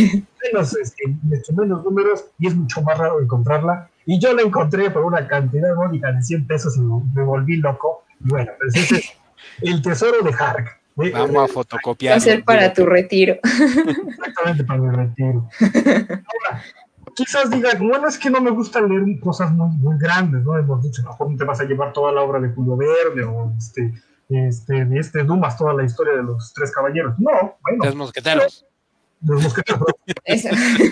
menos números y es mucho más raro encontrarla. Y yo la encontré por una cantidad módica de 100 pesos y me volví loco. Y bueno, pues ese es el tesoro de Hark. Vamos a fotocopiar. Va a ser para tu retiro. Exactamente, para mi retiro. Ahora, quizás digan, bueno, es que no me gusta leer cosas muy, muy grandes, ¿no? Hemos dicho, mejor no te vas a llevar toda la obra de Julio Verne o de Dumas, toda la historia de los 3 caballeros. No, bueno. Los mosqueteros. Los mosqueteros. Eso.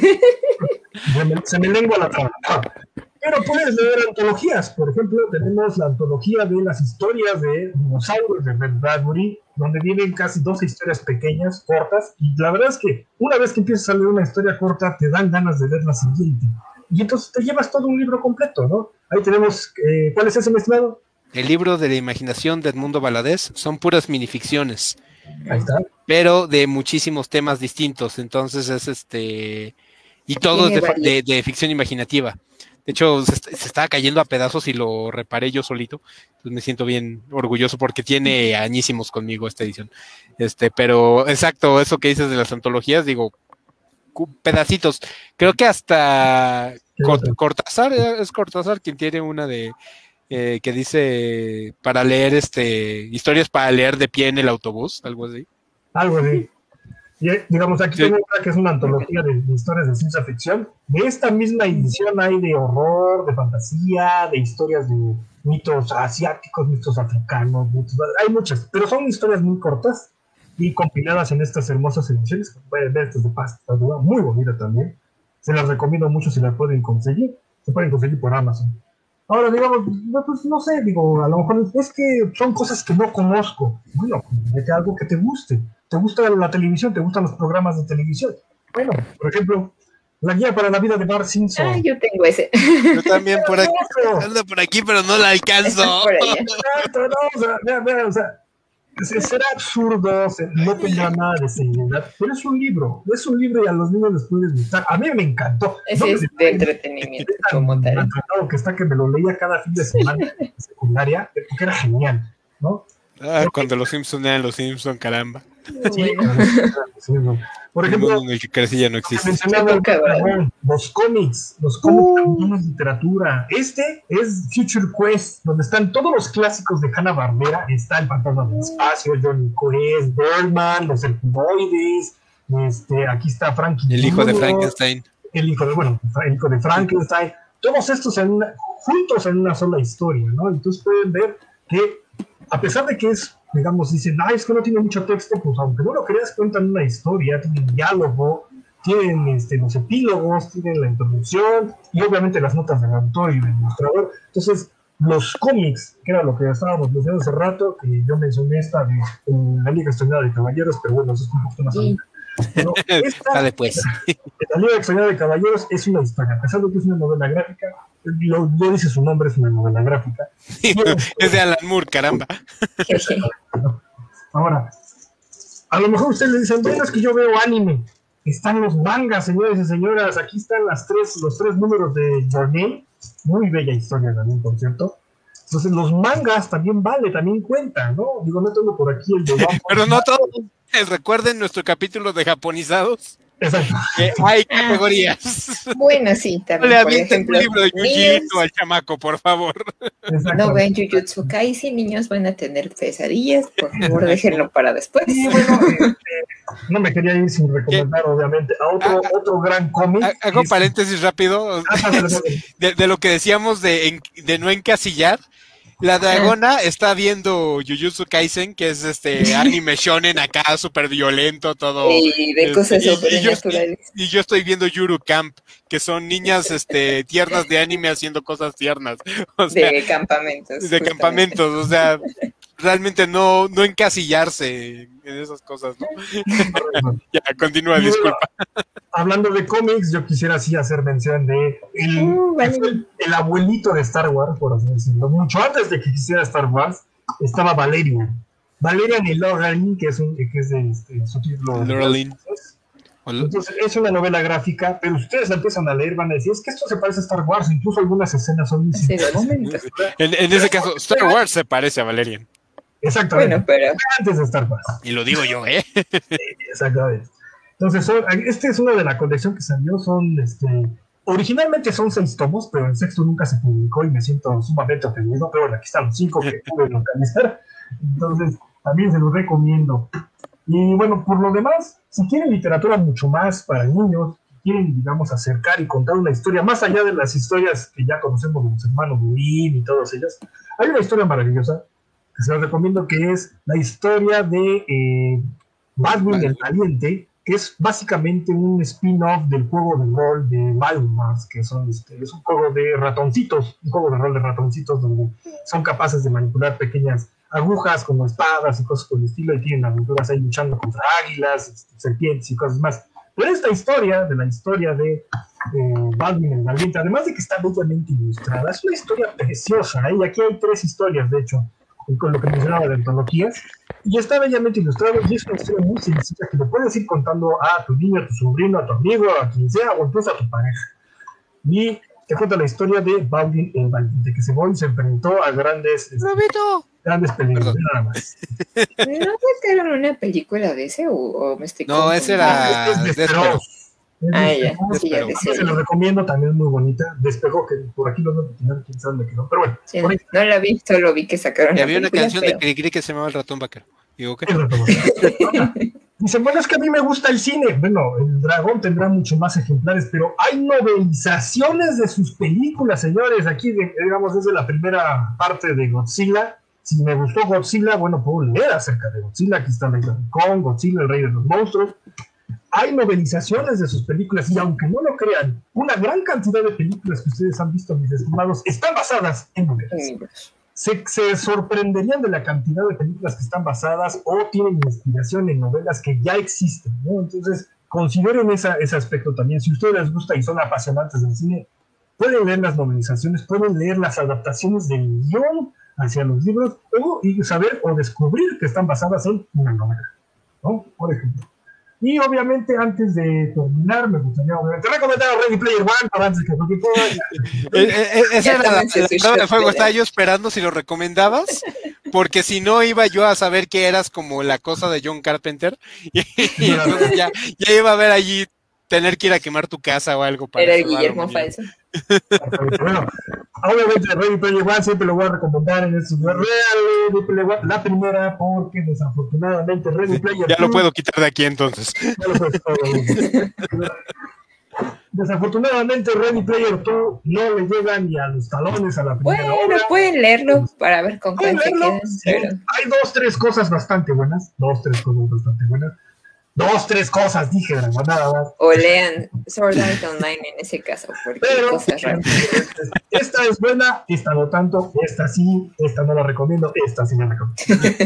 Se me lengua la traba. Pero puedes leer antologías. Por ejemplo, tenemos la antología de las historias de dinosaurios de Ray Bradbury, donde vienen casi 12 historias pequeñas, cortas, y la verdad es que una vez que empiezas a leer una historia corta, te dan ganas de leer la siguiente. Y entonces te llevas todo un libro completo, ¿no? Ahí tenemos, ¿cuál es ese, mi estimado? El libro de la imaginación de Edmundo Valadez son puras minificciones. Ahí está. Pero de muchísimos temas distintos. Entonces es y todo es de ficción imaginativa. De hecho, se estaba cayendo a pedazos y lo reparé yo solito. Entonces me siento bien orgulloso porque tiene añísimos conmigo esta edición. Pero exacto, eso que dices de las antologías, digo, pedacitos. Creo que hasta Cortázar, es Cortázar quien tiene una de que dice para leer historias para leer de pie en el autobús, algo así. Algo así. Y, digamos, aquí tengo una que es una antología de historias de ciencia ficción. De esta misma edición hay de horror, de fantasía, de historias de mitos asiáticos, mitos africanos, hay muchas, pero son historias muy cortas y compiladas en estas hermosas ediciones. Como pueden ver, esta es de pasta dura, muy bonita también. Se las recomiendo mucho si las pueden conseguir. Se pueden conseguir por Amazon. Ahora, digamos, pues no sé, digo, a lo mejor es que son cosas que no conozco. Bueno, vete a algo que te guste. ¿Te gusta la televisión? ¿Te gustan los programas de televisión? Bueno, por ejemplo, la guía para la vida de Bart Simpson. Ah, yo tengo ese. Yo también por aquí, ando por aquí, pero no la alcanzo. Exacto, no, o sea, será absurdo, no tendrá nada de seriedad, pero es un libro y a los niños les puede gustar. A mí me encantó. Ese es de entretenimiento como tal. Que está que me lo leía cada fin de semana en secundaria, porque era genial, ¿no? Cuando los Simpson eran los Simpson, caramba. Sí, por ejemplo, en el que crecí ya no existe. Los cómics también es literatura. Este es Future Quest, donde están todos los clásicos de Hanna-Barbera. Está el Fantasma del Espacio, Johnny Quest, Birdman, los Herculoides, aquí está Frankie, el hijo de Frankenstein. El hijo de Frankenstein. Todos estos juntos en una sola historia, ¿no? Entonces pueden ver que a pesar de que digamos, dicen, es que no tiene mucho texto, pues aunque no lo creas, cuentan una historia, tienen diálogo, tienen los epílogos, tienen la introducción y obviamente las notas del autor y del ilustrador. Entonces, los cómics, que era lo que estábamos mencionando hace rato, que yo mencioné esta de la Liga Extraordinaria de Caballeros, pero bueno, eso es un poquito más adelante. Bueno, Dale pues. La Liga Extraordinaria de Caballeros es una historia, a pesar de que es una novela gráfica, lo dice su nombre, es una novela gráfica. Es de Alan Moore, caramba. Ahora, a lo mejor ustedes le dicen, bueno, es que yo veo anime. Están los mangas, señores y señoras. Aquí están los tres números de Your Name. Muy bella historia también, por cierto. Entonces, los mangas también también cuentan, ¿no? Digo, no tengo por aquí el de... Pero no todos. Recuerden nuestro capítulo de japonizados. Exacto. Hay categorías. Bueno, sí, también. No le por ejemplo, un libro de Yujitsu al chamaco, por favor. No ven Jujutsu Kaisen, niños van a tener pesadillas. Por favor, déjenlo para después. Sí, bueno, no me quería ir sin recomendar, obviamente, a otro gran cómic. Hago paréntesis rápido de lo que decíamos de no encasillar. La dragona está viendo Jujutsu Kaisen, que es anime shonen acá, súper violento, todo. Y de cosas sobrenaturales. Y yo estoy viendo Yuru Camp, que son niñas tiernas de anime haciendo cosas tiernas. O sea, de campamentos. De justamente. campamentos, o sea, realmente no encasillarse en esas cosas, ¿no? Ya, continúa, disculpa. Hablando de cómics, yo quisiera así hacer mención de el abuelito de Star Wars, por así decirlo. Mucho antes de que quisiera Star Wars, estaba Valerian. Valerian y Loraline, que es de su título. Loraline. Entonces, es una novela gráfica, pero ustedes la empiezan a leer, van a decir, es que esto se parece a Star Wars, incluso algunas escenas son muy similares. En ese caso, Star Wars se parece a Valerian. Exactamente. Bueno, pero antes de Star Wars. Y lo digo yo, Exactamente. Entonces, es una de la colección que salió, originalmente son 6 tomos, pero el sexto nunca se publicó y me siento sumamente ofendido, pero bueno, aquí están los 5 que pude localizar, entonces también se los recomiendo. Y bueno, por lo demás, si quieren literatura mucho más para niños, quieren, digamos, acercar y contar una historia, más allá de las historias que ya conocemos de los hermanos Grimm y todas ellas, hay una historia maravillosa que se los recomiendo, que es la historia de Baldwin el Valiente, que es básicamente un spin-off del juego de rol de Balmars, que es un juego de ratoncitos, un juego de rol de ratoncitos donde son capaces de manipular pequeñas agujas como espadas y cosas por el estilo, y tienen aventuras ahí luchando contra águilas, serpientes y cosas más. Pero esta historia, de Baldwin el Valiente, además de que está bellamente ilustrada, es una historia preciosa, y aquí hay 3 historias, de hecho, con lo que mencionaba de antologías, y está bellamente ilustrado, y es una historia muy sencilla que le puedes ir contando a tu niño, a tu sobrino, a tu amigo, a quien sea, o incluso a tu pareja. Y te cuenta la historia de Baldwin el Valiente, que se enfrentó a grandes peligros, nada más. ¿No sacaron una película de ese o me estoy No, ese era Despegó. Ya. Sí, ya Se lo recomiendo, también es muy bonita. Despegó, que por aquí lo voy a tener, quién sabe dónde quedó. Pero bueno, sí, no la vi, solo vi que sacaron. Y había una canción de Cricri que se llamaba El Ratón Vaquero. Digo, ¿qué? Dicen, bueno, es que a mí me gusta el cine. Bueno, el dragón tendrá mucho más ejemplares, pero hay novelizaciones de sus películas, señores. Aquí, digamos, desde la primera parte de Godzilla. Si me gustó Godzilla, bueno, puedo leer acerca de Godzilla. Aquí está la isla de Kong, Godzilla, el rey de los monstruos. Hay novelizaciones de sus películas, y aunque no lo crean, una gran cantidad de películas que ustedes han visto, mis estimados, están basadas en novelas. Se sorprenderían de la cantidad de películas que están basadas o tienen inspiración en novelas que ya existen, ¿no? Entonces, consideren ese aspecto también. Si a ustedes les gusta y son apasionantes del cine, pueden leer las novelizaciones, pueden leer las adaptaciones del guión hacia los libros, y saber o descubrir que están basadas en una novela, ¿no? Por ejemplo. Y obviamente, antes de terminar, me gustaría recomendar a Ready Player One, para antes que cualquier cosa. Esa era la de fuego. Estaba yo esperando si lo recomendabas, porque si no iba yo a saber que eras como la cosa de John Carpenter, y entonces ya iba a ver allí tener que ir a quemar tu casa o algo para. Era el Guillermo falso. Bueno, obviamente Ready Player One siempre lo voy a recomendar en este lugar. Ready Player One, la primera, porque desafortunadamente Ready Player ya 2, lo puedo quitar de aquí entonces. Desafortunadamente Ready Player 2 no le llega ni a los talones a la primera obra. Pueden leerlo para ver con cuál se quedan. Pero... Hay 2-3 cosas bastante buenas. 2-3 cosas, dije, nada más. O lean Sword Art Online en ese caso, porque hay cosas raras. Esta es buena, esta no tanto, esta sí, esta no la recomiendo, esta sí la recomiendo.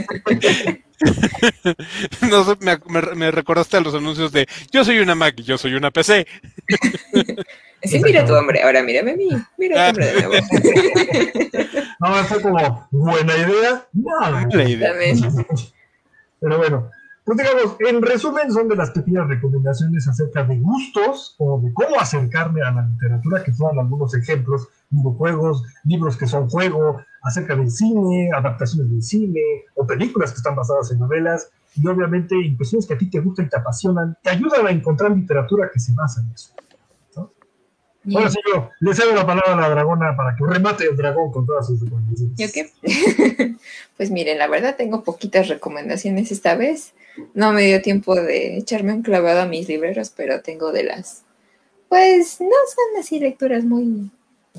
No sé, me recordaste a los anuncios de yo soy una Mac, yo soy una PC. Sí, mira tu hombre, ahora mírame a mí, mira tu hombre de nuevo. No, fue como buena idea. La idea. Pero bueno, pues digamos, en resumen, son de las pequeñas recomendaciones acerca de gustos o de cómo acercarme a la literatura, que son algunos ejemplos, videojuegos, libros que son juego, acerca del cine, adaptaciones del cine, o películas que están basadas en novelas, y obviamente impresiones que a ti te gustan y te apasionan, te ayudan a encontrar literatura que se basa en eso. Ahora sí, yo le cedo la palabra a la dragona para que remate el dragón con todas sus recomendaciones. ¿Yo qué? Pues miren, la verdad tengo poquitas recomendaciones esta vez. No me dio tiempo de echarme un clavado a mis libreros, pero tengo de las... Pues no son así lecturas muy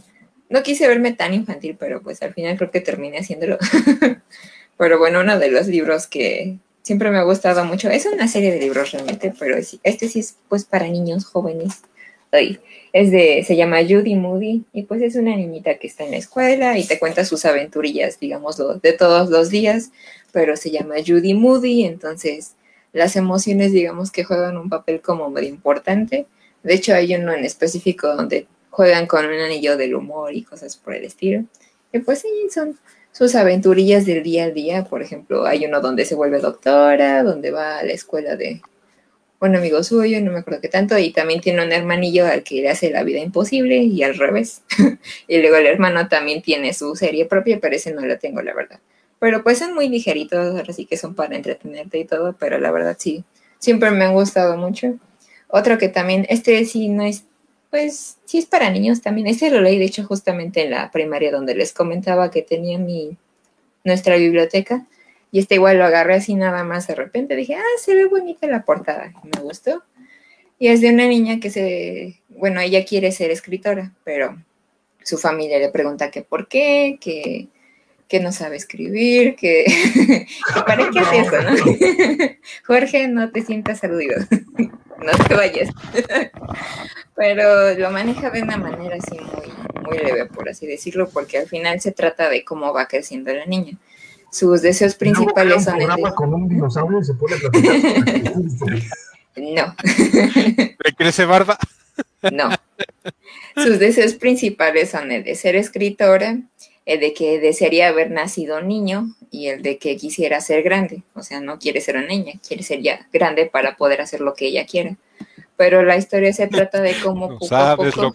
no quise verme tan infantil, pero pues al final creo que terminé haciéndolo. Pero bueno, uno de los libros que siempre me ha gustado mucho, es una serie de libros realmente, pero este sí es pues para niños jóvenes. Se llama Judy Moody y pues es una niñita que está en la escuela y te cuenta sus aventurillas, digámoslo, de todos los días, pero se llama Judy Moody, entonces las emociones digamos que juegan un papel como muy importante. De hecho hay uno en específico donde juegan con un anillo del humor y cosas por el estilo. Y pues sí, son sus aventurillas del día a día. Por ejemplo, hay uno donde se vuelve doctora, donde va a la escuela de un amigo suyo, no me acuerdo qué tanto, y también tiene un hermanillo al que le hace la vida imposible y al revés. Y luego el hermano también tiene su serie propia, pero ese no lo tengo, la verdad. Pero pues son muy ligeritos, ahora sí que son para entretenerte y todo, pero la verdad sí, siempre me han gustado mucho. Otro que también, este sí no es, pues sí es para niños también. Este lo leí, de hecho, justamente en la primaria donde les comentaba que tenía nuestra biblioteca. Y este igual lo agarré así nada más de repente. Dije, se ve bonita la portada. Me gustó. Y es de una niña bueno, ella quiere ser escritora, pero su familia le pregunta que por qué, que no sabe escribir, que ¿para qué hace eso, no? Jorge, no te sientas aludido. No te vayas. Pero lo maneja de una manera así muy leve, por así decirlo, porque al final se trata de cómo va creciendo la niña. Sus deseos principales son... con un dinosaurio y se pone a platicar. No. ¿Le crece barba? No. Sus deseos principales son el de ser escritora, el de que desearía haber nacido niño y el de que quisiera ser grande. O sea, no quiere ser una niña, quiere ser ya grande para poder hacer lo que ella quiera. Pero la historia se trata de cómo poco a poco...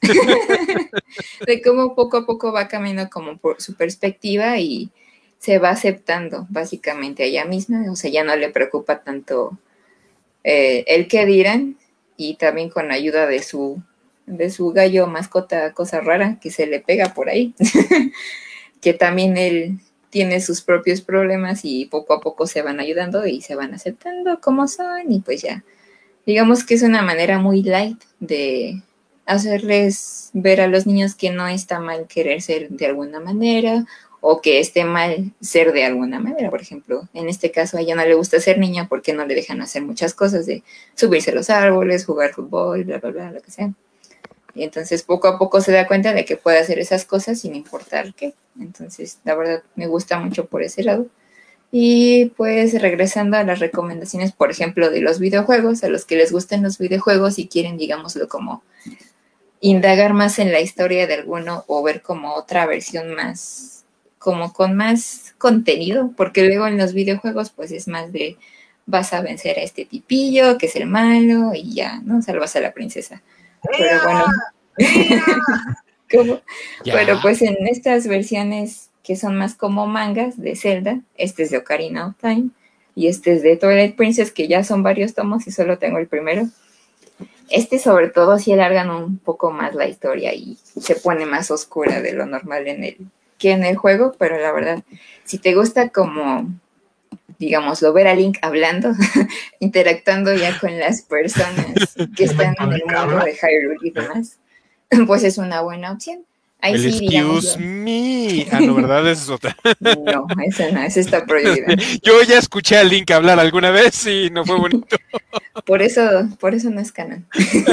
de cómo poco a poco va caminando como por su perspectiva y se va aceptando básicamente a ella misma. O sea, ya no le preocupa tanto el qué dirán, y también con ayuda de su gallo mascota, cosa rara que se le pega por ahí, que también él tiene sus propios problemas y poco a poco se van ayudando y se van aceptando como son, y pues ya, digamos que es una manera muy light de hacerles ver a los niños que no está mal querer ser de alguna manera o que esté mal ser de alguna manera. Por ejemplo, en este caso a ella no le gusta ser niña porque no le dejan hacer muchas cosas de subirse a los árboles, jugar fútbol, bla, bla, bla, lo que sea. Y entonces poco a poco se da cuenta de que puede hacer esas cosas sin importar qué. Entonces, la verdad, me gusta mucho por ese lado. Y pues regresando a las recomendaciones, por ejemplo, de los videojuegos, a los que les gusten los videojuegos y quieren, digámoslo, como indagar más en la historia de alguno o ver como otra versión más, como con más contenido, porque luego en los videojuegos pues es más de vas a vencer a este tipillo que es el malo y ya, ¿no? Salvas a la princesa. Pero bueno, pero pues en estas versiones que son más como mangas de Zelda, este es de Ocarina of Time y este es de Twilight Princess, que ya son varios tomos y solo tengo el primero. Este sobre todo sí alargan un poco más la historia y se pone más oscura de lo normal que en el juego, pero la verdad, si te gusta como, digámoslo, ver a Link hablando, interactuando ya con las personas que están en el mundo de Hyrule y demás, pues es una buena opción. Ahí el sí, excuse me. No, ¿verdad? Esa es otra. No, esa no, esa está prohibida. Yo ya escuché a Link hablar alguna vez y no fue bonito. Por eso no es canon.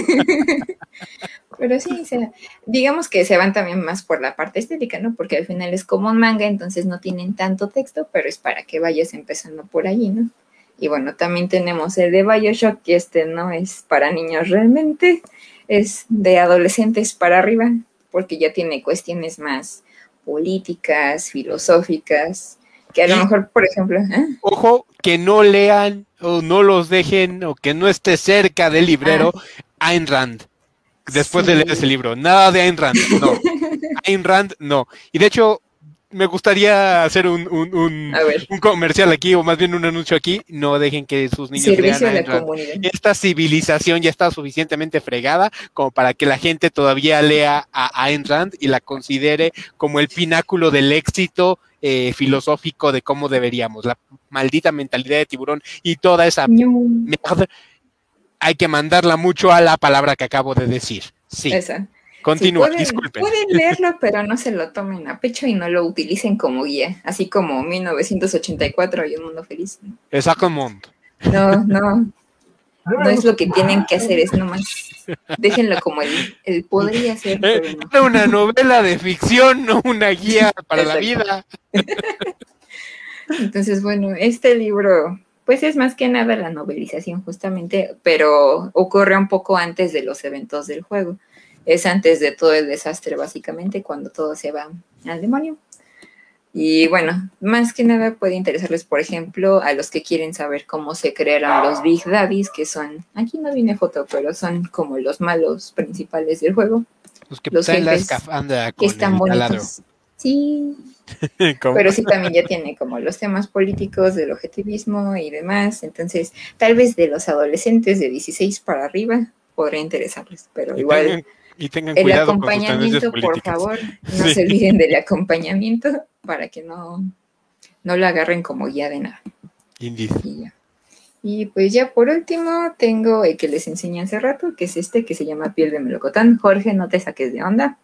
Pero sí, digamos que se van también más por la parte estética, ¿no? Porque al final es como un manga, entonces no tienen tanto texto, pero es para que vayas empezando por allí, ¿no? Y bueno, también tenemos el de BioShock, que este no es para niños realmente, es de adolescentes para arriba, porque ya tiene cuestiones más políticas, filosóficas, que a lo mejor, por ejemplo... Ojo, que no lean o no los dejen o que no esté cerca del librero Ayn Rand. Después de leer ese libro, nada de Ayn Rand, no. Ayn Rand, no. Y de hecho, me gustaría hacer un comercial aquí, o más bien un anuncio aquí. No dejen que sus niños lean Ayn Rand. Esta civilización ya está suficientemente fregada como para que la gente todavía lea a Ayn Rand y la considere como el pináculo del éxito filosófico de cómo deberíamos. La maldita mentalidad de tiburón y toda esa mierda. Hay que mandarla mucho a la palabra que acabo de decir. Sí. Esa. Continúa, Sí, disculpen. pueden leerlo, pero no se lo tomen a pecho y no lo utilicen como guía, así como 1984 y un mundo feliz. Exacto, mundo. No, no, A mí me no es gusta. lo que tienen que hacer, es nomás déjenlo como el podría ser, pero no. Era una novela de ficción, no una guía para la vida. Entonces, bueno, este libro, pues es más que nada la novelización justamente, pero ocurre un poco antes de los eventos del juego. Es antes de todo el desastre, básicamente, cuando todo se va al demonio. Y bueno, más que nada puede interesarles, por ejemplo, a los que quieren saber cómo se crearon los Big Daddies, que son, aquí no viene foto, pero son como los malos principales del juego. Los que Los traen la jefes escafandra que con están el taladro. bonitos. Sí, ¿Cómo? pero sí también ya tiene como los temas políticos del objetivismo y demás. Entonces, tal vez de los adolescentes de 16 para arriba podría interesarles, pero igual Y tengan el cuidado con sus tendencias acompañamiento, por políticas. favor, no Sí. se olviden del acompañamiento para que no lo agarren como guía de nada. Indeed. Y ya. Y pues ya por último tengo el que les enseñé hace rato, que es este que se llama Piel de Melocotón. Jorge, no te saques de onda.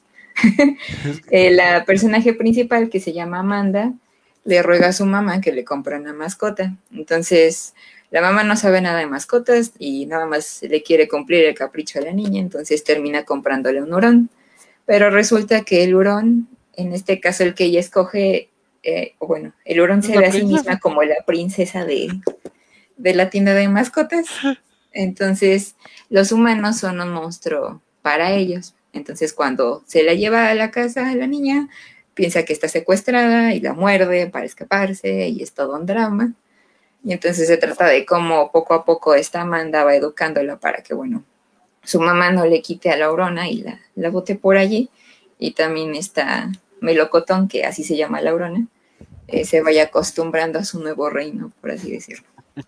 La personaje principal, que se llama Amanda, le ruega a su mamá que le compre una mascota. Entonces, la mamá no sabe nada de mascotas y nada más le quiere cumplir el capricho a la niña, entonces termina comprándole un hurón. Pero resulta que el hurón, en este caso el que ella escoge, bueno, el hurón se ve a sí misma como la princesa de la tienda de mascotas. Entonces, los humanos son un monstruo para ellos. Entonces, cuando se la lleva a la casa a la niña, piensa que está secuestrada y la muerde para escaparse y es todo un drama. Y entonces se trata de cómo poco a poco esta Amanda va educándola para que, bueno, su mamá no le quite a la Aurona y la bote por allí. Y también está Melocotón, que así se llama la Aurona, se vaya acostumbrando a su nuevo reino, por así decirlo.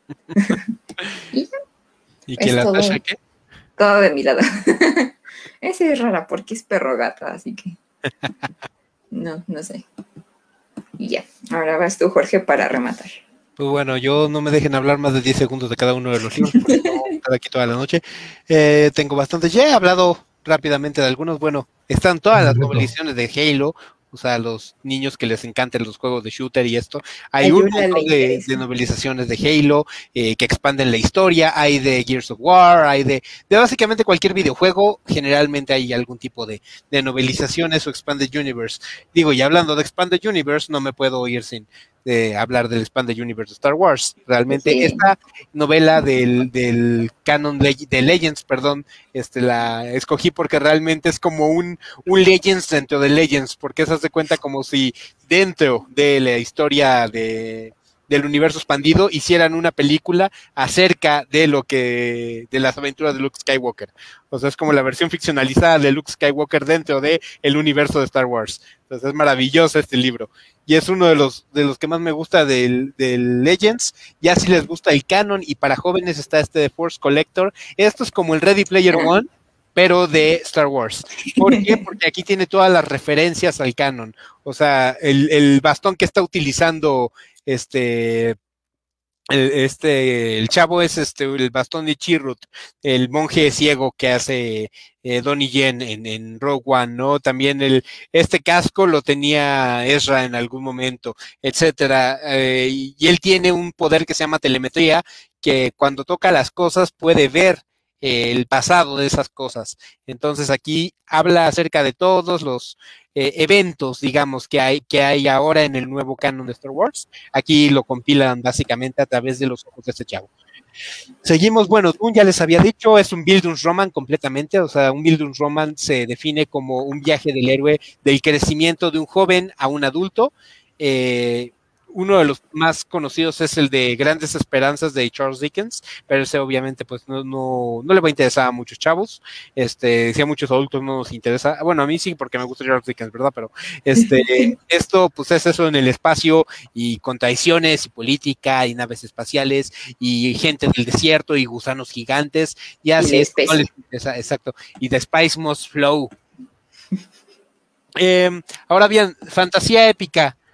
¿Y que es la todo, Tasha qué? todo de mi lado. Esa es rara porque es perro gata, así que no sé. Y ya, ahora vas tú, Jorge, para rematar. Pues bueno, yo no me dejen hablar más de 10 segundos de cada uno de los libros, porque no voy a estar aquí toda la noche. Tengo bastantes, ya he hablado rápidamente de algunos. Bueno, están todas las novelizaciones de Halo, o sea, los niños que les encantan los juegos de shooter y esto. Hay un montón de novelizaciones de Halo que expanden la historia, hay de Gears of War, hay de básicamente cualquier videojuego, generalmente hay algún tipo de novelizaciones o Expanded Universe. Digo, y hablando de Expanded Universe, no me puedo ir sin hablar del Expanded Universe de Star Wars. Realmente sí. Esta novela del canon de Legends, perdón, la escogí porque realmente es como un Legends dentro de Legends, porque se hace cuenta como si dentro de la historia del universo expandido hicieran una película acerca de las aventuras de Luke Skywalker. O sea, es como la versión ficcionalizada de Luke Skywalker dentro de el universo de Star Wars. Entonces es maravilloso este libro. Y es uno de los que más me gusta del Legends. Ya si les gusta el canon, y para jóvenes está este de Force Collector. Esto es como el Ready Player One, pero de Star Wars. ¿Por qué? Porque aquí tiene todas las referencias al canon. O sea, el bastón que está utilizando el chavo es el bastón de Chirrut, el monje ciego que hace Donnie Yen en Rogue One, ¿no? También este casco lo tenía Ezra en algún momento, etcétera, y él tiene un poder que se llama telemetría, que cuando toca las cosas puede ver el pasado de esas cosas. Entonces aquí habla acerca de todos los eventos, digamos, que hay ahora en el nuevo canon de Star Wars. Aquí lo compilan básicamente a través de los ojos de este chavo. Seguimos, bueno, Dune ya les había dicho, es un Bildungsroman completamente, o sea, un Bildungsroman se define como un viaje del héroe del crecimiento de un joven a un adulto. Uno de los más conocidos es el de Grandes Esperanzas de Charles Dickens, pero ese obviamente pues no le va a interesar a muchos chavos, si a muchos adultos no nos interesa, bueno, a mí sí porque me gusta Charles Dickens, ¿verdad? Pero esto pues es eso en el espacio y con traiciones y política y naves espaciales y gente del desierto y gusanos gigantes, y así es, no les interesa, exacto, y The Spice Must Flow. Ahora bien, fantasía épica.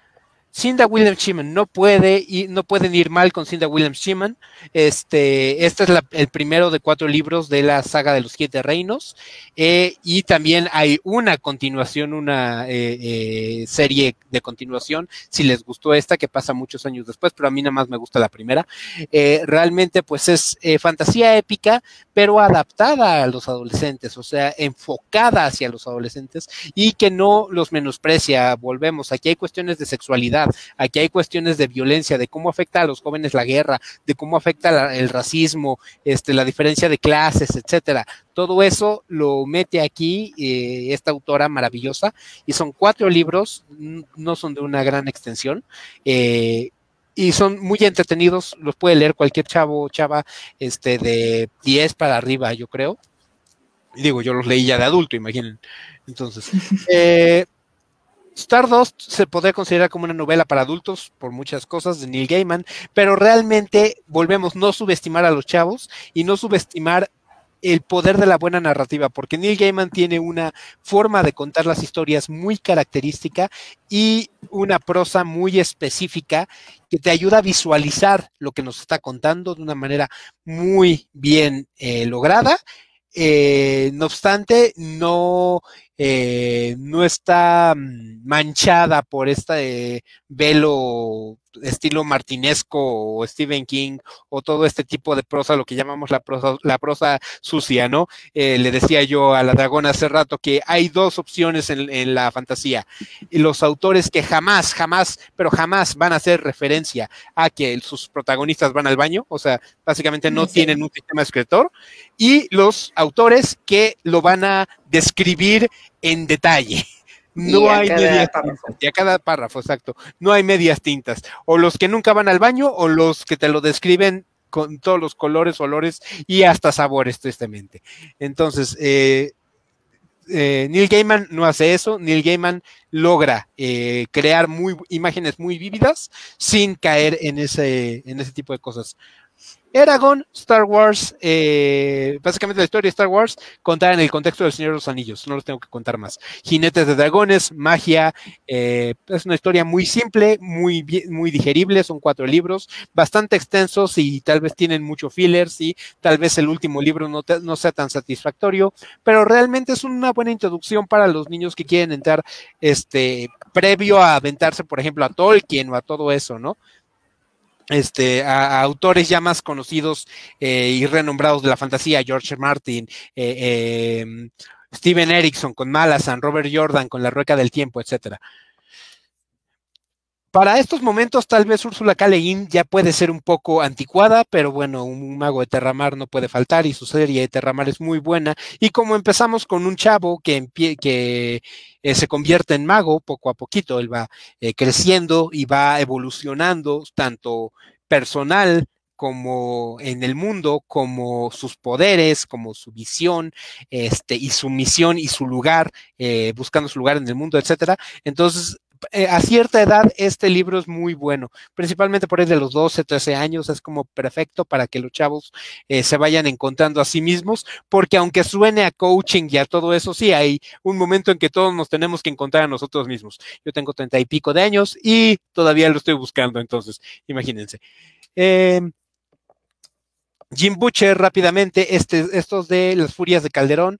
Cynda Williams Schiman no pueden ir mal con Cynda Williams Schiman. Este es el primero de 4 libros de la saga de los 7 reinos, y también hay una continuación, una serie de continuación, si les gustó esta, que pasa muchos años después, pero a mí nada más me gusta la primera. Realmente pues es fantasía épica, pero adaptada a los adolescentes, o sea, enfocada hacia los adolescentes y que no los menosprecia. Volvemos, aquí hay cuestiones de sexualidad, aquí hay cuestiones de violencia, de cómo afecta a los jóvenes la guerra, de cómo afecta el racismo, la diferencia de clases, etcétera. Todo eso lo mete aquí esta autora maravillosa, y son 4 libros, no son de una gran extensión, y son muy entretenidos, los puede leer cualquier chavo o chava de 10 para arriba, yo creo. Digo, yo los leí ya de adulto, imaginen. Entonces, Stardust se podría considerar como una novela para adultos por muchas cosas de Neil Gaiman, pero realmente volvemos, no subestimar a los chavos y no subestimar el poder de la buena narrativa, porque Neil Gaiman tiene una forma de contar las historias muy característica y una prosa muy específica que te ayuda a visualizar lo que nos está contando de una manera muy bien lograda. No obstante, no está manchada por este velo estilo martinesco o Stephen King o todo este tipo de prosa, lo que llamamos la prosa sucia, ¿no? Le decía yo a la dragona hace rato que hay 2 opciones en la fantasía. Y los autores que jamás van a hacer referencia a que sus protagonistas van al baño, o sea, básicamente no tienen un sistema escritor, y los autores que lo van a describir en detalle. No hay medias tintas, y a cada párrafo, exacto. No hay medias tintas. O los que nunca van al baño, o los que te lo describen con todos los colores, olores y hasta sabores, tristemente. Entonces, Neil Gaiman no hace eso. Neil Gaiman logra crear imágenes muy vívidas sin caer en ese tipo de cosas. Eragon, Star Wars, básicamente la historia de Star Wars contada en el contexto del Señor de los Anillos, no los tengo que contar más. Jinetes de dragones, magia, es una historia muy simple, muy digerible, son 4 libros, bastante extensos y tal vez tienen mucho fillers y tal vez el último libro no sea tan satisfactorio, pero realmente es una buena introducción para los niños que quieren entrar previo a aventarse, por ejemplo, a Tolkien o a todo eso, ¿no? A autores ya más conocidos y renombrados de la fantasía, George Martin, Steven Erikson con Malazan, Robert Jordan con La Rueca del Tiempo, etcétera. Para estos momentos, tal vez Úrsula K. Le Guin ya puede ser un poco anticuada, pero bueno, un mago de Terramar no puede faltar y su serie de Terramar es muy buena. Y como empezamos con un chavo que se convierte en mago poco a poquito, él va creciendo y va evolucionando tanto personal como en el mundo, como sus poderes, como su visión, y su misión y su lugar, buscando su lugar en el mundo, etcétera. Entonces, a cierta edad este libro es muy bueno, principalmente por ahí de los 12, 13 años, es como perfecto para que los chavos se vayan encontrando a sí mismos, porque aunque suene a coaching y a todo eso, sí hay un momento en que todos nos tenemos que encontrar a nosotros mismos. Yo tengo 30 y pico de años y todavía lo estoy buscando, entonces imagínense. Jim Butcher, rápidamente, estos de Las Furias de Calderón,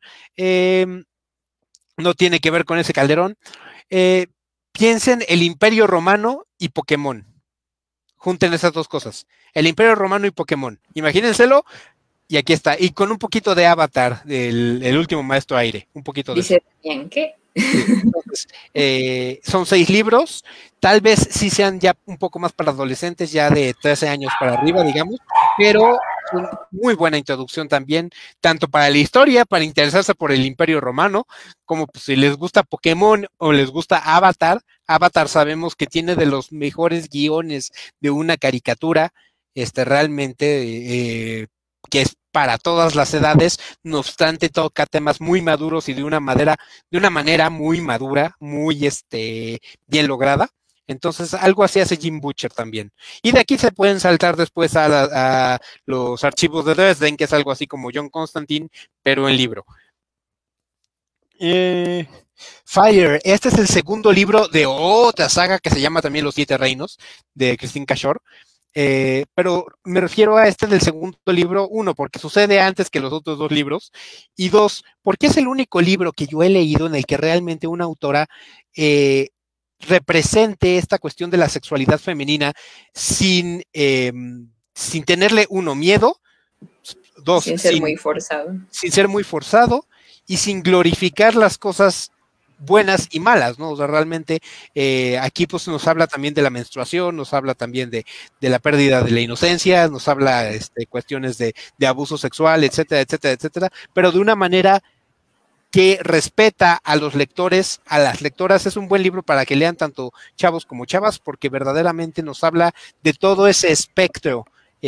no tiene que ver con ese Calderón. Piensen el Imperio Romano y Pokémon. Junten esas 2 cosas. El Imperio Romano y Pokémon. Imagínenselo, y aquí está. Y con un poquito de Avatar, el último maestro aire. Un poquito de Dice eso. bien, ¿qué? Entonces, son 6 libros. Tal vez sí sean ya un poco más para adolescentes, ya de 13 años para arriba, digamos. Pero muy buena introducción también, tanto para la historia, para interesarse por el Imperio Romano, como pues, si les gusta Pokémon o les gusta Avatar. Avatar sabemos que tiene de los mejores guiones de una caricatura, realmente, que es para todas las edades, no obstante toca temas muy maduros y de una manera muy madura, muy bien lograda. Entonces, algo así hace Jim Butcher también. Y de aquí se pueden saltar después a los archivos de Dresden, que es algo así como John Constantine, pero en libro. Fire, este es el segundo libro de otra saga que se llama también Los Siete Reinos, de Christine Cashore. Pero me refiero a este del segundo libro, uno, porque sucede antes que los otros dos libros, y dos, porque es el único libro que yo he leído en el que realmente una autora represente esta cuestión de la sexualidad femenina sin tenerle, uno, miedo, dos, sin ser muy forzado. Sin ser muy forzado y sin glorificar las cosas buenas y malas, ¿no? O sea, realmente aquí pues nos habla también de la menstruación, nos habla también de la pérdida de la inocencia, nos habla cuestiones de abuso sexual, etcétera, etcétera, etcétera, pero de una manera que respeta a los lectores, a las lectoras. Es un buen libro para que lean tanto chavos como chavas, porque verdaderamente nos habla de todo ese espectro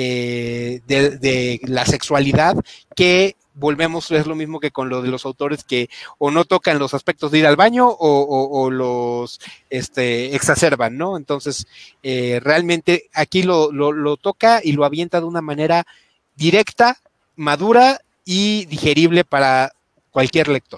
de la sexualidad que volvemos, es lo mismo que con lo de los autores que o no tocan los aspectos de ir al baño o los exacerban, ¿no? Entonces, realmente aquí lo toca y lo avienta de una manera directa, madura y digerible para cualquier lector.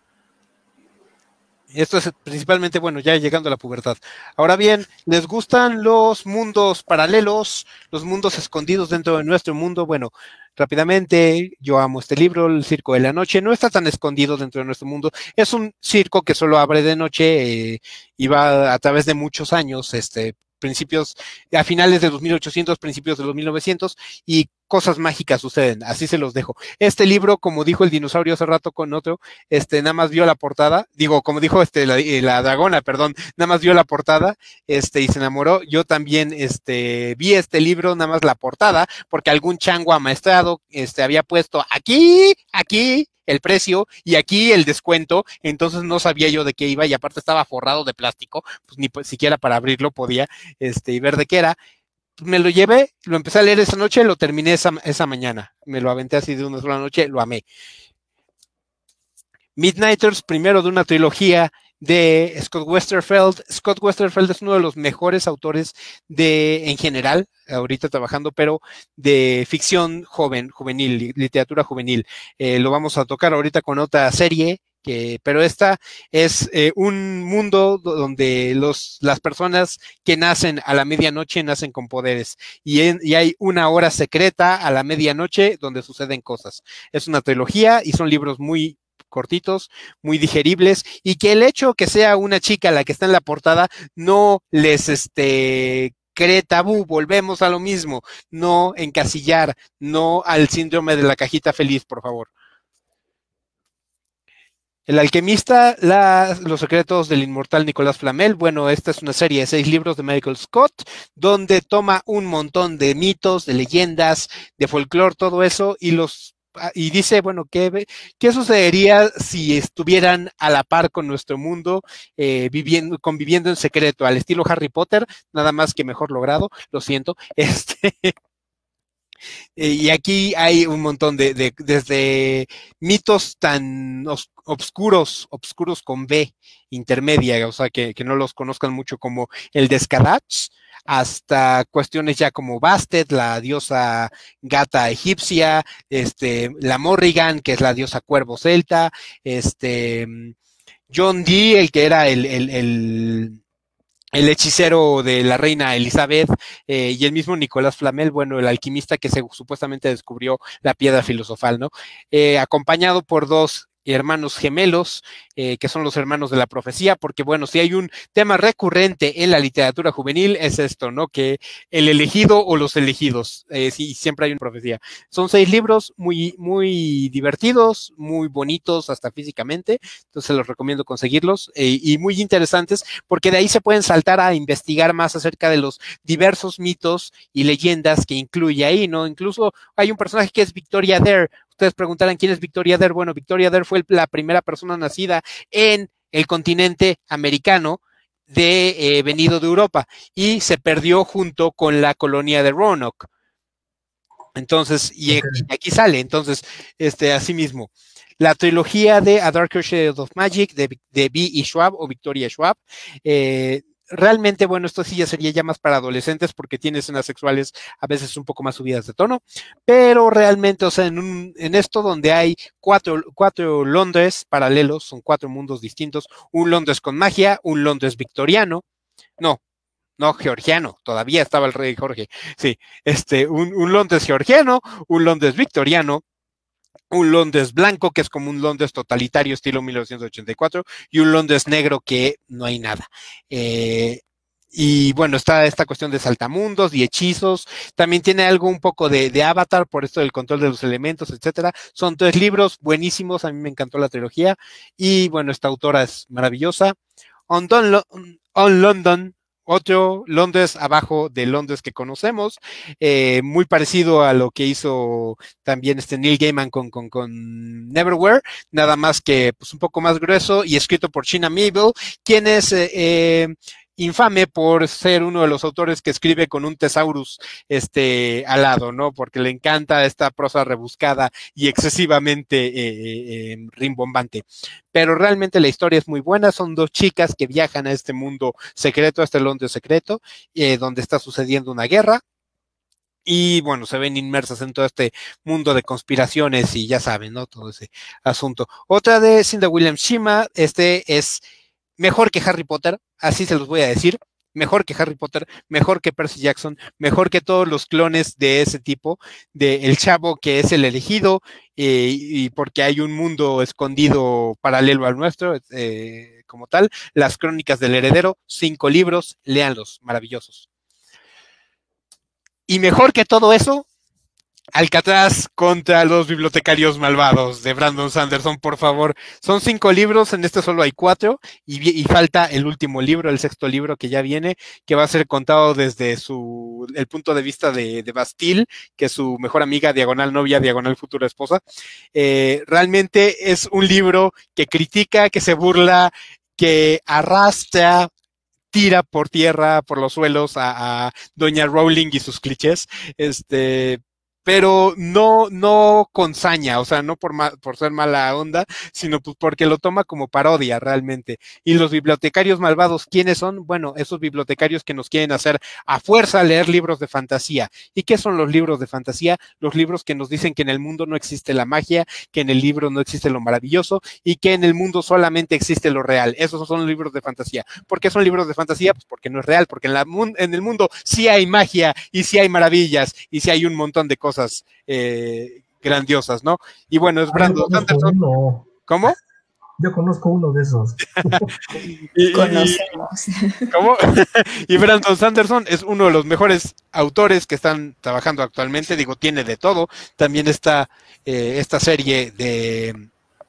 Esto es principalmente, bueno, ya llegando a la pubertad. Ahora bien, ¿les gustan los mundos paralelos, los mundos escondidos dentro de nuestro mundo? Bueno, rápidamente, yo amo este libro, El Circo de la Noche. No está tan escondido dentro de nuestro mundo. Es un circo que solo abre de noche y va a través de muchos años, principios, a finales de los 1800, principios de los 1900, y cosas mágicas suceden, así se los dejo. Este libro, como dijo el dinosaurio hace rato con otro, nada más vio la portada, digo, como dijo la dragona, perdón, nada más vio la portada, y se enamoró. Yo también, vi este libro, nada más la portada, porque algún chango amaestrado, había puesto aquí, el precio y aquí el descuento, entonces no sabía yo de qué iba y aparte estaba forrado de plástico, pues ni siquiera para abrirlo podía, y ver de qué era. Me lo llevé, lo empecé a leer esa noche, lo terminé esa mañana, me lo aventé así de una sola noche, lo amé. Midnighters, primero de una trilogía de Scott Westerfeld. Scott Westerfeld es uno de los mejores autores en general, ahorita trabajando, pero de ficción juvenil, literatura juvenil. Lo vamos a tocar ahorita con otra serie, pero esta es un mundo donde las personas que nacen a la medianoche nacen con poderes y hay una hora secreta a la medianoche donde suceden cosas. Es una trilogía y son libros muy cortitos, muy digeribles, y que el hecho que sea una chica la que está en la portada no les cree tabú. Volvemos a lo mismo, no encasillar, no al síndrome de la cajita feliz, por favor. El alquimista, los secretos del inmortal Nicolas Flamel. Bueno, esta es una serie de 6 libros de Michael Scott, donde toma un montón de mitos, de leyendas, de folclore, todo eso, y dice, bueno, ¿qué sucedería si estuvieran a la par con nuestro mundo, conviviendo en secreto, al estilo Harry Potter, nada más que mejor logrado, lo siento, y aquí hay un montón desde mitos tan obscuros con B, intermedia, o sea, que no los conozcan mucho, como el de Skadach, hasta cuestiones ya como Bastet, la diosa gata egipcia, la Morrigan, que es la diosa cuervo celta, John Dee, el que era el hechicero de la reina Elizabeth, y el mismo Nicolas Flamel, bueno, el alquimista que supuestamente descubrió la piedra filosofal, ¿no? Acompañado por 2 hermanos gemelos, que son los hermanos de la profecía, porque bueno, si hay un tema recurrente en la literatura juvenil es esto, ¿no? Que el elegido o los elegidos, sí, siempre hay una profecía. Son 6 libros muy, muy divertidos, muy bonitos hasta físicamente, entonces los recomiendo conseguirlos, y muy interesantes, porque de ahí se pueden saltar a investigar más acerca de los diversos mitos y leyendas que incluye ahí, ¿no? Incluso hay un personaje que es Victoria Dare. Ustedes preguntarán quién es Victoria Dare. Bueno, Victoria Dare fue la primera persona nacida en el continente americano venido de Europa y se perdió junto con la colonia de Roanoke. Entonces, y aquí sale, entonces, así mismo. La trilogía de A Darker Shade of Magic de B. E. Schwab o Victoria Schwab, realmente, bueno, esto sí ya sería ya más para adolescentes porque tiene escenas sexuales a veces un poco más subidas de tono, pero realmente, o sea, en esto donde hay cuatro Londres paralelos, son 4 mundos distintos, un Londres con magia, un Londres victoriano, no, georgiano, todavía estaba el rey Jorge, sí, un Londres georgiano, un Londres victoriano, un Londres blanco, que es como un Londres totalitario estilo 1984, y un Londres negro que no hay nada. Y bueno, está esta cuestión de saltamundos y hechizos, también tiene algo un poco de Avatar, por esto del control de los elementos, etcétera. Son 3 libros buenísimos, a mí me encantó la trilogía, y bueno, esta autora es maravillosa. On London, otro Londres abajo de Londres que conocemos, muy parecido a lo que hizo también Neil Gaiman con Neverwhere, nada más que pues un poco más grueso y escrito por China Miéville, quien es infame por ser uno de los autores que escribe con un thesaurus al lado, ¿no? Porque le encanta esta prosa rebuscada y excesivamente rimbombante. Pero realmente la historia es muy buena, son 2 chicas que viajan a este mundo secreto, a este Londres secreto, donde está sucediendo una guerra, y bueno, se ven inmersas en todo este mundo de conspiraciones y ya saben, ¿no? Todo ese asunto. Otra de Cinda Williams Shima, es mejor que Harry Potter, así se los voy a decir, mejor que Harry Potter, mejor que Percy Jackson, mejor que todos los clones de ese tipo, de el chavo que es el elegido, y porque hay un mundo escondido paralelo al nuestro, como tal, Las Crónicas del Heredero, 5 libros, léanlos, maravillosos. Y mejor que todo eso, Alcatraz contra los bibliotecarios malvados de Brandon Sanderson, por favor. Son 5 libros, en este solo hay 4, y falta el último libro, el 6º libro que ya viene, que va a ser contado desde el punto de vista de Bastille, que es su mejor amiga, diagonal novia, diagonal futura esposa. Realmente es un libro que critica, que se burla, que arrastra, tira por tierra, por los suelos a Doña Rowling y sus clichés, pero no con saña, o sea, no por ser mala onda, sino pues porque lo toma como parodia realmente. Y los bibliotecarios malvados, ¿quiénes son? Bueno, esos bibliotecarios que nos quieren hacer a fuerza leer libros de fantasía. ¿Y qué son los libros de fantasía? Los libros que nos dicen que en el mundo no existe la magia, que en el libro no existe lo maravilloso y que en el mundo solamente existe lo real. Esos son los libros de fantasía. ¿Por qué son libros de fantasía? Pues porque no es real, porque en el mundo sí hay magia y sí hay maravillas y sí hay un montón de cosas grandiosas, ¿no? Y bueno, es Brandon Sanderson. ¿Cómo? Yo conozco uno de esos. Conocemos. ¿Cómo? Y Brandon Sanderson es uno de los mejores autores que están trabajando actualmente, digo, tiene de todo. También está esta serie de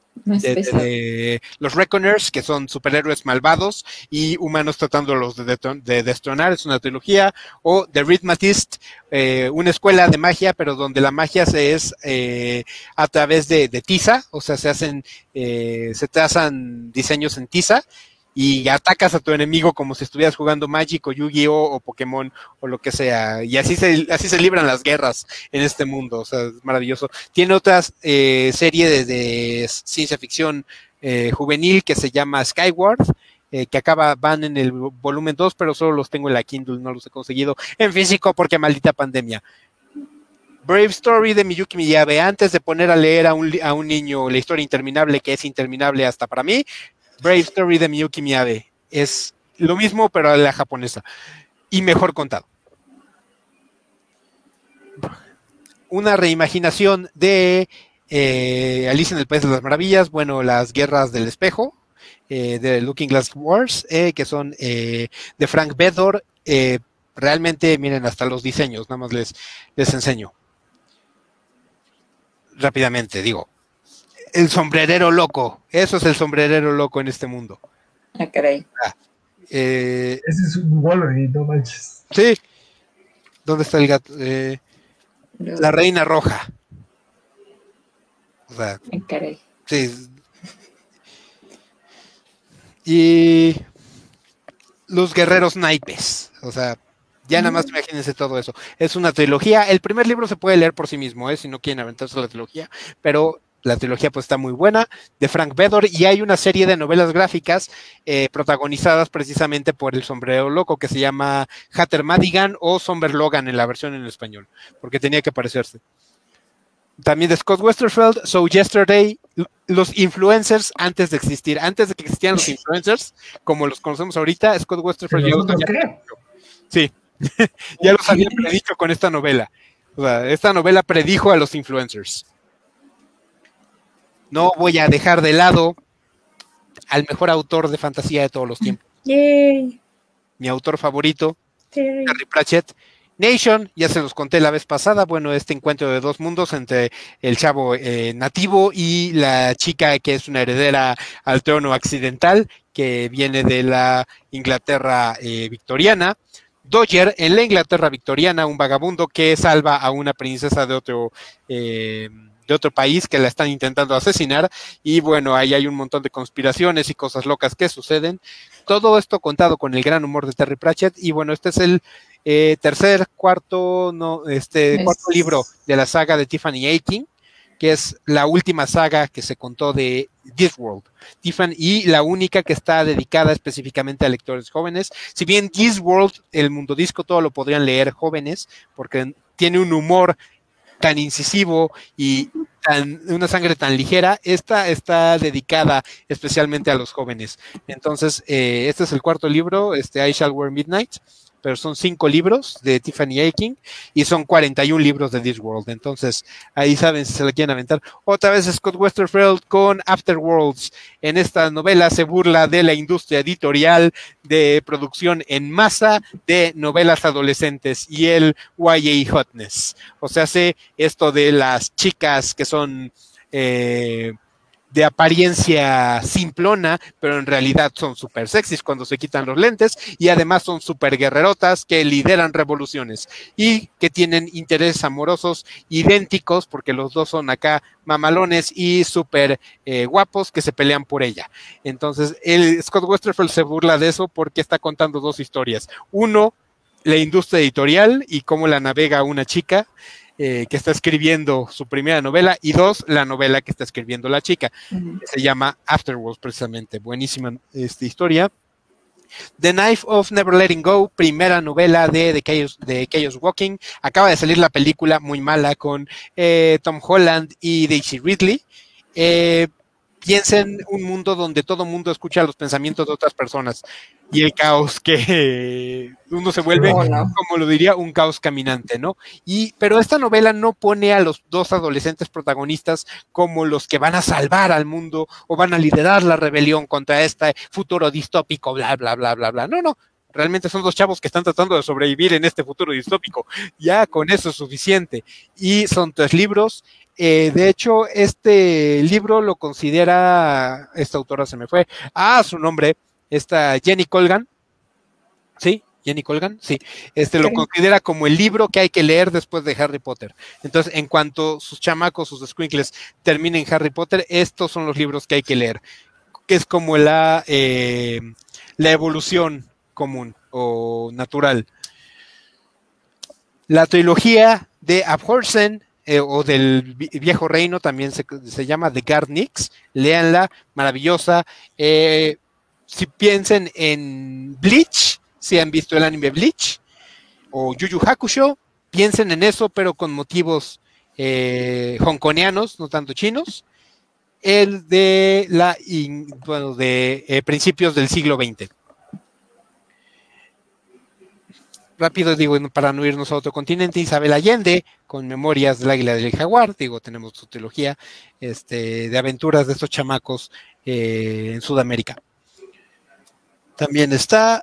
los Reckoners, que son superhéroes malvados y humanos tratándolos de destronar, es una trilogía, o The Rhythmatist, una escuela de magia, pero donde la magia es a través de tiza, o sea, se trazan diseños en tiza y atacas a tu enemigo como si estuvieras jugando Magic o Yu-Gi-Oh o Pokémon o lo que sea, y así se libran las guerras en este mundo, o sea, es maravilloso. Tiene otras serie de ciencia ficción juvenil que se llama Skyward, que van en el volumen 2, pero solo los tengo en la Kindle, no los he conseguido en físico porque maldita pandemia. Brave Story de Miyuki Miyabe, antes de poner a leer a un niño la historia interminable, que es interminable hasta para mí, Brave Story de Miyuki Miyabe es lo mismo, pero a la japonesa y mejor contado. Una reimaginación de Alicia en el País de las Maravillas, bueno, Las Guerras del Espejo, de Looking Glass Wars, que son de Frank Bedor. Realmente, miren, hasta los diseños, nada más les enseño rápidamente, digo. El sombrerero loco, eso es el sombrerero loco en este mundo. Ah, caray. Ese es un Wolverine, no manches. Sí. ¿Dónde está el gato? La Reina Roja. O sea, ah, caray. Sí. Y los guerreros naipes, o sea, ya nada más imagínense todo eso. Es una trilogía. El primer libro se puede leer por sí mismo, si no quieren aventarse la trilogía, pero La trilogía pues está muy buena, de Frank Bedor, y hay una serie de novelas gráficas protagonizadas precisamente por el sombrero loco que se llama Hatter Madigan o Somber Logan en la versión en español, porque tenía que parecerse. También de Scott Westerfeld, So Yesterday, los influencers antes de existir, antes de que existieran los influencers, como los conocemos ahorita, Scott Westerfeld sí, ya los había predicho con esta novela. O sea, esta novela predijo a los influencers. No voy a dejar de lado al mejor autor de fantasía de todos los tiempos. Yay. Mi autor favorito, Terry. Terry Pratchett. Nation, ya se los conté la vez pasada, bueno, este encuentro de dos mundos entre el chavo nativo y la chica que es una heredera al trono accidental, que viene de la Inglaterra victoriana. Dodger, en la Inglaterra victoriana, un vagabundo que salva a una princesa de otro país que la están intentando asesinar, y bueno, ahí hay un montón de conspiraciones y cosas locas que suceden. Todo esto contado con el gran humor de Terry Pratchett, y bueno, este es el cuarto libro de la saga de Tiffany Aching, que es la última saga que se contó de Discworld. Tiffany, y la única que está dedicada específicamente a lectores jóvenes. Si bien Discworld, el mundo disco, todo lo podrían leer jóvenes, porque tiene un humor tan incisivo y una sangre tan ligera, esta está dedicada especialmente a los jóvenes. Entonces, este es el cuarto libro, I Shall Wear Midnight, pero son 5 libros de Tiffany Aching y son 41 libros de Discworld. Entonces, ahí saben si se la quieren aventar. Otra vez Scott Westerfeld con Afterworlds. En esta novela se burla de la industria editorial de producción en masa de novelas adolescentes y el YA hotness. O sea, hace esto de las chicas que son de apariencia simplona, pero en realidad son súper sexys cuando se quitan los lentes, y además son súper guerrerotas que lideran revoluciones y que tienen intereses amorosos idénticos, porque los dos son acá mamalones y súper guapos que se pelean por ella. Entonces, Scott Westerfeld se burla de eso porque está contando dos historias. Uno, la industria editorial y cómo la navega una chica que está escribiendo su primera novela, y 2, la novela que está escribiendo la chica, que se llama Afterworld, precisamente. Buenísima esta historia. The Knife of Never Letting Go, primera novela de Chaos Walking. Acaba de salir la película, muy mala, con Tom Holland y Daisy Ridley. Piensen un mundo donde todo mundo escucha los pensamientos de otras personas y el caos que uno se vuelve, como lo diría, un caos caminante, ¿no? Pero esta novela no pone a los dos adolescentes protagonistas como los que van a salvar al mundo o van a liderar la rebelión contra este futuro distópico, bla, bla, bla, bla, bla. No. Realmente son dos chavos que están tratando de sobrevivir en este futuro distópico. Ya con eso es suficiente. Y son 3 libros. De hecho, este libro lo considera, esta autora se me fue, su nombre, esta Jenny Colgan, ¿sí? Jenny Colgan, sí, lo considera como el libro que hay que leer después de Harry Potter. Entonces, en cuanto sus chamacos, sus squinkles terminen Harry Potter, estos son los libros que hay que leer, que es como la evolución común o natural. La trilogía de Abhorsen, o del Viejo Reino, también se llama The Gardnix, léanla, maravillosa. Si piensen en Bleach, si han visto el anime Bleach, o Yu Yu Hakusho, piensen en eso, pero con motivos hongkoneanos, no tanto chinos. El de principios del siglo XX. Rápido, digo, para no irnos a otro continente, Isabel Allende, con Memorias del Águila del Jaguar, digo, tenemos su trilogía de aventuras de estos chamacos en Sudamérica. También está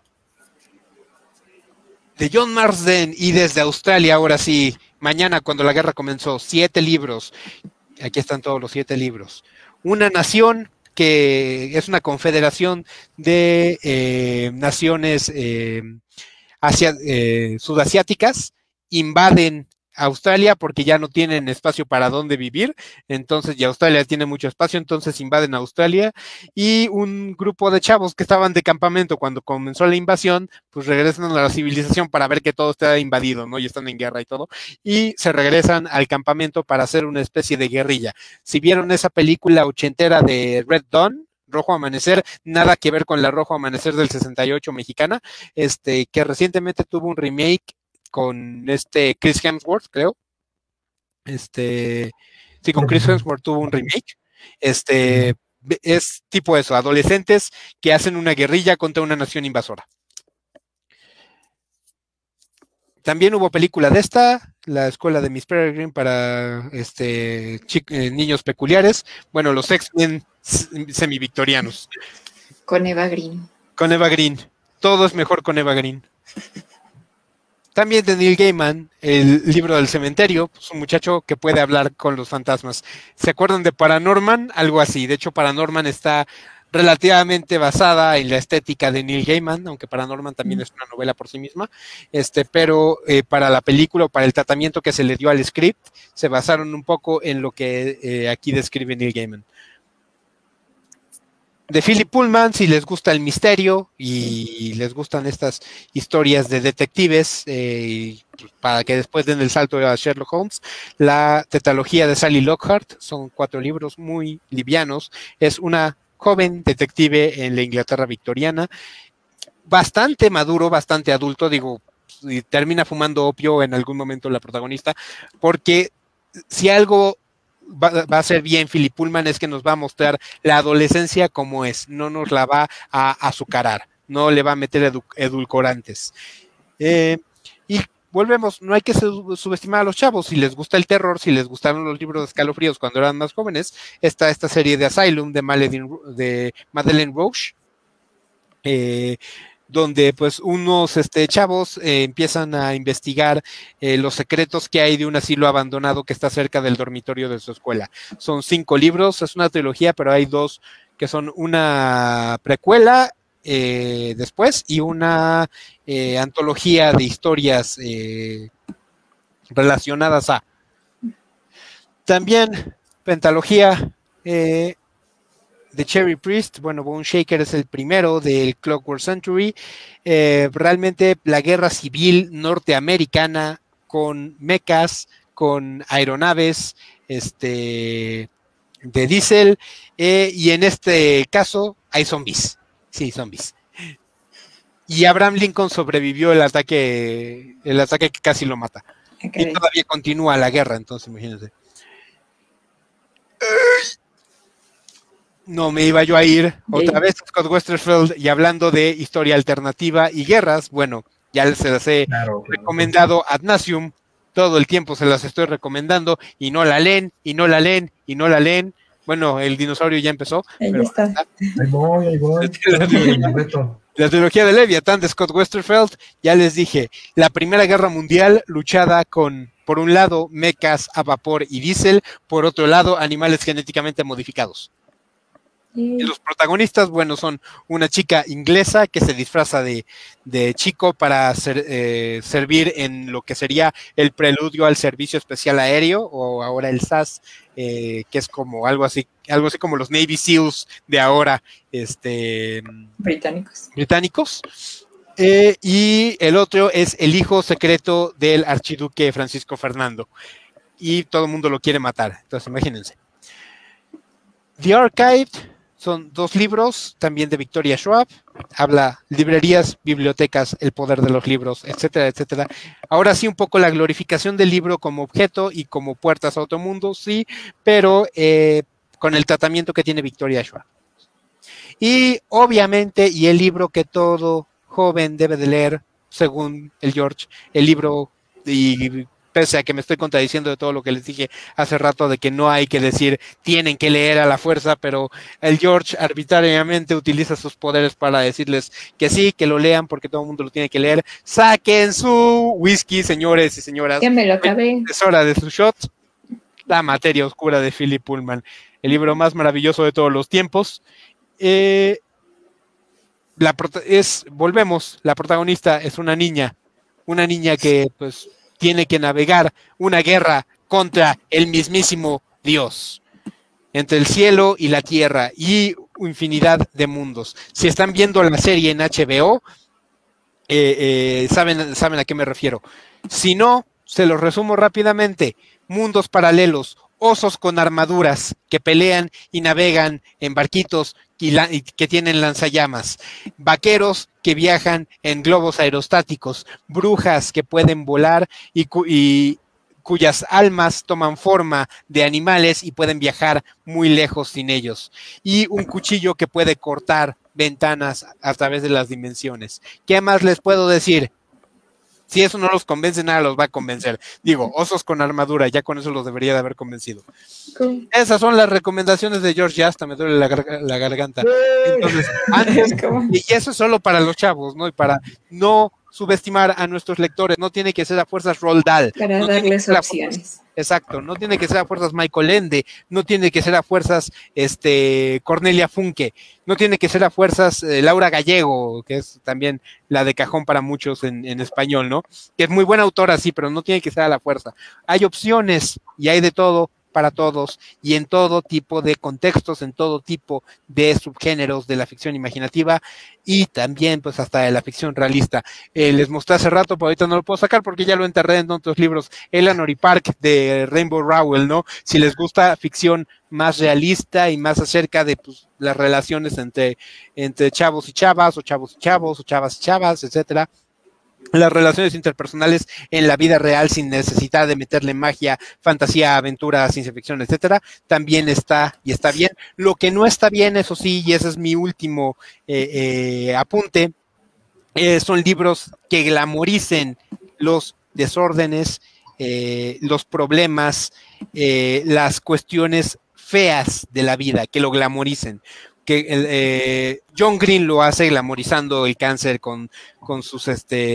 de John Marsden, y desde Australia, ahora sí, mañana cuando la guerra comenzó, 7 libros, aquí están todos los 7 libros. Una nación que es una confederación de naciones sudasiáticas, invaden Australia porque ya no tienen espacio para dónde vivir, entonces ya Australia tiene mucho espacio, entonces invaden Australia y un grupo de chavos que estaban de campamento cuando comenzó la invasión, pues regresan a la civilización para ver que todo está invadido, ¿no? Y están en guerra y todo, y se regresan al campamento para hacer una especie de guerrilla. Si vieron esa película ochentera de Red Dawn, Rojo Amanecer, nada que ver con la Rojo Amanecer del 68 mexicana, que recientemente tuvo un remake con Chris Hemsworth, creo. Sí, con Chris Hemsworth tuvo un remake. Es tipo eso, adolescentes que hacen una guerrilla contra una nación invasora. También hubo película de la escuela de Miss Peregrine para niños peculiares. Bueno, los X-Men semi-victorianos. Con Eva Green. Con Eva Green. Todo es mejor con Eva Green. También de Neil Gaiman, el libro del cementerio, pues un muchacho que puede hablar con los fantasmas. ¿Se acuerdan de Paranorman? Algo así. De hecho, Paranorman está relativamente basada en la estética de Neil Gaiman, aunque Paranorman también es una novela por sí misma, pero para la película o para el tratamiento que se le dio al script, se basaron un poco en lo que aquí describe Neil Gaiman. De Philip Pullman, si les gusta el misterio y les gustan estas historias de detectives, para que después den el salto a Sherlock Holmes, la tetralogía de Sally Lockhart, son 4 libros muy livianos, es una joven detective en la Inglaterra victoriana, bastante maduro, bastante adulto, digo, y termina fumando opio en algún momento la protagonista, porque si algo va a ser bien Philip Pullman es que nos va a mostrar la adolescencia como es, no nos la va a azucarar, no le va a meter edulcorantes. Y volvemos, no hay que subestimar a los chavos, si les gusta el terror, si les gustaron los libros de escalofríos cuando eran más jóvenes, está esta serie de Asylum de Madeleine Roche, donde pues unos chavos empiezan a investigar los secretos que hay de un asilo abandonado que está cerca del dormitorio de su escuela. Son 5 libros, es una trilogía, pero hay 2 que son una precuela después y una antología de historias relacionadas a. También pentalogía de Cherry Priest, bueno, Bone Shaker es el primero del Clockwork Century, realmente la guerra civil norteamericana con mechas, con aeronaves, de diésel, y en este caso hay zombies, sí, zombies. Y Abraham Lincoln sobrevivió el ataque que casi lo mata. Okay. Y todavía continúa la guerra, entonces imagínense. No me iba yo a ir otra vez a Scott Westerfeld y hablando de historia alternativa y guerras, bueno, ya se las he recomendado ad nauseam, todo el tiempo se las estoy recomendando y no la leen, y no la leen, y no la leen. Bueno, el dinosaurio ya empezó. Ahí pero está. Ahí voy. La trilogía de Leviatán de Scott Westerfeld, ya les dije, la Primera Guerra Mundial luchada con, por un lado, mechas a vapor y diésel, por otro lado, animales genéticamente modificados. Y los protagonistas, bueno, son una chica inglesa que se disfraza de chico para servir en lo que sería el preludio al Servicio Especial Aéreo, o ahora el SAS, que es como algo así como los Navy SEALs de ahora, británicos. Y el otro es el hijo secreto del archiduque Francisco Fernando. Y todo el mundo lo quiere matar, entonces imagínense. The Archive son 2 libros, también de Victoria Schwab, habla librerías, bibliotecas, el poder de los libros, etcétera, etcétera. Ahora sí un poco la glorificación del libro como objeto y como puertas a otro mundo, sí, pero con el tratamiento que tiene Victoria Schwab. Y obviamente, y el libro que todo joven debe de leer, según el George, el libro, y pese a que me estoy contradiciendo de todo lo que les dije hace rato de que no hay que decir tienen que leer a la fuerza, pero el George arbitrariamente utiliza sus poderes para decirles que sí, que lo lean porque todo el mundo lo tiene que leer. Saquen su whisky, señores y señoras. Ya me lo acabé. Es hora de su shot. La materia oscura de Philip Pullman, el libro más maravilloso de todos los tiempos. La protagonista es una niña que pues tiene que navegar una guerra contra el mismísimo Dios, entre el cielo y la tierra y infinidad de mundos. Si están viendo la serie en HBO, saben a qué me refiero. Si no, se los resumo rápidamente. Mundos paralelos, osos con armaduras que pelean y navegan en barquitos y que tienen lanzallamas, vaqueros que viajan en globos aerostáticos, brujas que pueden volar y cuyas almas toman forma de animales y pueden viajar muy lejos sin ellos, y un cuchillo que puede cortar ventanas a través de las dimensiones. ¿Qué más les puedo decir? Si eso no los convence, nada los va a convencer. Digo, osos con armadura, ya con eso los debería de haber convencido. Cool. Esas son las recomendaciones de George, ya hasta me duele la garganta. Entonces, y eso es solo para los chavos, ¿no? Y para no subestimar a nuestros lectores, no tiene que ser a fuerzas Roald Dahl. Para no darles opciones. Exacto, no tiene que ser a fuerzas Michael Ende, no tiene que ser a fuerzas Cornelia Funke, no tiene que ser a fuerzas Laura Gallego, que es también la de cajón para muchos en español, ¿no? Que es muy buena autora, sí, pero no tiene que ser a la fuerza. Hay opciones y hay de todo para todos y en todo tipo de contextos, en todo tipo de subgéneros de la ficción imaginativa y también pues hasta de la ficción realista. Les mostré hace rato, pero ahorita no lo puedo sacar porque ya lo enterré en otros libros, Eleanor y Park de Rainbow Rowell, ¿no? Si les gusta ficción más realista y más acerca de pues, las relaciones entre chavos y chavas, o chavos y chavos, o chavas y chavas, etcétera, las relaciones interpersonales en la vida real sin necesidad de meterle magia, fantasía, aventura, ciencia ficción, etcétera, también está y está bien. Lo que no está bien, eso sí, y ese es mi último apunte, son libros que glamoricen los desórdenes, los problemas, las cuestiones feas de la vida, que lo glamoricen. Que John Green lo hace glamorizando el cáncer con sus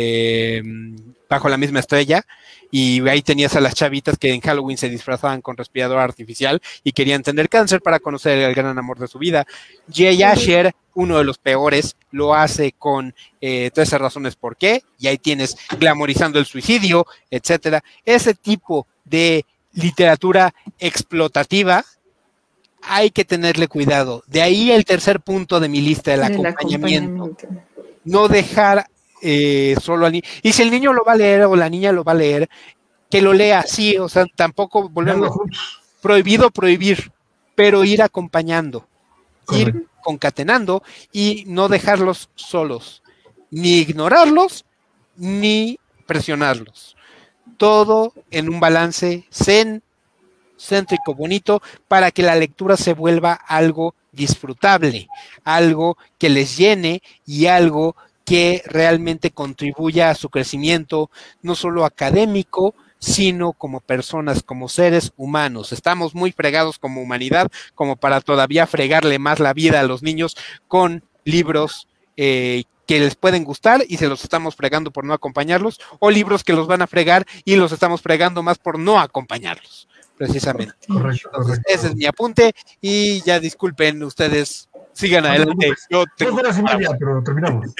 bajo la misma estrella, y ahí tenías a las chavitas que en Halloween se disfrazaban con respirador artificial y querían tener cáncer para conocer el gran amor de su vida. Jay Asher, uno de los peores, lo hace con 13 razones por qué, y ahí tienes glamorizando el suicidio, etcétera. Ese tipo de literatura explotativa hay que tenerle cuidado. De ahí el tercer punto de mi lista, el acompañamiento. No dejar solo al niño. Y si el niño lo va a leer o la niña lo va a leer, que lo lea, sí, o sea, tampoco volvemos prohibido prohibir, pero ir acompañando, ir concatenando y no dejarlos solos, ni ignorarlos, ni presionarlos. Todo en un balance céntrico, bonito, para que la lectura se vuelva algo disfrutable, algo que les llene y algo que realmente contribuya a su crecimiento, no solo académico, sino como personas, como seres humanos. Estamos muy fregados como humanidad, como para todavía fregarle más la vida a los niños con libros que les pueden gustar y se los estamos fregando por no acompañarlos, o libros que los van a fregar y los estamos fregando más por no acompañarlos. Precisamente. Correcto. Ese es mi apunte y ya disculpen, ustedes sigan adelante. Yo tengo... 2 horas y media, pero terminamos.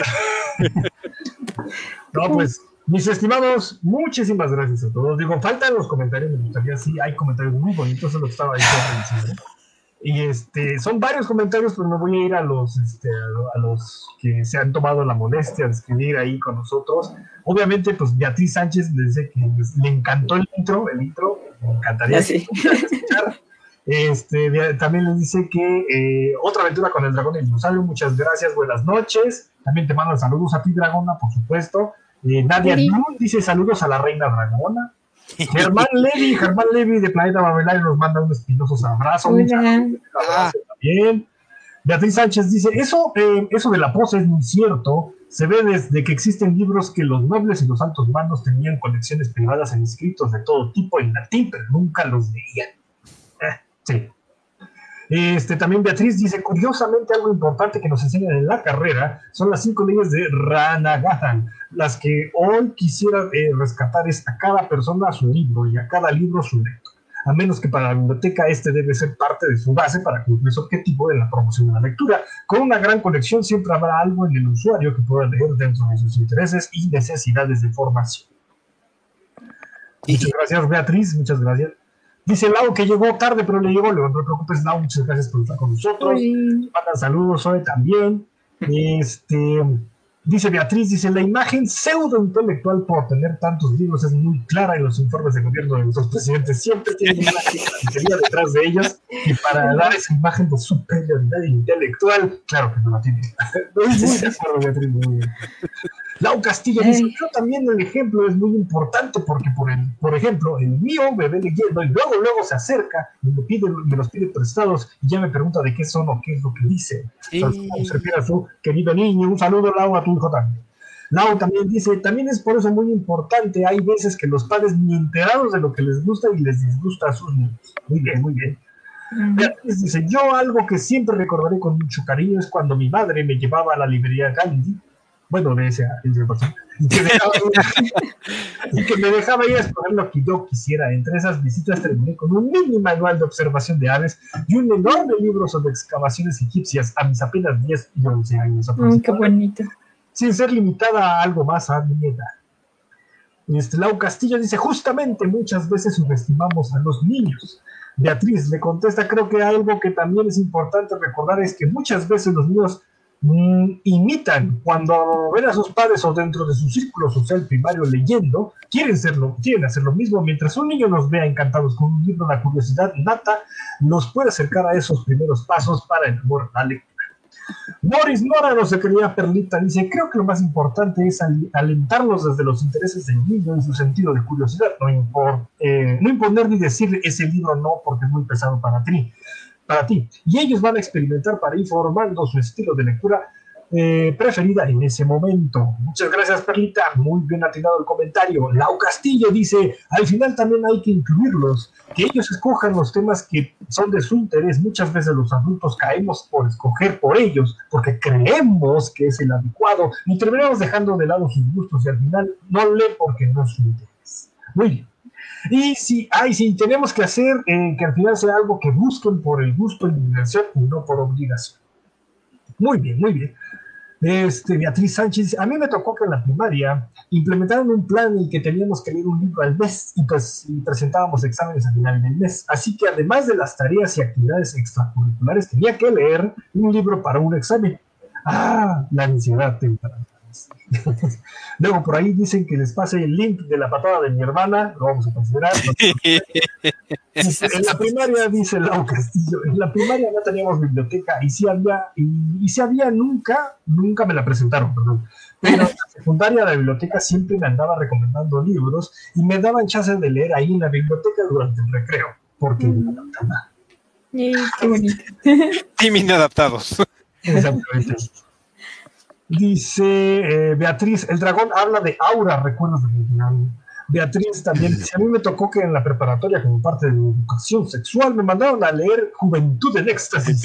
No, pues, mis estimados, muchísimas gracias a todos. Digo, faltan los comentarios, me gustaría, sí, hay comentarios muy bonitos, eso lo estaba diciendo. Y son varios comentarios, pero me voy a ir a los que se han tomado la molestia de escribir ahí con nosotros. Obviamente, pues Beatriz Sánchez le dice que le encantó el intro, me encantaría escuchar. También les dice que otra aventura con el dragón y el dinosaurio, muchas gracias, buenas noches. También te mando saludos a ti, Dragona, por supuesto. Nadia Nun dice saludos a la reina Dragona. Germán Levy de Planeta Babelario nos manda un espinosos abrazo. También. Beatriz Sánchez dice, eso de la pose es muy cierto. Se ve desde que existen libros que los nobles y los altos mandos tenían colecciones privadas en escritos de todo tipo en latín, pero nunca los leían. Sí. También Beatriz dice, curiosamente algo importante que nos enseñan en la carrera son las 5 leyes de Ranagatan. Las que hoy quisiera rescatar es a cada persona su libro y a cada libro su lector. A menos que para la biblioteca debe ser parte de su base para cumplir su objetivo de la promoción de la lectura. Con una gran colección siempre habrá algo en el usuario que pueda leer dentro de sus intereses y necesidades de formación. Muchas gracias, Beatriz, muchas gracias. Dice Lau que llegó tarde, pero le llegó. No te preocupes, Lau, muchas gracias por estar con nosotros. Manda saludos hoy también. Dice Beatriz, dice, la imagen pseudo-intelectual por tener tantos libros es muy clara en los informes de gobierno de nuestros presidentes. Siempre tienen una carnicería detrás de ellos y para dar esa imagen de superioridad intelectual, claro que no la tienen. Muy de acuerdo, Beatriz, muy bien. Lau Castillo dice, yo también el ejemplo es muy importante porque, por ejemplo, el mío me ve leyendo y luego se acerca y me los pide prestados y ya me pregunta de qué son o qué es lo que dice. Sí. Entonces, se refiere a su querido niño. Un saludo, Lau, a tu hijo también. Lau también dice, también es por eso muy importante, hay veces que los padres ni enterados de lo que les gusta y les disgusta a sus niños. Muy bien, muy bien. Beatriz dice, yo algo que siempre recordaré con mucho cariño es cuando mi madre me llevaba a la librería Gandhi, bueno, de esa persona, y que me dejaba ir a escoger lo que yo quisiera. Entre esas visitas terminé con un mini manual de observación de aves y un enorme libro sobre excavaciones egipcias a mis apenas 10 y 11 años. Qué bonito. Sin ser limitada a algo más a mi edad. Lau Castillo dice, justamente muchas veces subestimamos a los niños. Beatriz le contesta, creo que algo que también es importante recordar es que muchas veces los niños imitan cuando ven a sus padres o dentro de su círculo social primario leyendo, quieren hacer lo mismo. Mientras un niño nos vea encantados con un libro, la curiosidad nata nos puede acercar a esos primeros pasos para el amor a la lectura. Morris Nora, no se creía Perlita, dice, creo que lo más importante es alentarlos desde los intereses del niño y su sentido de curiosidad, no imponer ni decir ese libro no porque es muy pesado para ti, y ellos van a experimentar para ir formando su estilo de lectura preferida en ese momento. Muchas gracias, Perlita, muy bien atinado el comentario. Lau Castillo dice, al final también hay que incluirlos, que ellos escojan los temas que son de su interés. Muchas veces los adultos caemos por escoger por ellos, porque creemos que es el adecuado, y terminamos dejando de lado sus gustos, y al final no leen porque no es su interés. Muy bien. Y si tenemos que hacer que al final sea algo que busquen por el gusto y diversión y no por obligación. Muy bien, muy bien. Beatriz Sánchez, a mí me tocó que en la primaria implementaron un plan en el que teníamos que leer un libro al mes y presentábamos exámenes al final del mes. Así que además de las tareas y actividades extracurriculares, tenía que leer un libro para un examen. La ansiedad temprana. Luego por ahí dicen que les pase el link de la patada de mi hermana, lo vamos a considerar. En la primaria, dice Lau Castillo, en la primaria no teníamos biblioteca y si había nunca me la presentaron, perdón. Pero en la secundaria la biblioteca siempre me andaba recomendando libros y me daban chance de leer ahí en la biblioteca durante el recreo, porque no adaptaba. Qué bonito. Team inadaptados. Exactamente. Dice Beatriz, el dragón habla de aura, recuerdos de mi Beatriz también dice, a mí me tocó que en la preparatoria, como parte de mi educación sexual, me mandaron a leer Juventud en Éxtasis.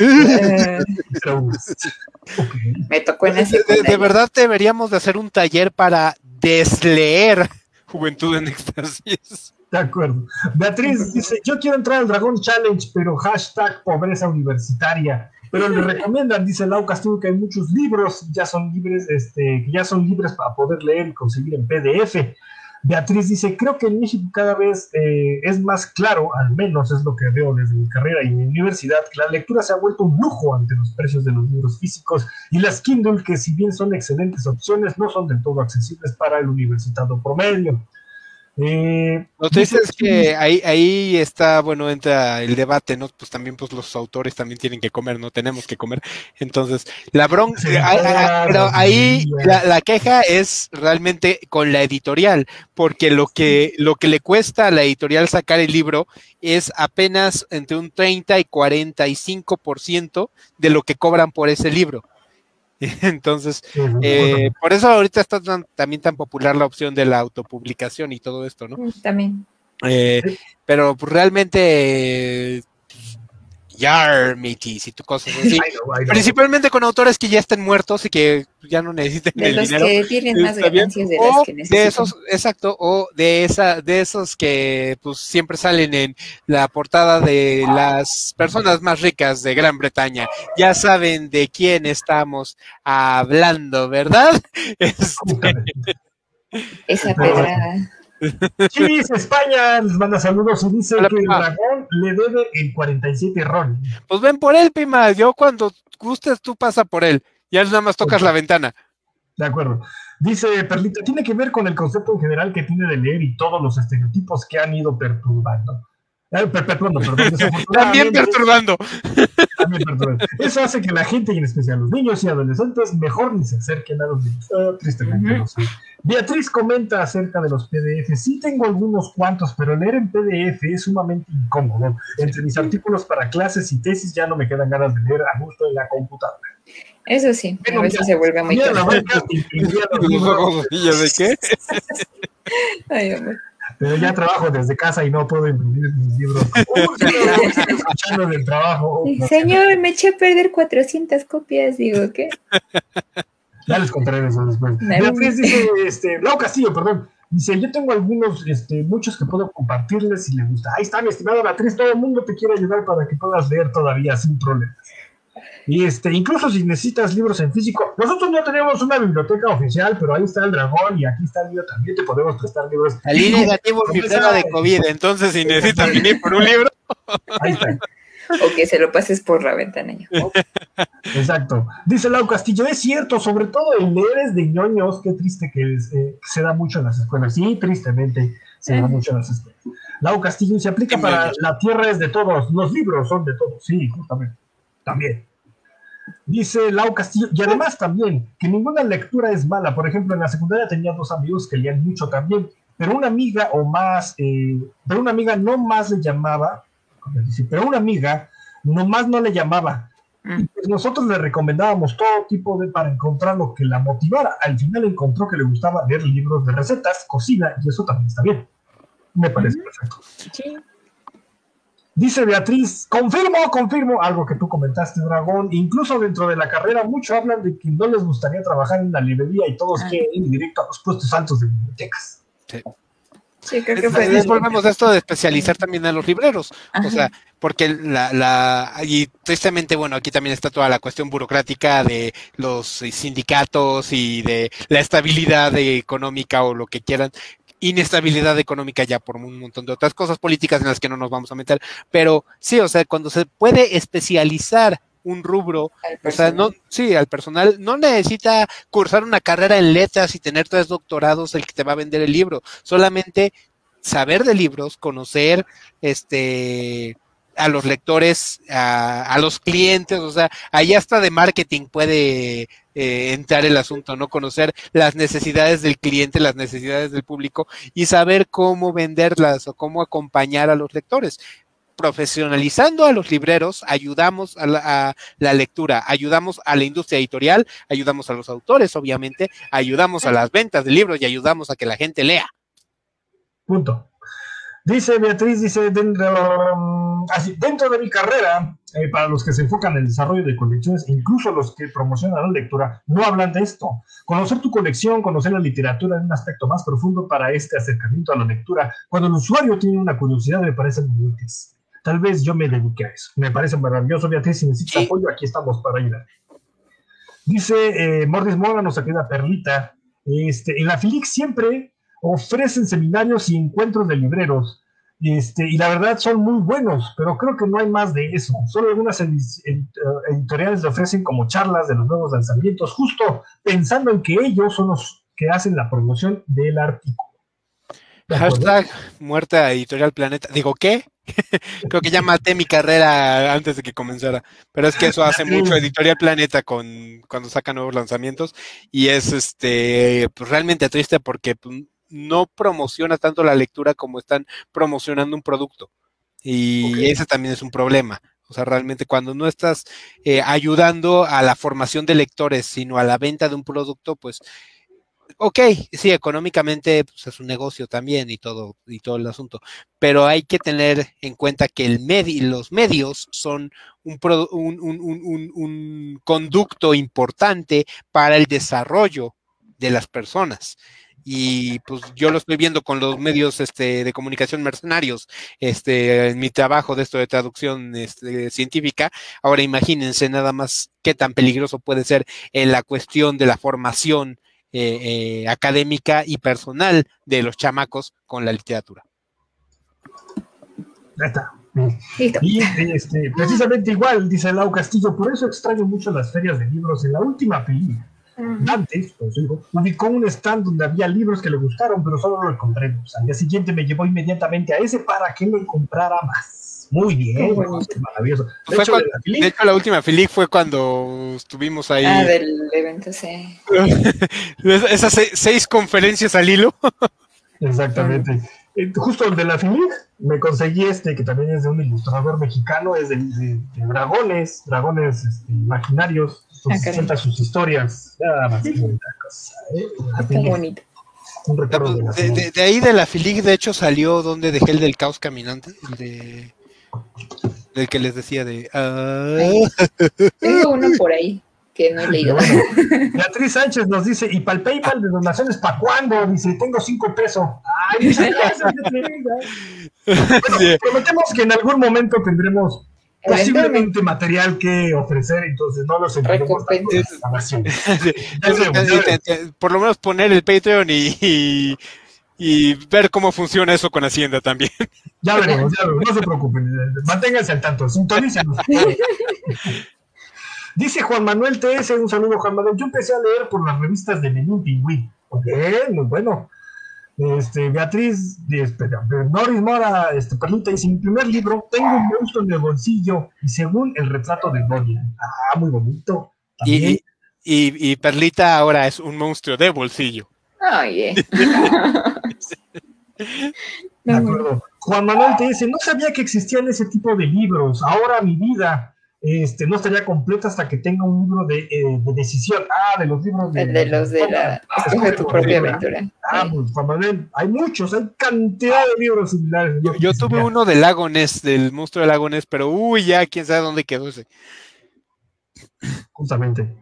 Me tocó en ese de verdad deberíamos de hacer un taller para desleer Juventud en Éxtasis. De acuerdo. Beatriz dice, yo quiero entrar al Dragón Challenge, pero # pobreza universitaria. Pero le recomiendan, dice Lau Castillo, que hay muchos libros ya son libres, que ya son libres para poder leer y conseguir en PDF. Beatriz dice, creo que en México cada vez es más claro, al menos es lo que veo desde mi carrera y mi universidad, que la lectura se ha vuelto un lujo ante los precios de los libros físicos y las Kindle, que si bien son excelentes opciones, no son del todo accesibles para el universitario promedio. Lo triste es que ahí está, bueno, entra el debate, ¿no? Pues también pues los autores también tienen que comer, ¿no? Tenemos que comer. Entonces, la bronca, pero ahí la queja es realmente con la editorial, porque lo que le cuesta a la editorial sacar el libro es apenas entre un 30 y 45% de lo que cobran por ese libro. Entonces, por eso ahorita está también tan popular la opción de la autopublicación y todo esto, ¿no? También. Pero pues, realmente, Yarmitis y tu cosas así. I know. Principalmente con autores que ya estén muertos y que ya no necesiten el dinero. De los que tienen más ganancias de las que necesitan. De esos, exacto, o de esos que pues siempre salen en la portada de las personas más ricas de Gran Bretaña. Ya saben de quién estamos hablando, ¿verdad? Esa pedrada. Chivis España les manda saludos y dice Hola, que el Pima. dragón le debe el 47 ron. Pues ven por él, Pima. Yo cuando gustes, tú pasa por él. Ya nada más tocas la ventana. De acuerdo. Dice Perlita, tiene que ver con el concepto en general que tiene de leer y todos los estereotipos que han ido perturbando. Perpetuando, perdón. También perturbando. También perturbando. Eso hace que la gente, y en especial los niños y adolescentes, mejor ni se acerquen a los libros. Tristemente, no sé. Beatriz comenta acerca de los PDF. Sí tengo algunos cuantos, pero leer en PDF es sumamente incómodo. Entre mis artículos para clases y tesis ya no me quedan ganas de leer a gusto en la computadora. Eso sí, Bueno, a veces mira, se vuelve muy mira la tarde. banca, imprimiría los Los libros, ojos, ¿y yo de qué? Ay, amor. pero ya trabajo desde casa y no puedo imprimir mis libros. Estoy escuchando del trabajo. Señor, me eché a perder 400 copias. Digo, ¿qué? Ya les contaré eso después. Dale. Beatriz dice, Lau Castillo, perdón. Dice, yo tengo algunos, muchos que puedo compartirles si les gusta. Ahí está, mi estimada Beatriz, todo el mundo te quiere ayudar para que puedas leer todavía sin problemas. Y incluso si necesitas libros en físico, nosotros no tenemos una biblioteca oficial, pero ahí está el dragón y aquí está el mío también, te podemos prestar libros. Salí negativo en mi prueba de COVID, entonces si necesitan venir por un libro. Ahí está. O que se lo pases por la ventana. Exacto. Dice Lau Castillo, es cierto, sobre todo el leer es de ñoños, qué triste que se da mucho en las escuelas. Sí, tristemente se da mucho en las escuelas. Lau Castillo se aplica para la tierra es de todos, los libros son de todos. Sí, justamente. También. Dice Lau Castillo, y además también, que ninguna lectura es mala. Por ejemplo, en la secundaria tenía 2 amigos que leían mucho también, pero una amiga pero una amiga no más le llamaba, pero una amiga nomás no le llamaba. Y pues nosotros le recomendábamos todo tipo para encontrar lo que la motivara. Al final encontró que le gustaba leer libros de recetas, cocina, y eso también está bien. Me parece perfecto. Sí. Dice Beatriz, confirmo algo que tú comentaste, Dragón. Incluso dentro de la carrera, muchos hablan de que no les gustaría trabajar en la librería y todos quieren ir directo a los puestos altos de bibliotecas. Sí, creo que fue. Después volvemos a esto de especializar también a los libreros. Ajá. O sea, porque y tristemente, bueno, aquí también está toda la cuestión burocrática de los sindicatos y de la estabilidad económica o lo que quieran. Inestabilidad económica ya por un montón de otras cosas políticas en las que no nos vamos a meter, pero sí, o sea, cuando se puede especializar un rubro, o sea, no, sí, al personal no necesita cursar una carrera en letras y tener 3 doctorados el que te va a vender el libro, solamente saber de libros, conocer a los lectores, a los clientes, o sea, ahí hasta de marketing puede entrar el asunto, ¿no? Conocer las necesidades del cliente, las necesidades del público y saber cómo venderlas o cómo acompañar a los lectores. Profesionalizando a los libreros, ayudamos a la lectura, ayudamos a la industria editorial, ayudamos a los autores, obviamente, ayudamos a las ventas de libros y ayudamos a que la gente lea. Punto. Dice Beatriz, dentro de mi carrera, para los que se enfocan en el desarrollo de colecciones, incluso los que promocionan la lectura, no hablan de esto. Conocer tu colección, conocer la literatura es un aspecto más profundo para este acercamiento a la lectura. Cuando el usuario tiene una curiosidad, me parece muy útil. Tal vez yo me dedique a eso. Me parece maravilloso, Beatriz, si necesitas apoyo, aquí estamos para ayudar. Dice Mordis Mora, nos queda Perlita. En la FILIC siempre ofrecen seminarios y encuentros de libreros, y la verdad son muy buenos, pero creo que no hay más de eso. Solo algunas editoriales le ofrecen como charlas de los nuevos lanzamientos, justo pensando en que ellos son los que hacen la promoción del artículo. Hashtag muerta Editorial Planeta. Digo, ¿qué? Creo que ya maté mi carrera antes de que comenzara, pero es que eso hace mucho Editorial Planeta cuando saca nuevos lanzamientos y es pues realmente triste porque no promociona tanto la lectura como están promocionando un producto y ese también es un problema. O sea, realmente cuando no estás ayudando a la formación de lectores, sino a la venta de un producto, pues ok, sí, económicamente pues, es un negocio también y todo el asunto, pero hay que tener en cuenta que los medios son un conducto importante para el desarrollo de las personas. Y pues yo lo estoy viendo con los medios de comunicación mercenarios, en mi trabajo de esto de traducción científica. Ahora imagínense nada más qué tan peligroso puede ser en la cuestión de la formación académica y personal de los chamacos con la literatura. Ya está. Listo. Y precisamente igual, dice Lau Castillo, por eso extraño mucho las ferias de libros. En la última película, Dante, pues digo, ubicó un stand donde había libros que le gustaron, pero solo lo encontré. Pues, al día siguiente me llevó inmediatamente a ese para que me comprara más. Muy bien, maravilloso. De hecho, la última Filic fue cuando estuvimos ahí. Del evento, sí. Esas 6 conferencias al hilo. Exactamente. Justo el de la Filic, me conseguí que también es de un ilustrador mexicano, es de dragones imaginarios, cuenta sus historias. Nada más, qué bonita cosa. Está bonito. Un recuerdo de ahí de la Filic, de hecho, salió donde dejé el del caos caminante, del que les decía de... Tengo uno por ahí que no he leído. Bueno, Beatriz Sánchez nos dice, ¿y para el PayPal de donaciones para cuándo? Dice, tengo 5 pesos. Ay, muchas gracias. Bueno, sí. Prometemos que en algún momento tendremos posiblemente material que ofrecer, entonces no los enviamos por lo menos poner el Patreon y ver cómo funciona eso con Hacienda también. Ya veremos, no se preocupen, manténganse al tanto, sintonícenos. Dice Juan Manuel TS, un saludo Juan Manuel, yo empecé a leer por las revistas de Menú Pingüí. Muy bueno. Beatriz, Noris Mora, Perlita dice, mi primer libro, tengo un monstruo en el bolsillo y según el retrato de Dorian. Muy bonito. Y Perlita ahora es un monstruo de bolsillo. De acuerdo. Juan Manuel te dice, no sabía que existían ese tipo de libros, ahora mi vida no estaría completa hasta que tenga un libro de decisión. De los libros de tu propia aventura. Pues, Juan Manuel, hay muchos, hay cantidad de libros similares. Yo tuve uno del Lago Ness, del monstruo del Lago Ness, pero ya quién sabe dónde quedó ese. Justamente.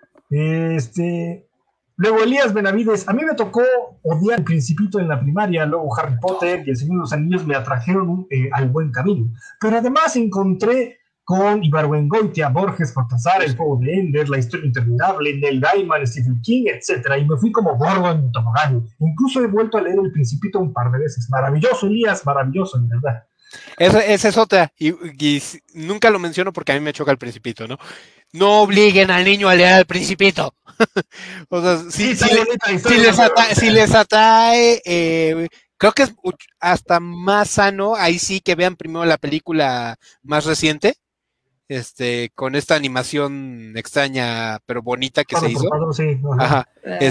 Luego Elías Benavides, a mí me tocó odiar El Principito en la primaria, luego Harry Potter y El Señor de los Anillos me atrajeron al buen camino. Pero además encontré con Ibargüengoitia, Borges, Cortázar, El Fuego de Ender, La Historia Interminable, Neil Gaiman, Stephen King, etc. Y me fui como gordo en tobogán. Incluso he vuelto a leer El Principito un par de veces. Maravilloso, Elías, maravilloso, en verdad. Esa es otra, y nunca lo menciono porque a mí me choca El Principito, ¿no? No obliguen al niño a leer El Principito. O sea, si les atrae, creo que es hasta más sano, ahí sí que vean primero la película más reciente, con esta animación extraña pero bonita que se hizo. Ajá.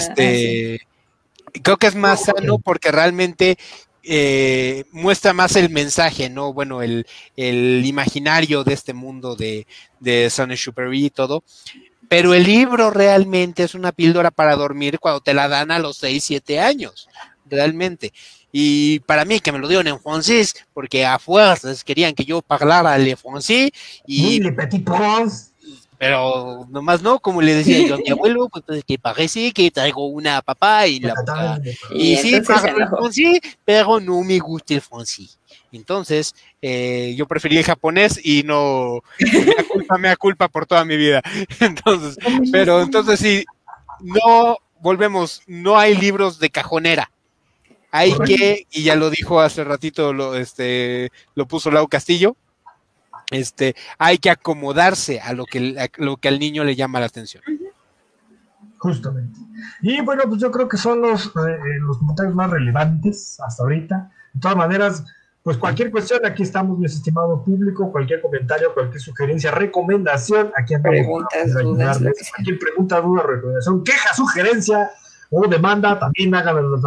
Creo que es más sano porque realmente muestra más el mensaje, ¿no? Bueno, el imaginario de este mundo de Saint-Exupéry y todo. Pero el libro realmente es una píldora para dormir cuando te la dan a los 6, 7 años, realmente. Y para mí, que me lo dieron en francés, porque a fuerzas querían que yo hablara le francés. Y Le Petit Prince. Pero nomás no, como le decía yo a mi abuelo, pues que parece que traigo una papá y la papá. Y sí, parlo el francés, pero no me gusta el francés. Entonces, yo preferí el japonés y no me da culpa por toda mi vida. Entonces sí, no volvemos, no hay libros de cajonera. Hay que, y ya lo dijo hace ratito, lo puso Lau Castillo, hay que acomodarse a lo que al niño le llama la atención. Justamente. Y bueno, pues yo creo que son los comentarios más relevantes hasta ahorita. De todas maneras, pues cualquier cuestión, aquí estamos, mi estimado público, cualquier comentario, cualquier sugerencia, recomendación, aquí andamos. Preguntas, dudas, cualquier pregunta, duda, recomendación, queja, sugerencia o demanda, también háganlo.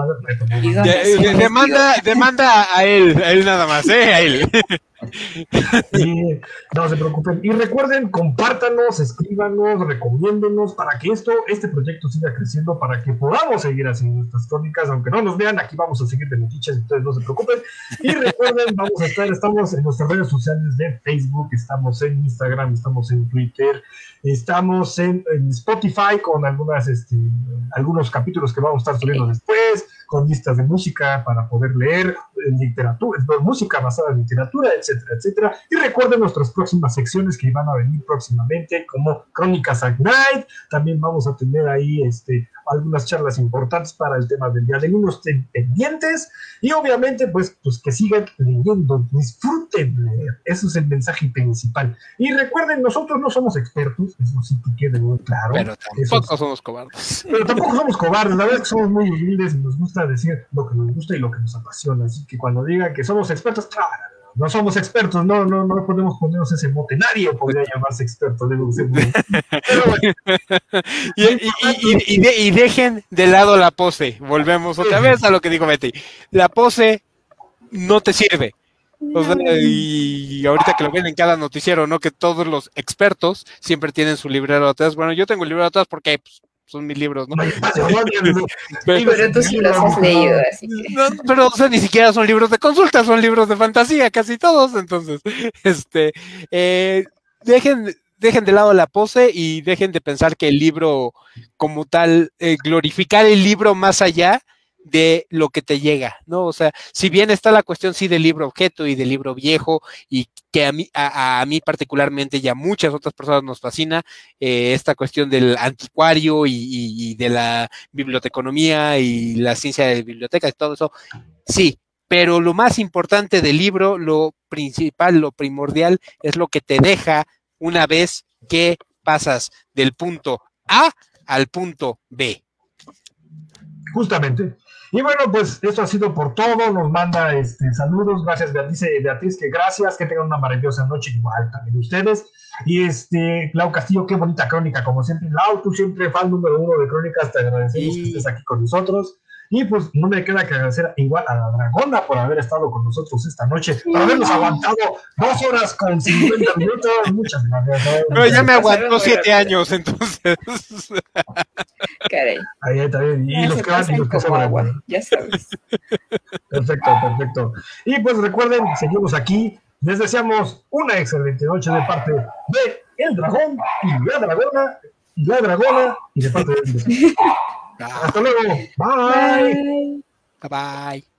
Demanda a él nada más, a él. Sí, no se preocupen. Y recuerden, compártanos, escríbanos, recomiéndenos para que este proyecto siga creciendo, para que podamos seguir haciendo estas crónicas, aunque no nos vean, aquí vamos a seguir de metiches, entonces no se preocupen. Y recuerden, estamos en nuestras redes sociales de Facebook, estamos en Instagram, estamos en Twitter, estamos en Spotify con algunos capítulos que vamos a estar subiendo después, con listas de música para poder leer, literatura, música basada en literatura, etcétera, etcétera. Y recuerden nuestras próximas secciones que van a venir próximamente, como Crónicas at Night. También vamos a tener ahí algunas charlas importantes para el tema del Día del Niño, estén pendientes y obviamente pues que sigan leyendo, disfruten leer, eso es el mensaje principal. Y recuerden, nosotros no somos expertos, eso sí que quede muy claro. Pero tampoco somos cobardes. Pero tampoco somos cobardes, la verdad es que somos muy humildes y nos gusta decir lo que nos gusta y lo que nos apasiona, así que cuando digan que somos expertos, no somos expertos, no podemos ponernos ese mote, nadie podría llamarse experto, pero bueno. y dejen de lado la pose, volvemos otra vez a lo que dijo Betty, la pose no te sirve. O sea, y ahorita que lo ven en cada noticiero, ¿no? Que todos los expertos siempre tienen su librero atrás. Bueno, yo tengo el librero atrás porque pues, son mis libros, ¿no? Pero tú sí los has leído, así que... No, pero o sea, ni siquiera son libros de consulta, son libros de fantasía, casi todos. Entonces, dejen de lado la pose y dejen de pensar que el libro como tal, glorificar el libro más allá de lo que te llega, ¿no? O sea, si bien está la cuestión sí del libro objeto y del libro viejo, y que a mí particularmente y a muchas otras personas nos fascina, esta cuestión del anticuario y de la biblioteconomía y la ciencia de bibliotecas y todo eso, sí, pero lo más importante del libro, lo principal, lo primordial, es lo que te deja una vez que pasas del punto A al punto B. Justamente. Y bueno, pues esto ha sido por todo. Nos manda saludos. Gracias, Beatriz, que gracias. Que tengan una maravillosa noche, igual también ustedes. Y Clau Castillo, qué bonita crónica, como siempre. Lau, tú siempre fan número 1 de crónicas. Te agradecemos que estés aquí con nosotros. Y pues no me queda que agradecer igual a la Dragona por haber estado con nosotros esta noche, por habernos aguantado 2 horas con 50 minutos. Muchas gracias. No, ya me aguantó 7 años, entonces. Caray. Ahí está bien. Y los que van y los que se como van. agua, ya sabes. Perfecto. Y pues recuerden, seguimos aquí. Les deseamos una excelente noche de parte de El Dragón y la Dragona y de parte de... Hasta luego. Bye. Bye.